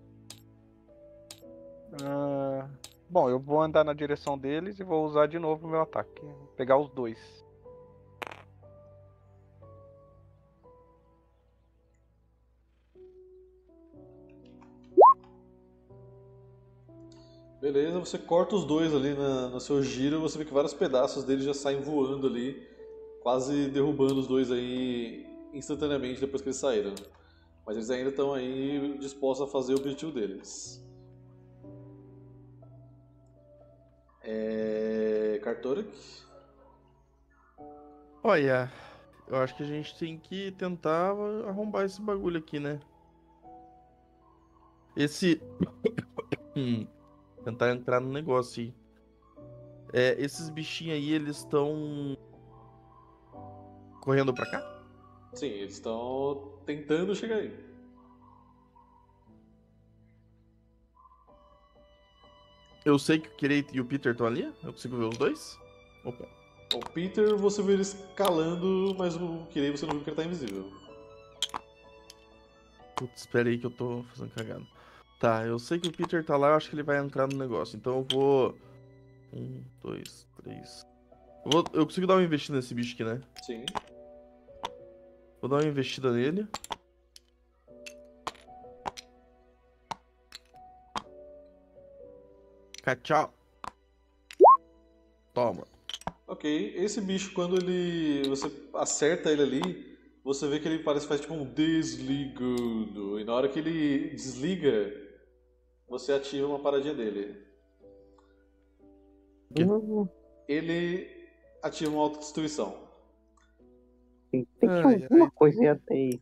Ah, bom, eu vou andar na direção deles e vou usar de novo o meu ataque. Pegar os dois. Beleza, você corta os dois ali na- no seu giro, você vê que vários pedaços deles já saem voando ali, quase derrubando os dois aí instantaneamente depois que eles saíram. Mas eles ainda estão aí dispostos a fazer o objetivo deles. É... Kartorik? Olha, eu acho que a gente tem que tentar arrombar esse bagulho aqui, né? Esse. Hum, tentar entrar no negócio aí. É, esses bichinhos aí, eles estão. Correndo pra cá? Sim, eles estão tentando chegar aí. Eu sei que o Kirei e o Peter estão ali? Eu consigo ver os dois? Opa. O Peter, você vê ele escalando, mas o Kirei você não viu que ele tá invisível. Putz, espera aí que eu tô fazendo cagada. Tá, eu sei que o Peter tá lá, eu acho que ele vai entrar no negócio. Então eu vou. Um, dois, três. Eu, vou... eu consigo dar uma investida nesse bicho aqui, né? Sim. Vou dar uma investida nele. Tchau. Toma. Ok, esse bicho quando ele. Você acerta ele ali, você vê que ele parece que faz tipo um desligando. E na hora que ele desliga, você ativa uma paradinha dele. quê? Hum, Ele ativa uma autodestruição. tem tem que Ai, ter alguma coisinha aí.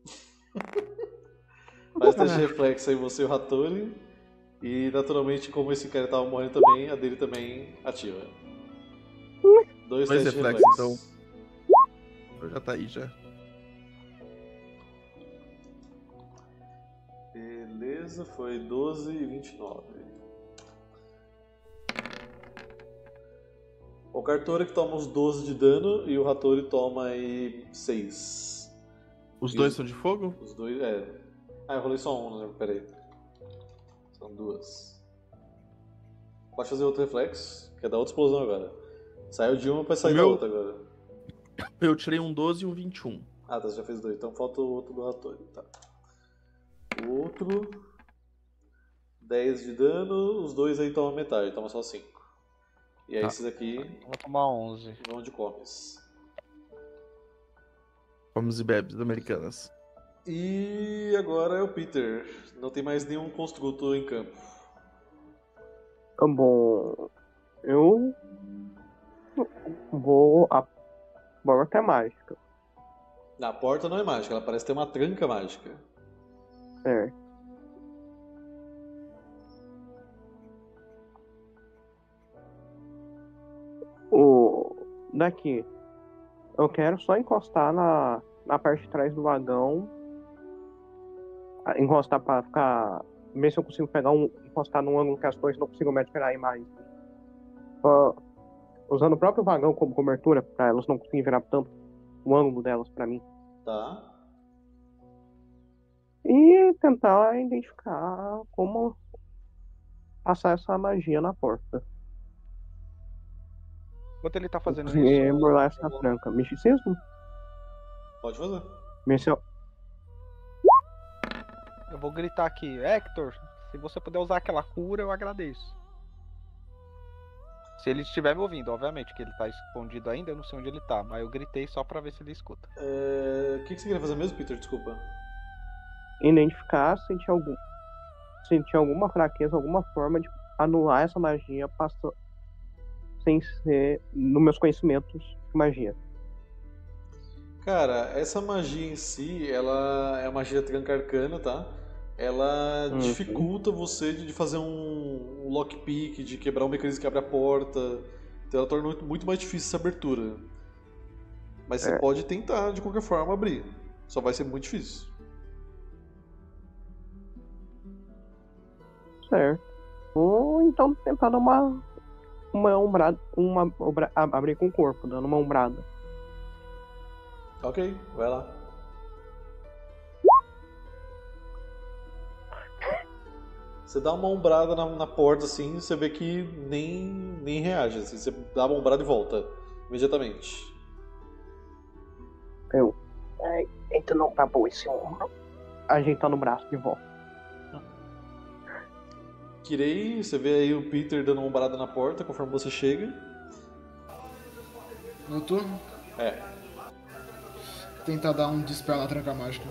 Faz teste de reflexo aí você e o Hattori. E naturalmente, como esse cara tava morrendo também, a dele também ativa. Dois Dois testes de reflexos, reflexo. Já tá aí, já. Beleza, foi doze e vinte e nove. O Kartori que toma uns doze de dano e o Hattori toma aí seis. Os E dois os- são de fogo? Os dois, é. Ah, eu rolei só um, né? Pera aí. São duas. Pode fazer outro reflexo, que é da outra explosão agora. Saiu de uma pra sair O da meu- outra agora. Eu tirei um doze e um vinte e um. Ah, tá, você já fez dois. Então falta o outro do Hattori. Tá. O outro. dez de dano, os dois aí tomam metade, toma só cinco. E aí Tá. esses aqui Vou tomar onze. vão de comes. Comes e bebes americanas. E agora é o Peter. Não tem mais nenhum construto em campo. Tá bom. Eu vou. A porta é mágica. Na porta não é mágica, ela parece ter uma tranca mágica. Certo. O. Daqui. Eu quero só encostar na, na parte de trás do vagão. Ah, encostar pra ficar. Ver se eu consigo pegar um. Encostar num ângulo que as torres não consigam me atirar a imagem. Ah, usando o próprio vagão como cobertura, pra elas não conseguirem virar tanto o ângulo delas pra mim. Tá? E tentar identificar como passar essa magia na porta. Enquanto ele tá fazendo Conseguir isso, burlar essa tranca. Misticismo? Pode fazer. Mencio- eu vou gritar aqui, Hector, se você puder usar aquela cura, eu agradeço. Se ele estiver me ouvindo, obviamente, que ele tá escondido ainda, eu não sei onde ele tá, mas eu gritei só pra ver se ele escuta. É, O que que você queria fazer mesmo, Peter? Desculpa. Identificar se tinha algum. Se tinha alguma fraqueza, alguma forma de anular essa magia passa... sem ser nos meus conhecimentos de magia. Cara, essa magia em si, ela é uma magia tranca arcana, tá? Ela Uhum. dificulta você de de fazer um, um lockpick, de quebrar um mecanismo que abre a porta. Então ela torna muito- muito mais difícil essa abertura. Mas você É. pode tentar, de qualquer forma, abrir. Só vai ser muito difícil. Certo. Ou então tentar dar uma. Uma ombrada. Uma obra- a- abrir com o corpo, dando uma ombrada. Ok, vai lá. Você dá uma ombrada na, na porta assim, você vê que nem, nem reage. Assim, você dá uma ombrada e volta imediatamente. Eu. Ai, então não tá bom esse ombro. Ajeitando o braço de volta. O Kirei, você vê aí o Peter dando uma ombrada na porta conforme você chega. Noturno. É. Tentar dar um dispel na tranca mágica.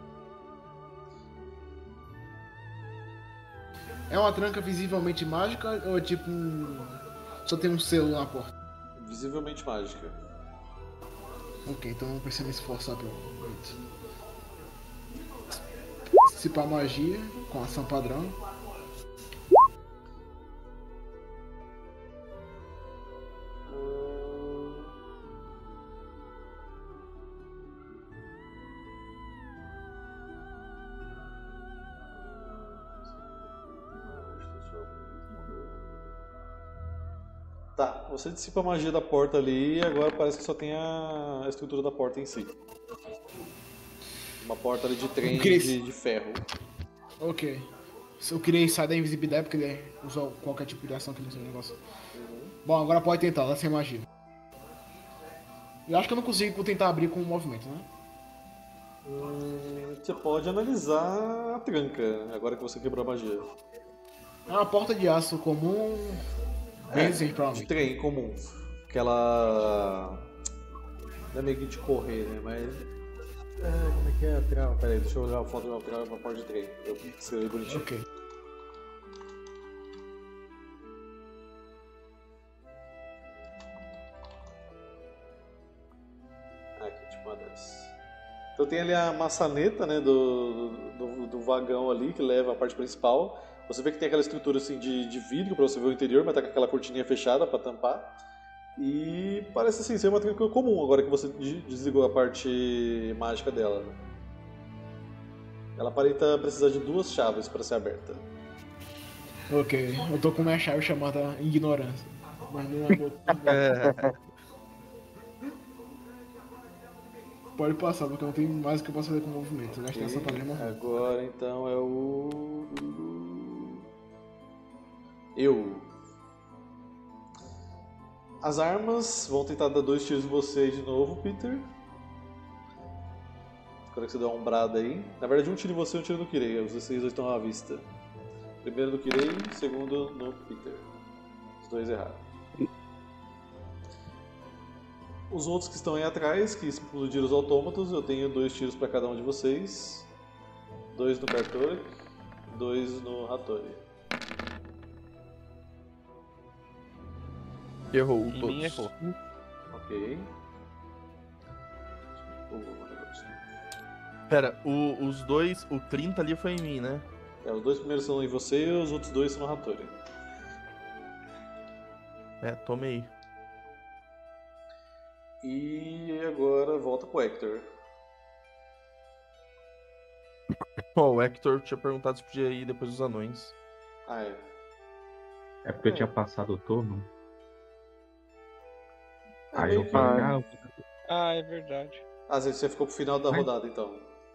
É uma tranca visivelmente mágica ou é tipo um... só tem um selo na porta? Visivelmente mágica. Ok, então não precisa me esforçar pra isso. Dissipar magia com ação padrão. Tá, você dissipa a magia da porta ali e agora parece que só tem a estrutura da porta em si. Uma porta ali de trem Cris. de, de ferro. Ok. Se eu queria sair da invisibilidade porque ele usou qualquer tipo de ação que ele usou no negócio. Bom, agora pode tentar, lá sem magia. Eu acho que eu não consigo tentar abrir com o movimento, né? Hum, você pode analisar a tranca, agora que você quebrou a magia. É uma porta de aço comum. Bem É, assim, de provavelmente. trem comum. Aquela. Não é meio que de correr, né? Mas. É, como é que é a trama? Pera aí, deixa eu olhar a foto de uma trama uma porta de trem. Eu escrevi bonitinho. Ok. Aqui, tipo uma dessas. Então tem ali a maçaneta, né, do, do, do vagão ali que leva a parte principal. Você vê que tem aquela estrutura assim de, de vidro pra você ver o interior, mas tá com aquela cortininha fechada pra tampar. E parece assim ser uma tranca comum agora que você de- desligou a parte mágica dela. Ela aparenta precisar de duas chaves para ser aberta. Ok. Eu tô com minha chave chamada ignorância. Mas não é meu. É, Pode passar, porque não tem mais o que eu posso fazer com o movimento. Eu gastei essa Ok, padrão morrendo. agora então é o. Eu. As armas vão tentar dar dois tiros em você de novo, Peter. Espero que você dê uma ombrada aí. Na verdade, um tiro em você e um tiro no Kirei. Os vocês dois estão à vista. Primeiro no Kirei, segundo no Peter. Os dois erraram. Os outros que estão aí atrás, que explodiram os autômatos, eu tenho dois tiros para cada um de vocês. Dois no Kartorik, dois no Hattori. errou Em todos. mim errou. Ok. Oh, um negócio. Pera, o- os dois, o trinta ali foi em mim, né? É, os dois primeiros são em você e os outros dois são no Hattori. É, tomei. E agora volta pro Hector. Ó, o Hector tinha perguntado se podia ir depois dos anões. Ah, é. É porque eu É. tinha passado o turno. É Aí meio eu que- falei, ah, eu- Ah, é verdade. Ah, você você ficou pro final da Ai. rodada então.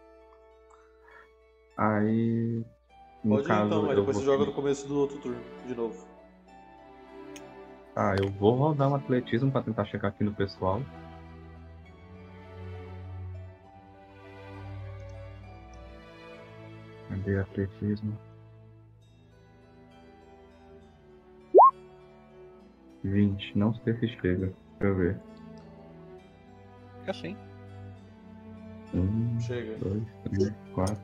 aí. No Pode ir caso, então, aí eu depois vou... você joga no começo do outro turno, de novo. Ah, eu vou rodar um atletismo pra tentar chegar aqui no pessoal. Cadê atletismo? vinte, não sei se chega. Deixa eu ver. É assim. Um, Chega. dois, três, quatro.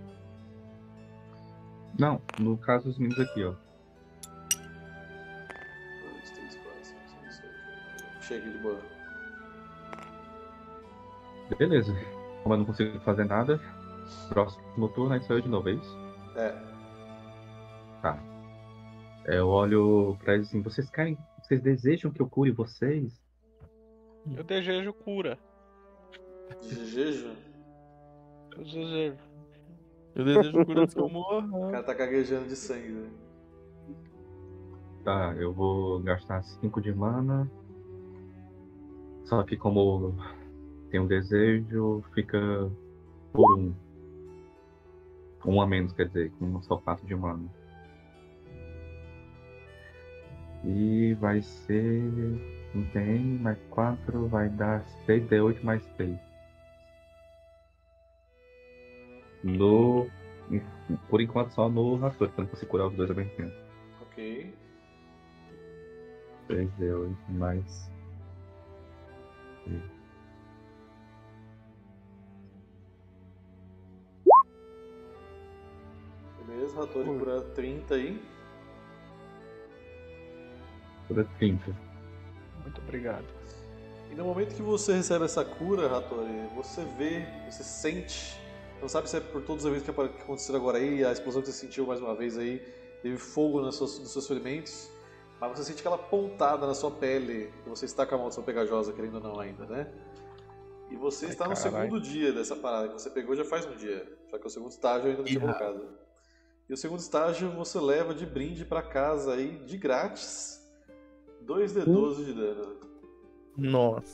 Não, no caso os meninos aqui, ó. dois, três, quatro, cinco, seis, sete, oito. Chega de boa. Beleza. Como eu não consigo fazer nada, próximo turno aí sou eu de novo, é isso? É. Tá. É, eu olho pra eles assim, vocês querem, vocês desejam que eu cure vocês? Eu desejo cura. De jejo? Eu desejo. Eu desejo cura antes que eu O morra. cara tá gaguejando de sangue, né? Tá, eu vou gastar cinco de mana. Só que como tem um desejo, fica por um. Um a menos, quer dizer, com só quatro de mana. E vai ser. Não tem, mais quatro, vai dar seis D oito mais seis. No. Por enquanto só no Raptor, que eu não consigo curar os dois ao mesmo tempo. três D oito mais. Beleza, Hattori cura trinta aí. Cura trinta. Muito obrigado. E no momento que você recebe essa cura, Hattori, você vê, você sente, não sabe se é por todos os eventos que aconteceram agora aí, a explosão que você sentiu mais uma vez aí, teve fogo nos seus, nos seus ferimentos, mas você sente aquela pontada na sua pele, que você está com a maldição pegajosa, querendo ou não ainda, né? E você Ai, está no carai. segundo dia dessa parada, que você pegou já faz um dia, só que o segundo estágio ainda não tinha Ih, colocado. E o segundo estágio você leva de brinde pra casa aí, de grátis, dois D doze de dano. Nossa.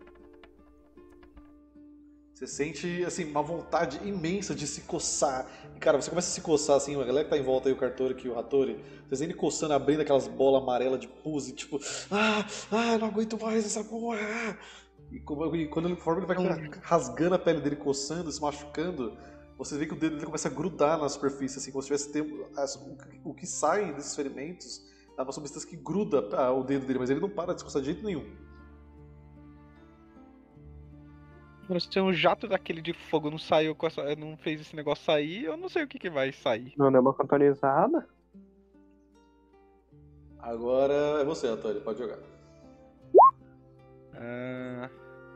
Você sente, assim, uma vontade imensa de se coçar. E, cara, você começa a se coçar, assim, a galera que tá em volta aí, o Cartori aqui, o Hattori, vocês vêm ele coçando, abrindo aquelas bolas amarelas de pus e tipo, ah, ah, não aguento mais essa porra. ah." E, como- e quando ele forma, ele vai rasgando a pele dele, coçando, se machucando. Você vê que o dedo dele começa a grudar na superfície, assim, como se tivesse tempo. as- o, que- o que sai desses ferimentos é uma substância que gruda ah, o dedo dele, mas ele não para de se coçar de jeito nenhum. Se um jato daquele de fogo não saiu com essa, não fez esse negócio sair, eu não sei o que, que vai sair. Não deu uma contorizada. Agora é você, Hattori, pode jogar. Ah...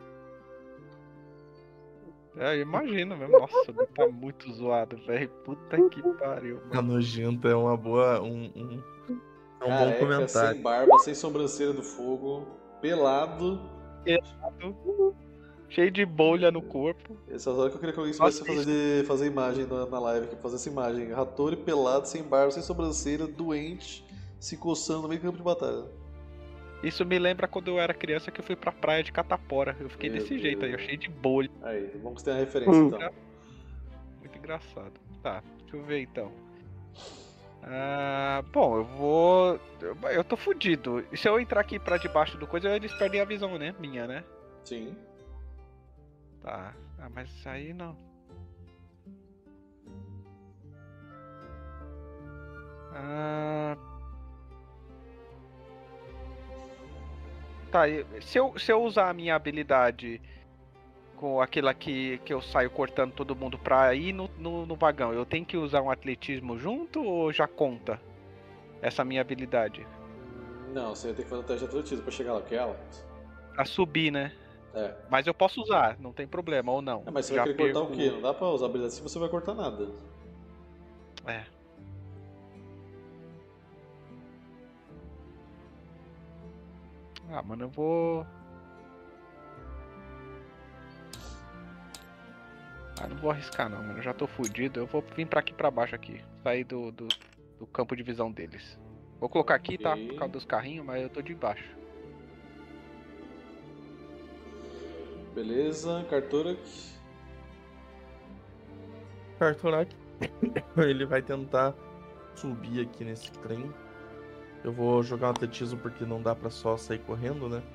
É, eu imagino mesmo. Nossa, o bicho tá muito zoado, velho. Puta que pariu. A nojenta é uma boa. Um, um, é um bom Careca, comentário. sem barba, sem sobrancelha do fogo, pelado. Cheio de bolha no corpo. Essas horas que eu queria que alguém soubesse Nossa, fazer, fazer imagem na, na live, aqui, fazer essa imagem. Hattori pelado, sem barba, sem sobrancelha, doente, se coçando no meio do campo de batalha. Isso me lembra quando eu era criança que eu fui pra praia de Catapora. Eu fiquei Meu desse jeito aí, Deus. eu cheio de bolha. Aí, vamos que você tem a referência Hum. então. Muito engraçado. Tá, deixa eu ver então. Ah, bom, eu vou. Eu, eu tô fudido. E se eu entrar aqui pra debaixo do coisa, eles perdem a visão, né? Minha, né? Sim. Tá. Ah, mas aí não. Ah. Tá, e se eu, se eu usar a minha habilidade com aquela que, que eu saio cortando todo mundo pra ir no, no, no vagão, eu tenho que usar um atletismo junto ou já conta essa minha habilidade? Não, você vai ter que fazer um teste de atletismo pra chegar lá, porque é ela. Pra subir, né? É. Mas eu posso usar, não tem problema, ou não. É, mas você Já vai querer cortar perco- o quê? Não dá pra usar habilidade se você vai cortar nada. É. Ah, mano, eu vou. Ah, não vou arriscar não, mano. Eu já tô fudido. Eu vou vir pra aqui pra baixo aqui. Sair do, do, do campo de visão deles. Vou colocar aqui, tá? Ok. Por causa dos carrinhos, mas eu tô de baixo. Beleza, Cartorak. Cartorak, ele vai tentar subir aqui nesse trem. Eu vou jogar um atletismo porque não dá pra só sair correndo, né?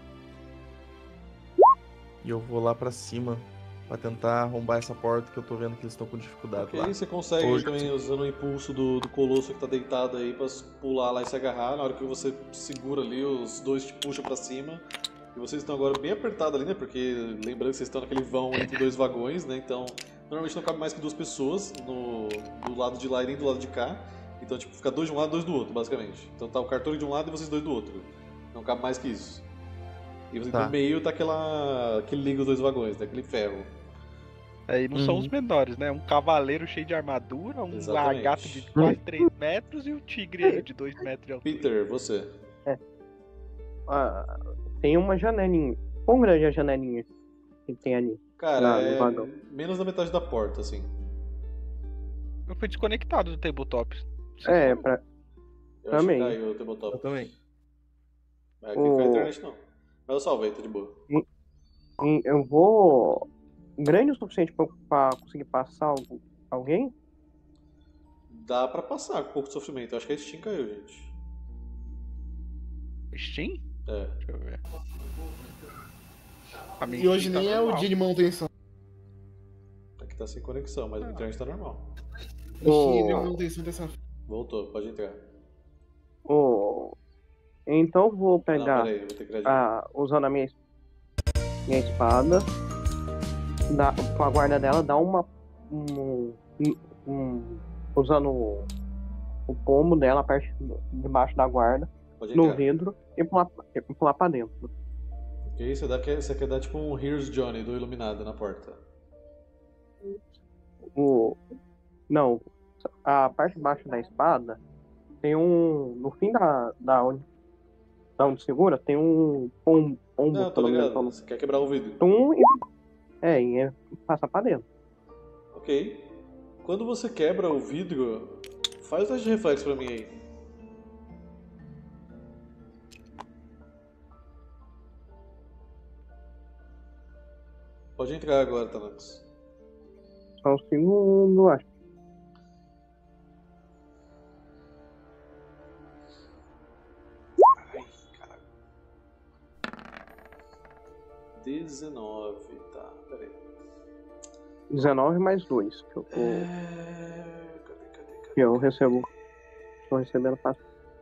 E eu vou lá pra cima pra tentar arrombar essa porta que eu tô vendo que eles estão com dificuldade Ok, lá. você consegue Hoje- também usando o impulso do, do colosso que tá deitado aí pra pular lá e se agarrar. Na hora que você segura ali, os dois te puxam pra cima. E vocês estão agora bem apertados ali, né? Porque lembrando que vocês estão naquele vão entre dois vagões, né? Então, normalmente não cabe mais que duas pessoas no, do lado de lá e nem do lado de cá. Então, tipo, fica dois de um lado e dois do outro, basicamente. Então tá o Cartorak de um lado e vocês dois do outro. Não cabe mais que isso. E você Tá. no meio tá aquela, aquele liga os dois vagões, né? Aquele ferro. Aí não são Uhum. os menores, né? Um cavaleiro cheio de armadura, um Exatamente. lagarto de quase três metros e o tigre aí de dois metros de altura. Peter, você. Ah, tem uma janelinha. Quão grande é a janelinha que tem ali? Cara, Ah, no é vagão. menos da metade da porta, assim. Eu fui desconectado do tabletop. Vocês É, foram? pra, Eu Também. acho que caiu o tabletop. Eu também. É, aqui não cai a O- internet não. Mas eu salvei, tá de boa. e eu vou. Grande o suficiente pra, pra conseguir passar algu- alguém? Dá pra passar com pouco de sofrimento. Eu acho que a Steam caiu, gente. Steam? É. Deixa eu ver. A minha E hoje Steam tá nem é o normal. dia de manutenção. Aqui tá sem conexão, mas a internet tá normal. Hoje é dia de Ô. manutenção dessa. Voltou, pode entrar. Ô. Então eu vou Não, pegar, peraí, vou ter que criar a, usando a minha, minha espada, dá, com a guarda dela, dá uma. Um, um- um- usando o, o pomo dela, a parte de baixo da guarda, Pode no entrar. vidro e pular, e pular pra dentro. Ok, você, dá, você quer dar tipo um Here's Johnny do Iluminado na porta. O, não, a parte de baixo da espada tem um. No fim da, da, onde, da onde segura, tem um pombo, pombo Não, se tô eu não me engano, ligado. pombo. Você quer quebrar o vidro. Tum, e, é, e é, passa pra dentro. Ok. Quando você quebra o vidro, faz o teste de reflexo pra mim aí. Pode entrar agora, Thanatos. Só um segundo, acho. Ai, caralho. dezenove, tá, peraí. dezenove mais dois que eu tô. É... Cadê, cadê, cadê? Que eu recebo. Tô recebendo pra.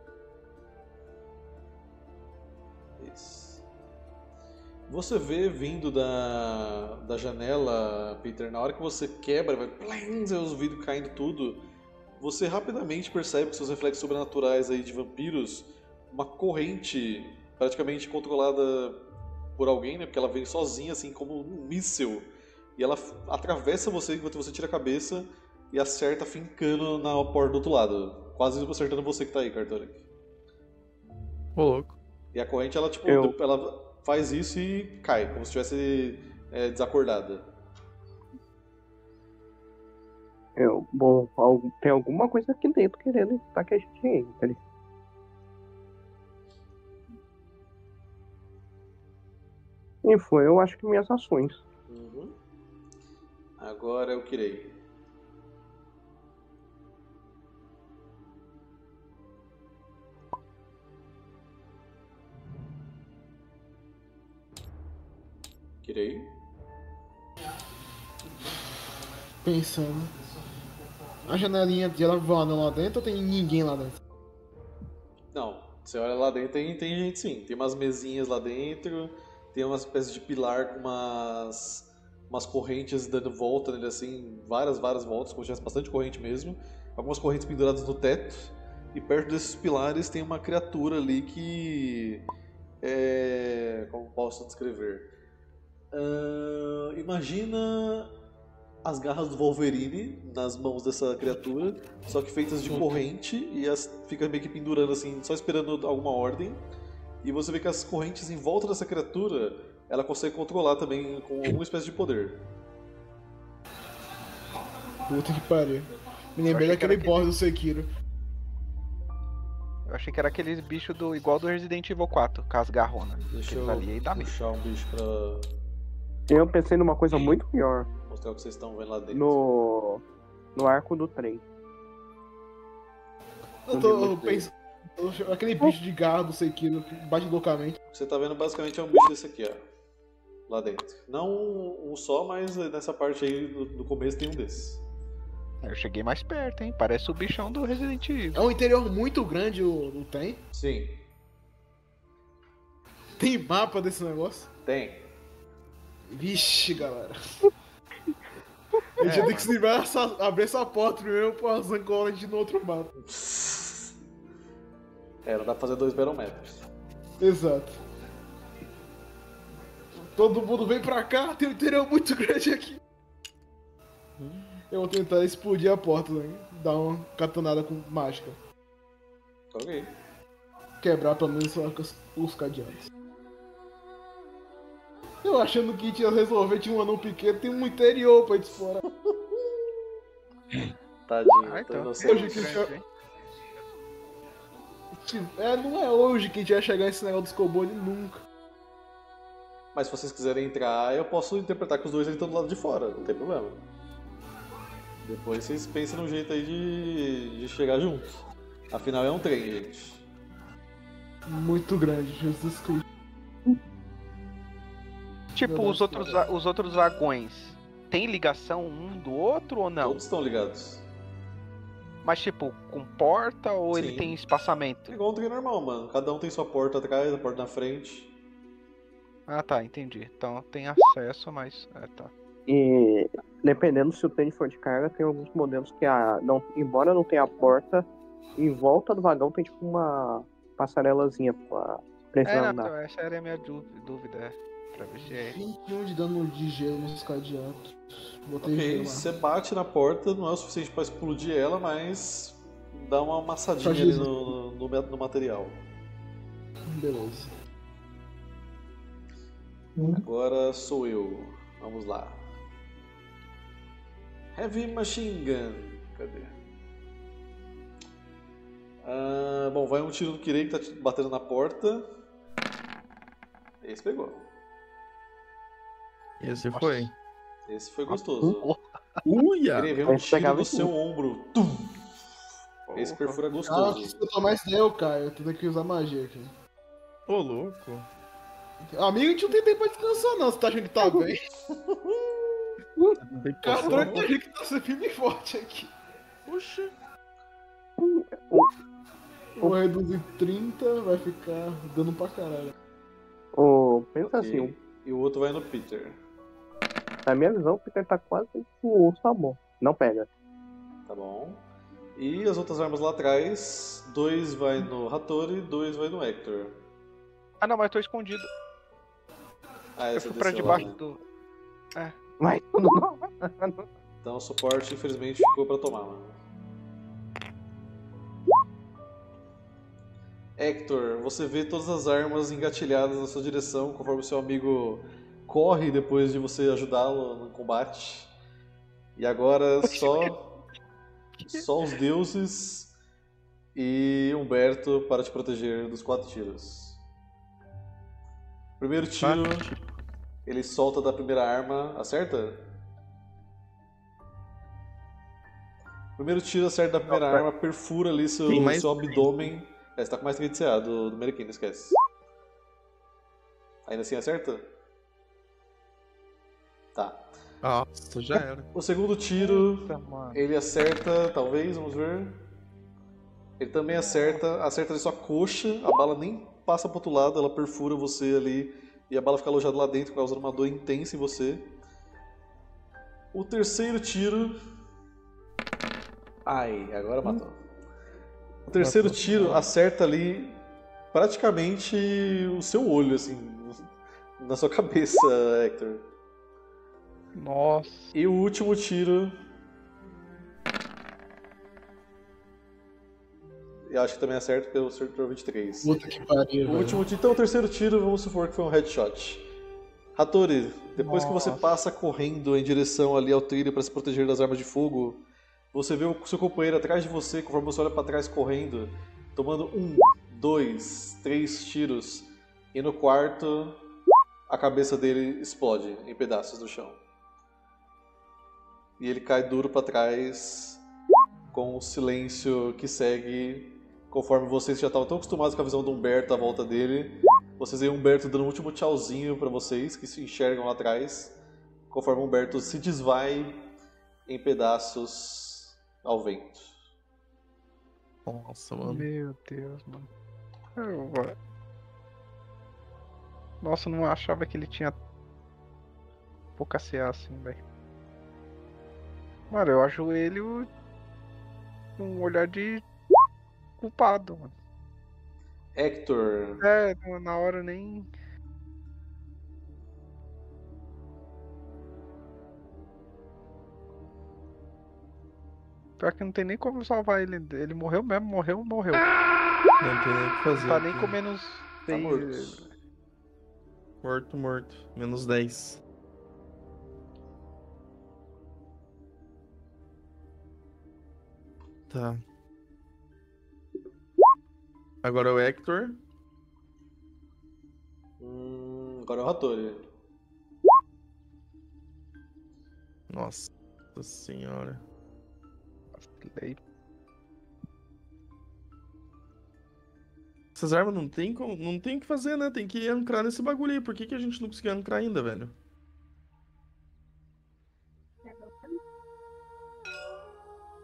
Isso. Você vê vindo da, da janela, Peter, na hora que você quebra, vai plim, os vidros caindo tudo, você rapidamente percebe que seus reflexos sobrenaturais aí de vampiros, uma corrente praticamente controlada por alguém, né? Porque ela vem sozinha, assim, como um míssil, e ela f- atravessa você enquanto você tira a cabeça e acerta fincando na porta do outro lado, quase acertando você que tá aí, Cartoric. Ô, louco. E a corrente, ela, tipo, Eu- ela faz isso e cai, como se estivesse é, desacordada. Eu, bom, al- tem alguma coisa aqui dentro querendo tá que a gente entre. E foi, eu acho que minhas ações. Uhum. Agora eu quirei. Quirei. Pensando. A janelinha dela voando lá dentro ou tem ninguém lá dentro? Não, você olha lá dentro, tem, tem gente sim. Tem umas mesinhas lá dentro, tem umas espécies de pilar com umas, umas correntes dando volta nele assim, várias, várias voltas, como se tivesse bastante corrente mesmo. Algumas correntes penduradas no teto. E perto desses pilares tem uma criatura ali que. É. Como posso descrever? Ah, imagina as garras do Wolverine nas mãos dessa criatura, só que feitas de corrente e as fica meio que pendurando assim, só esperando alguma ordem. E você vê que as correntes em volta dessa criatura, ela consegue controlar também com alguma espécie de poder. Puta que pariu. Me lembrei Eu achei que daquele era boss do Sekiro. Eu achei que era aqueles bichos do, igual do Resident Evil quatro, com as garronas. Deixa Aqueles eu ali aí dá medo. puxar um bicho pra Eu pensei numa coisa muito pior mostrar o que vocês estão vendo lá dentro. no, no arco do trem. Eu tô pensando. Aquele bicho de garra do Sekiro que bate loucamente. O que você tá vendo basicamente é um bicho desse aqui, ó. Lá dentro. Não um só, mas nessa parte aí do, do começo tem um desses. Eu cheguei mais perto, hein? Parece o bichão do Resident Evil. É um interior muito grande o, o tem. Sim, Tem mapa desse negócio. tem. Vixe, galera. A gente É, tem que se livrar essa, abrir essa porta primeiro pra zancola a gente no outro mapa. É, não dá pra fazer dois barometros. Exato. Todo mundo vem pra cá, tem um interior muito grande aqui. Eu vou tentar explodir a porta, né? Dar uma catanada com mágica. Ok. Quebrar pelo menos os, os cadeados. Eu achando que tinha resolver, tinha um anão pequeno, tem um interior pra explorar. Tadinho, Ah, tô então. inocente. Hoje que Grande, já- hein? É, não é hoje que a gente vai chegar nesse negócio dos kobolds, nunca. Mas se vocês quiserem entrar, eu posso interpretar que os dois estão do lado de fora, não tem problema. Depois vocês pensem num jeito aí de, de chegar junto. Afinal é um trem, gente. Muito grande, Jesus Cristo. Tipo, Meu os Deus, outros, va- os outros vagões, tem ligação um do outro ou não? Todos estão ligados. Mas tipo, com porta ou ele Sim. tem espaçamento? É igual um trem normal, mano. Cada um tem sua porta atrás, a porta na frente. Ah tá, entendi. Então tem acesso, mas. É, tá. E dependendo se o tênis for de carga, tem alguns modelos que, a, não, embora não tenha a porta, em volta do vagão tem tipo uma passarelazinha pra pra É, entrar não, andar. então, essa era a minha dú- dúvida, é. Pra ver se é. vinte e um de dano de gelo nos cadeados. Botei Ok, gelo lá. você bate na porta, não é o suficiente pra explodir ela, mas dá uma amassadinha ali Fragiliza. no, no, no- no material. Beleza. Agora sou eu. Vamos lá. Heavy Machine Gun. Cadê? Ah, bom, vai um tiro no Kirei que tá te batendo na porta. Esse pegou. Esse Nossa. foi. Esse foi gostoso. Uia! Kirei, vem um Esse tiro pegava no em seu tudo. ombro. Tum! Esse perfura Ah, que gostoso. se eu tomar esse daí, eu caio. Eu tenho que usar magia aqui. Ô, louco. Amigo, a gente não tem tempo pra descansar, não. Você tá achando que tá bem? Não tem Cara, poção, tá não? achando que tá sendo firme e forte aqui. Oxi. Vou reduzir trinta, vai ficar dando pra caralho. Ô, pensa Ok. assim, E o outro vai no Peter. na minha visão, o Peter tá quase com o osso na mão. Não pega. Tá bom. E as outras armas lá atrás, dois vai no Hattori, dois vai no Hector. Ah não, mas tô escondido. Ah, Eu essa fui pra desceu lá, debaixo né? do. Mas tudo não. Então o suporte infelizmente ficou pra tomar, mano. Hector, você vê todas as armas engatilhadas na sua direção conforme seu amigo corre depois de você ajudá-lo no combate. E agora só só os deuses e Humberto para te proteger dos quatro tiros. Primeiro tiro, ele solta da primeira arma, acerta? Primeiro tiro acerta da primeira arma, perfura ali seu, Tem mais seu três. abdômen. É, você tá com mais três de C A do, do Meriquim, não esquece. Ainda assim acerta? Tá. Nossa, já era. O segundo tiro, Puta, mano. ele acerta, talvez, vamos ver. Ele também acerta, acerta ali sua coxa, a bala nem passa pro outro lado, ela perfura você ali e a bala fica alojada lá dentro, causando uma dor intensa em você. O terceiro tiro. Ai, agora matou. O terceiro tiro acerta ali praticamente o seu olho, assim, na sua cabeça, Hector. Nossa. E o último tiro. Eu acho que também acerta porque eu acertou vinte e três. Puta que pariu, O velho. último tiro. Então, o terceiro tiro, vamos supor que foi um headshot. Hattori, depois que você Nossa. passa correndo em direção ali ao trilho para se proteger das armas de fogo, você vê o seu companheiro atrás de você, conforme você olha para trás correndo, tomando um, dois, três tiros, e no quarto a cabeça dele explode em pedaços no chão. E ele cai duro para trás com o silêncio que segue, conforme vocês já estavam tão acostumados com a visão do Humberto à volta dele. Vocês veem o Humberto dando um último tchauzinho para vocês que se enxergam lá atrás, conforme o Humberto se desvai em pedaços ao vento. Nossa, mano. Meu Deus, mano. Eu... Nossa, eu não achava que ele tinha pouca C A assim, velho. Mano, eu ajoelho com um olhar de culpado, mano. Hector, É, na hora nem. Pior que não tem nem como salvar ele. Ele morreu mesmo, morreu, morreu. Não tem nem o que fazer. Tá nem aqui. com menos tá seis. morto. Morto, morto. Menos dez. Tá. Agora o Hector. Hum, agora é o Hattori. Nossa senhora. Vacilei. Essas armas não tem como, não tem o que fazer, né? Tem que ancrar nesse bagulho aí. Por que, que a gente não conseguiu ancrar ainda, velho?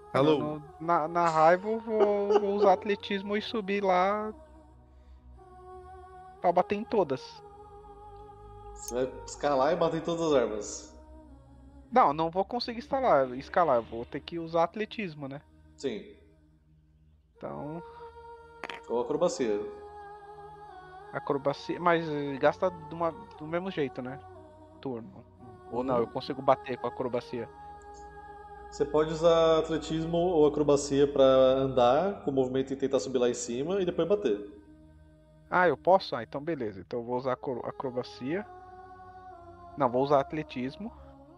Alô? No- na, na raiva eu vou, vou usar atletismo e subir lá pra bater em todas. Você vai escalar e bater em todas as armas. Não, não vou conseguir escalar, escalar, eu vou ter que usar atletismo, né? Sim. Então, Ou acrobacia. acrobacia, mas eh, gasta de uma- do mesmo jeito, né? Turno. Ou não, eu consigo bater com a acrobacia. Você pode usar atletismo ou acrobacia pra andar com o movimento e tentar subir lá em cima e depois bater. Ah, eu posso? Ah, então beleza. Então eu vou usar acro- acrobacia. Não, vou usar atletismo.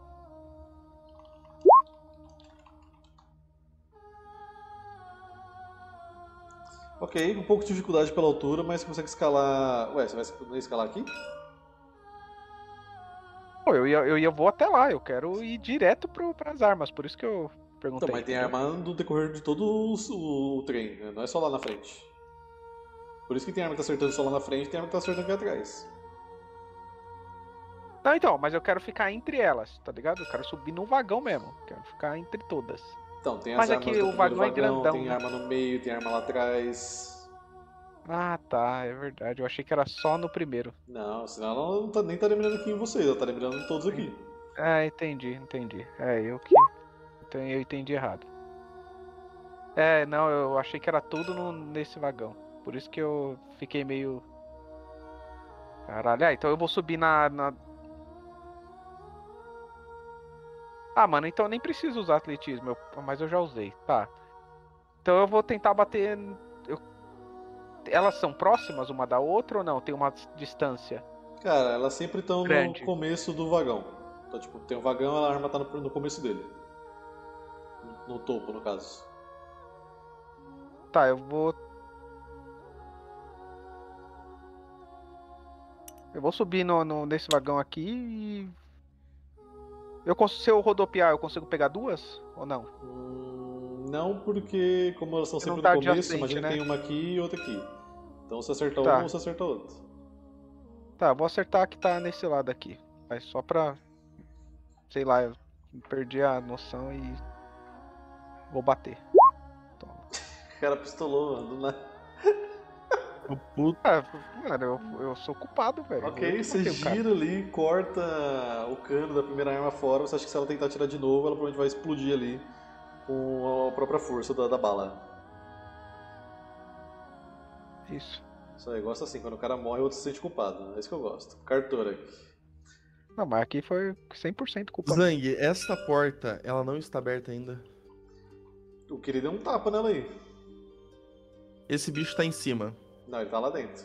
Ok, com um pouco de dificuldade pela altura, mas você consegue escalar. Ué, você vai escalar aqui? Pô, eu ia, eu ia vou até lá, eu quero ir direto pro, pras armas, por isso que eu perguntei. Então, mas tem entendeu? arma no decorrer de todo o, o- o trem, né? Não é só lá na frente. Por isso que tem arma que tá acertando só lá na frente e tem arma que tá acertando aqui atrás. Não, então, mas eu quero ficar entre elas, tá ligado? Eu quero subir no vagão mesmo. Quero ficar entre todas. Então, tem as Mas armas aqui do o primeiro vagão é grandão, tem né? arma no meio, tem arma lá atrás. Ah, tá, é verdade. Eu achei que era só no primeiro. Não, senão ela não tá, nem tá mirando aqui em vocês, ela tá mirando em todos aqui. É, entendi, entendi. É, eu que. Então eu entendi errado. É, não, eu achei que era tudo no- nesse vagão. Por isso que eu fiquei meio. Caralho, ah, então eu vou subir na, na. Ah, mano, então eu nem preciso usar atletismo, eu- mas eu já usei, tá. Então eu vou tentar bater. eu- Elas são próximas uma da outra ou não? Tem uma distância? Cara, elas sempre estão no Grande. começo do vagão. Então, tipo, tem um vagão, a arma tá no, no começo dele. No, no topo, no caso. Tá, eu vou. Eu vou subir no, no- nesse vagão aqui e. Eu, cons- se eu rodopiar, eu consigo pegar duas? Ou não? Hum, não, porque como elas estão Você não sempre tá no começo, adjacente, imagina que né? tem uma aqui e outra aqui. Então você acerta Tá. uma ou você acerta outra. Tá, vou acertar a que tá nesse lado aqui. Mas só pra. Sei lá, eu perdi a noção e. Vou bater. Toma. O cara pistolou, mano. do nada. O puto. Ah, mano, eu, eu sou culpado, velho. Eu Ok, que você matei o cara. gira ali, corta o cano da primeira arma fora. Você acha que se ela tentar atirar de novo, ela provavelmente vai explodir ali com a própria força da, da bala. Isso. Isso aí, eu gosto assim, quando o cara morre, o outro se sente culpado. É isso que eu gosto. Cartora. Não, mas aqui foi cem por cento culpa. Zang, essa porta, ela não está aberta ainda. O querido deu um tapa nela aí. Esse bicho tá em cima. Não, ele tá lá dentro.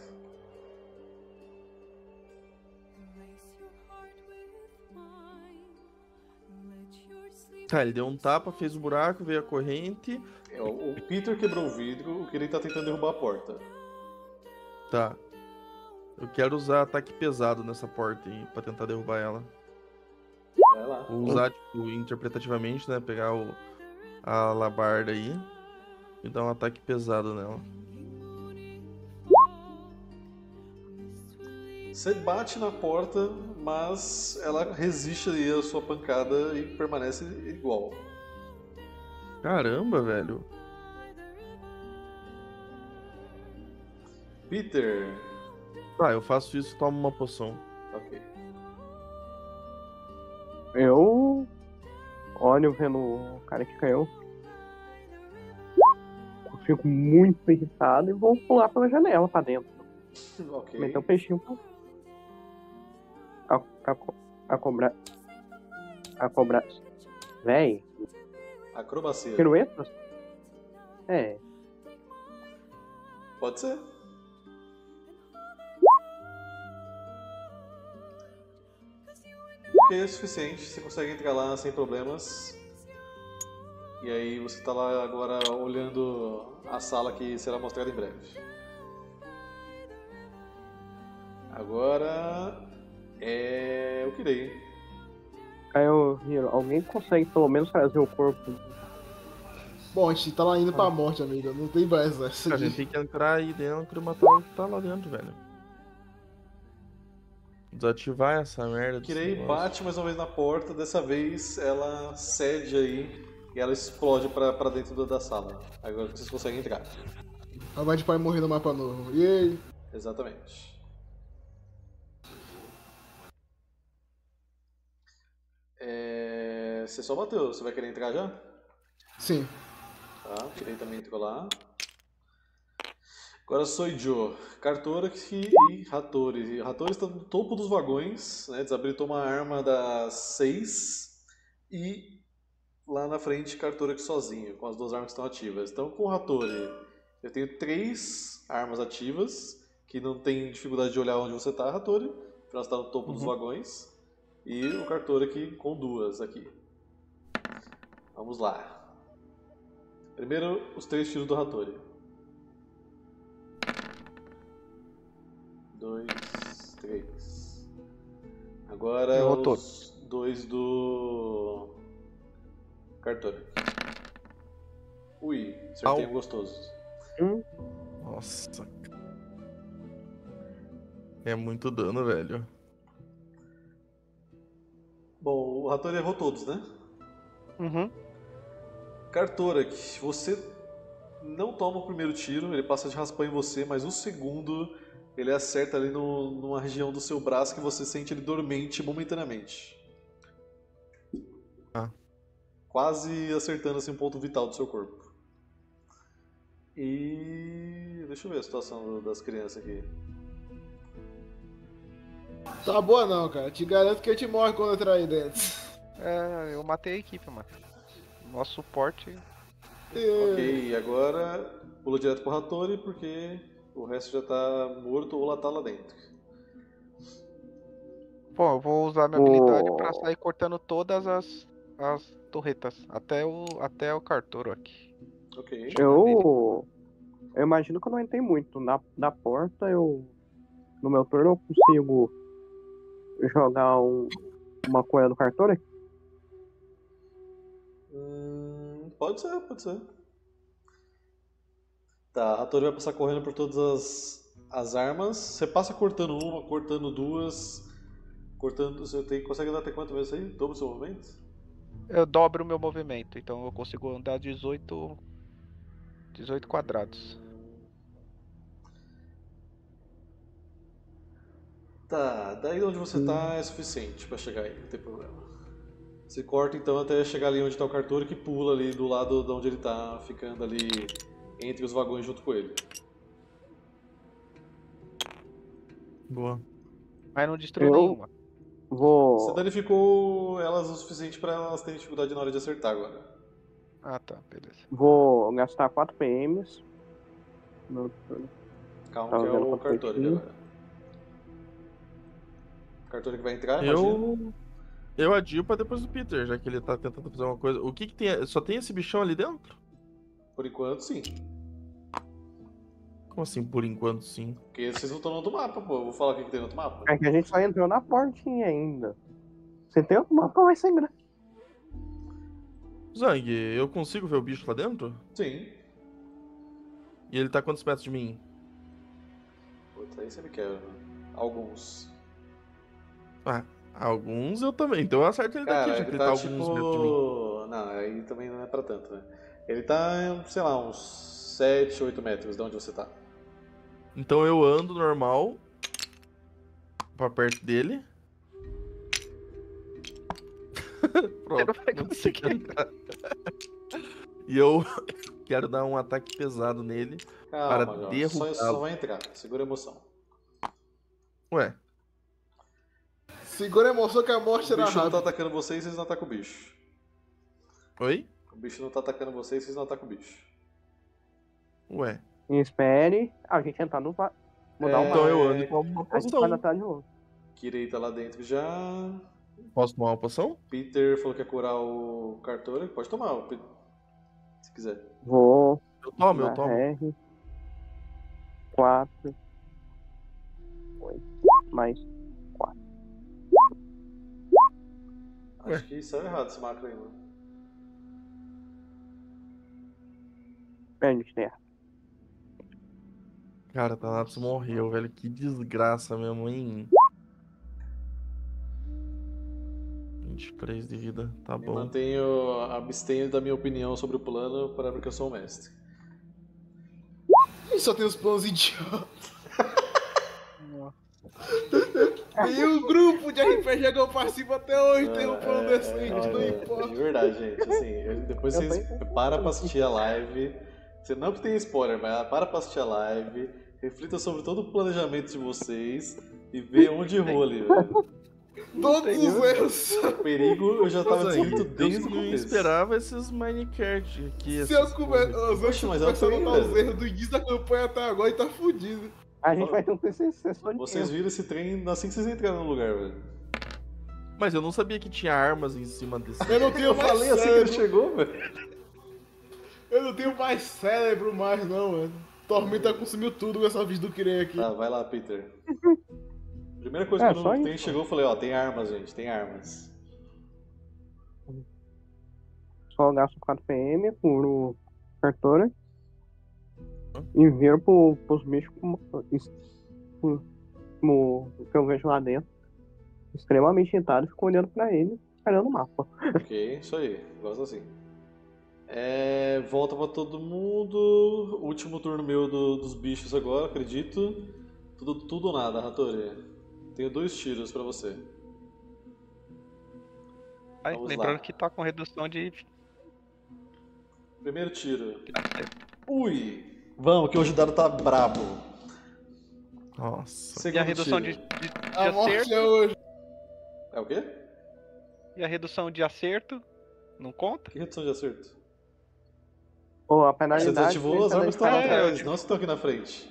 Tá, ele deu um tapa, fez um buraco, veio a corrente. É, O o Peter quebrou o vidro, o querido tá tentando derrubar a porta. Tá. Eu quero usar ataque pesado nessa porta aí, pra tentar derrubar ela. Vai lá. Vou usar, tipo, interpretativamente, né? Pegar o, a alabarda aí e dar um ataque pesado nela. Você bate na porta, mas ela resiste aí a sua pancada e permanece igual. Caramba, velho. Peter. Tá, eu faço isso e tomo uma poção. Ok. Eu olho vendo o cara que caiu. Eu fico muito irritado e vou pular pela janela pra dentro. Ok. Meter o peixinho pra. A, a, co- a cobrar. A cobrar. Véi, Acrobacia. piruetas? É. Pode ser. Ok, é o suficiente. Você consegue entrar lá sem problemas. E aí você tá lá agora olhando a sala que será mostrada em breve. Agora é o Kirei. Aí eu viro, alguém consegue pelo menos trazer o corpo? Bom, a gente tá lá indo pra morte, amiga. Não tem mais essa. A gente tem que entrar aí dentro e matar o que tá lá dentro, velho. Desativar essa merda. desse Kirei negócio. bate mais uma vez na porta. Dessa vez ela cede aí e ela explode pra, pra dentro da, da sala. Agora vocês conseguem entrar. Agora a gente pode morrer no mapa novo. E aí? Exatamente. É... Você só bateu, você vai querer entrar já? Sim. Tá, Kirei também entrou lá. Agora sou Joe, Kartorak e Hattori. Hattori está no topo dos vagões, né? Desabilitou uma arma das seis e lá na frente Kartorak sozinho, com as duas armas que estão ativas. Então com o Hattori eu tenho três armas ativas, que não tem dificuldade de olhar onde você está, Hattori, afinal você está no topo Uhum. dos vagões. E o Kartorak com duas aqui. Vamos lá. Primeiro os três tiros do Hattori. Dois, três. Agora Errou os todos. dois do Kartorak. Ui, acertei Au. um gostoso. Nossa. É muito dano, velho. Bom, o Hattori errou todos, né? Uhum. Kartorak, você não toma o primeiro tiro, ele passa de raspão em você, mas o segundo ele acerta ali no, numa região do seu braço que você sente ele dormente momentaneamente. Ah. Quase acertando assim, um ponto vital do seu corpo. E deixa eu ver a situação das crianças aqui. Tá boa não, cara. Te garanto que a gente morre quando entrar aí dentro. É, eu matei a equipe, mano. Nosso suporte. E... Ok, e agora pula direto pro Hattori porque o resto já tá morto ou lá tá lá dentro. Bom, eu vou usar minha O- habilidade pra sair cortando todas as, as torretas. Até o, até o Kartoro aqui. Ok. Eu. Eu imagino que eu não entrei muito. Na, na porta, eu. No meu turno, eu consigo jogar um, uma coisa do Kartorak. Hum, pode ser, pode ser. Tá, a Hattori vai passar correndo por todas as, as armas. Você passa cortando uma, cortando duas. Cortando. Você tem, consegue andar até quanto vezes aí? Dobro o seu movimento? Eu dobro o meu movimento, então eu consigo andar dezoito, dezoito quadrados. Tá, daí onde você tá é suficiente pra chegar aí, não tem problema. Você corta então até chegar ali onde tá o Kartori que pula ali do lado de onde ele tá, ficando ali entre os vagões junto com ele. Boa. Mas não destruiu Eu- nenhuma. Vou. Você danificou elas o suficiente pra elas terem dificuldade na hora de acertar agora. Ah, tá, beleza. Vou gastar quatro P Ms. No turno. Calma Tava que é vendo o quanto Kartori tinha. agora. O Kartori que vai entrar, imagina. Eu. Eu adio pra depois do Peter, já que ele tá tentando fazer uma coisa. O que que tem? Só tem esse bichão ali dentro? Por enquanto, sim. Como assim, por enquanto, sim? Porque vocês não estão no outro mapa, pô. Eu vou falar o que que tem no outro mapa. É que a gente só entrou na portinha ainda. Você tem outro mapa, vai ser grande. Zang, eu consigo ver o bicho lá dentro? Sim. E ele tá a quantos metros de mim? Puta, aí você me quebra. Alguns. Ah, alguns eu também. Então eu acerto ele daqui, Cara, já ele que ele tá tá a tipo. alguns metros de mim. Não, aí também não é pra tanto, né? Ele tá, sei lá, uns sete, oito metros de onde você tá. Então eu ando normal pra perto dele. Pronto, vai não consegui entrar. E eu quero dar um ataque pesado nele. Calma, Para João. Só, derrubá-lo. só vai entrar. Segura a emoção. Ué, Segura a emoção que a morte O será bicho não tá rápida. atacando vocês, vocês não atacam o bicho. oi? O bicho não tá atacando vocês, vocês não atacam o bicho. Ué. Espere. Ah, a gente entrar no. va- Mudar É, o Então mapa. eu ando com uma A gente vai poção. atrás de novo. Kirei tá lá dentro já. Posso tomar uma poção? Peter falou que ia curar o Kartori. Pode tomar, o Pe- se quiser. Vou. Eu tomo, eu na tomo. R. quatro. oito. Mais. Acho Ué. que saiu errado esse macro aí, mano. Perde de terra. Cara, Thanatos morreu, velho. Que desgraça mesmo, hein? vinte e três de vida, tá Me bom. mantenho, abstenho da minha opinião sobre o plano para porque eu sou o mestre. Ih, só tem os planos idiotas. E o grupo de R P G que eu participo até hoje tem um plano É, decente, é, não olha, importa. de verdade, gente. Assim, eu- depois Eu vocês tô param pra assistir a live. Você não que tem spoiler, mas para pra assistir a live. Reflita sobre todo o planejamento de vocês e vê onde errou ali, velho. Todos os erros. O perigo eu já tava Mas aí, descrito desde eu o não começo. esperava esses Minecart aqui. Se eu essas começar coisas. eu Oxe, mas é começar a o trem, notar os velho. erros do início da campanha até agora e tá fudido. A gente vai ter um T C C só de Vocês erro. viram esse trem assim que vocês entraram no lugar, velho. Mas eu não sabia que tinha armas em cima desse. Eu não tenho Eu mais falei assim que ele cérebro. chegou, velho. Eu não tenho mais cérebro mais não, mano. Tormenta consumiu tudo com essa vez do Kirei aqui. Tá, vai lá, Peter. Primeira coisa É, que só o isso, trem chegou, eu falei, ó, tem armas, gente, tem armas. Só gasto quatro P M por o cartório. E viro pro, pros bichos como, como, como que eu vejo lá dentro. Extremamente irritado e fico olhando pra ele, olhando o mapa. Ok, isso aí, gosto assim. É, volta pra todo mundo. Último turno meu do- dos bichos agora, acredito. Tudo, tudo ou nada, Hattori. Tenho dois tiros pra você. Aí, Vamos lembrando lá. que tá com redução de. Primeiro tiro. Ui! Vamos, que hoje o dado tá brabo. Nossa. E Segundo a redução de, tiro. de, de A morte acerto. é hoje. É o quê? E a redução de acerto. Não conta? Que redução de acerto? Ou a Você penalidade. desativou, as armas estão lá É, eu atrás, digo- não estão aqui na frente.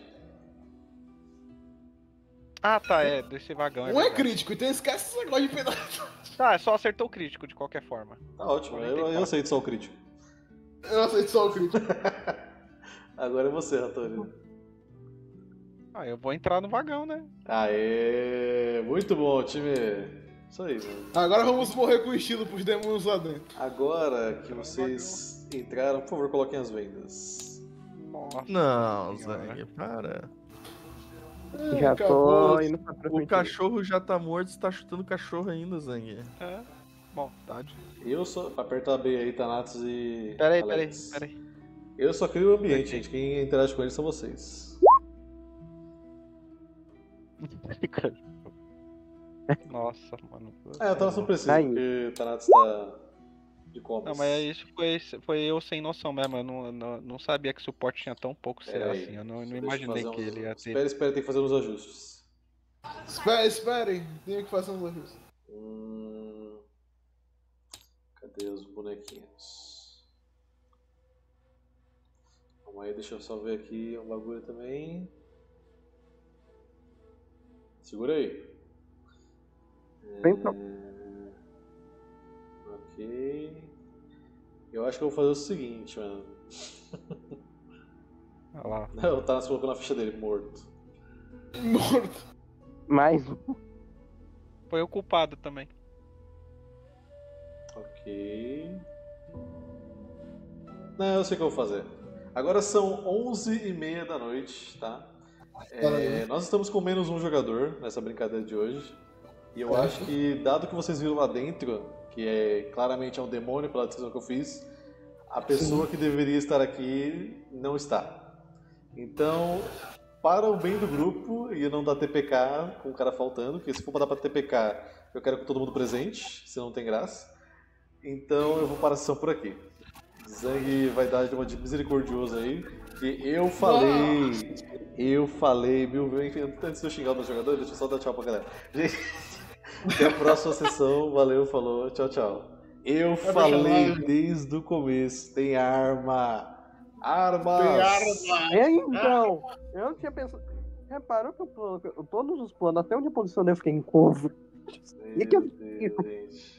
Ah, tá, é, desse vagão. Um é verdade. crítico, então esquece esse negócio de pedaço. Tá, só acertou o crítico de qualquer forma. Tá ótimo, eu, eu aceito só o crítico. Eu aceito só o crítico. Agora é você, Hattori. Ah, eu vou entrar no vagão, né? Aê! Muito bom, time! Isso aí, mano. Agora vamos morrer com estilo pros demônios lá dentro. Agora que vocês entraram, por favor, coloquem as vendas. Nossa. Não, Senhora. Zang, para. Já Acabou. tô indo pra O prefeitura. cachorro já tá morto, você tá chutando o cachorro ainda, Zang. É. Maldade. Eu só. Aperta B aí, Thanatos e. Peraí, peraí, Alex. peraí. Eu só crio o ambiente, gente. Quem interage com eles são vocês. Nossa, mano. É, o Thanatos não precisa, Aí. porque o Thanatos tá de comas. Não, mas isso foi, foi eu sem noção mesmo. Eu não, não, não sabia que o suporte tinha tão pouco C Pera aí. assim. Eu não, não Deixa eu imaginei fazer que uns- ele ia ter. Espera, espera, tem que fazer uns ajustes. Espere, esperem. Tenho que fazer uns ajustes. Hum... Cadê os bonequinhos? Calma aí, deixa eu só ver aqui um bagulho também. Segura aí. Bem pro- É, ok. Eu acho que eu vou fazer o seguinte, mano. Olha lá. Não, o Thanos colocou na ficha dele, morto. Morto. Mais Foi o culpado também. Ok. Não, eu sei o que eu vou fazer. Agora são onze e meia da noite, tá? É, nós estamos com menos um jogador nessa brincadeira de hoje. E eu acho que, dado que vocês viram lá dentro, que é claramente é um demônio pela descrição que eu fiz, a pessoa que deveria estar aqui não está. Então, para o bem do grupo e não dar T P K com o cara faltando, porque se for pra dar pra T P K, eu quero com todo mundo presente, senão não tem graça. Então eu vou parar a sessão por aqui. Zang vai dar uma de misericordioso aí. E eu falei, eu falei mil vezes, antes de eu xingar o meu jogador, deixa eu só dar tchau pra galera. Gente, até a próxima sessão, valeu, falou, tchau, tchau. Eu falei desde o começo, tem arma, armas. Tem arma. É, então, eu não tinha pensado. Reparou que o plano, todos os planos, até onde eu posicionei, eu fiquei em couve. Meu E que eu- Deus, gente.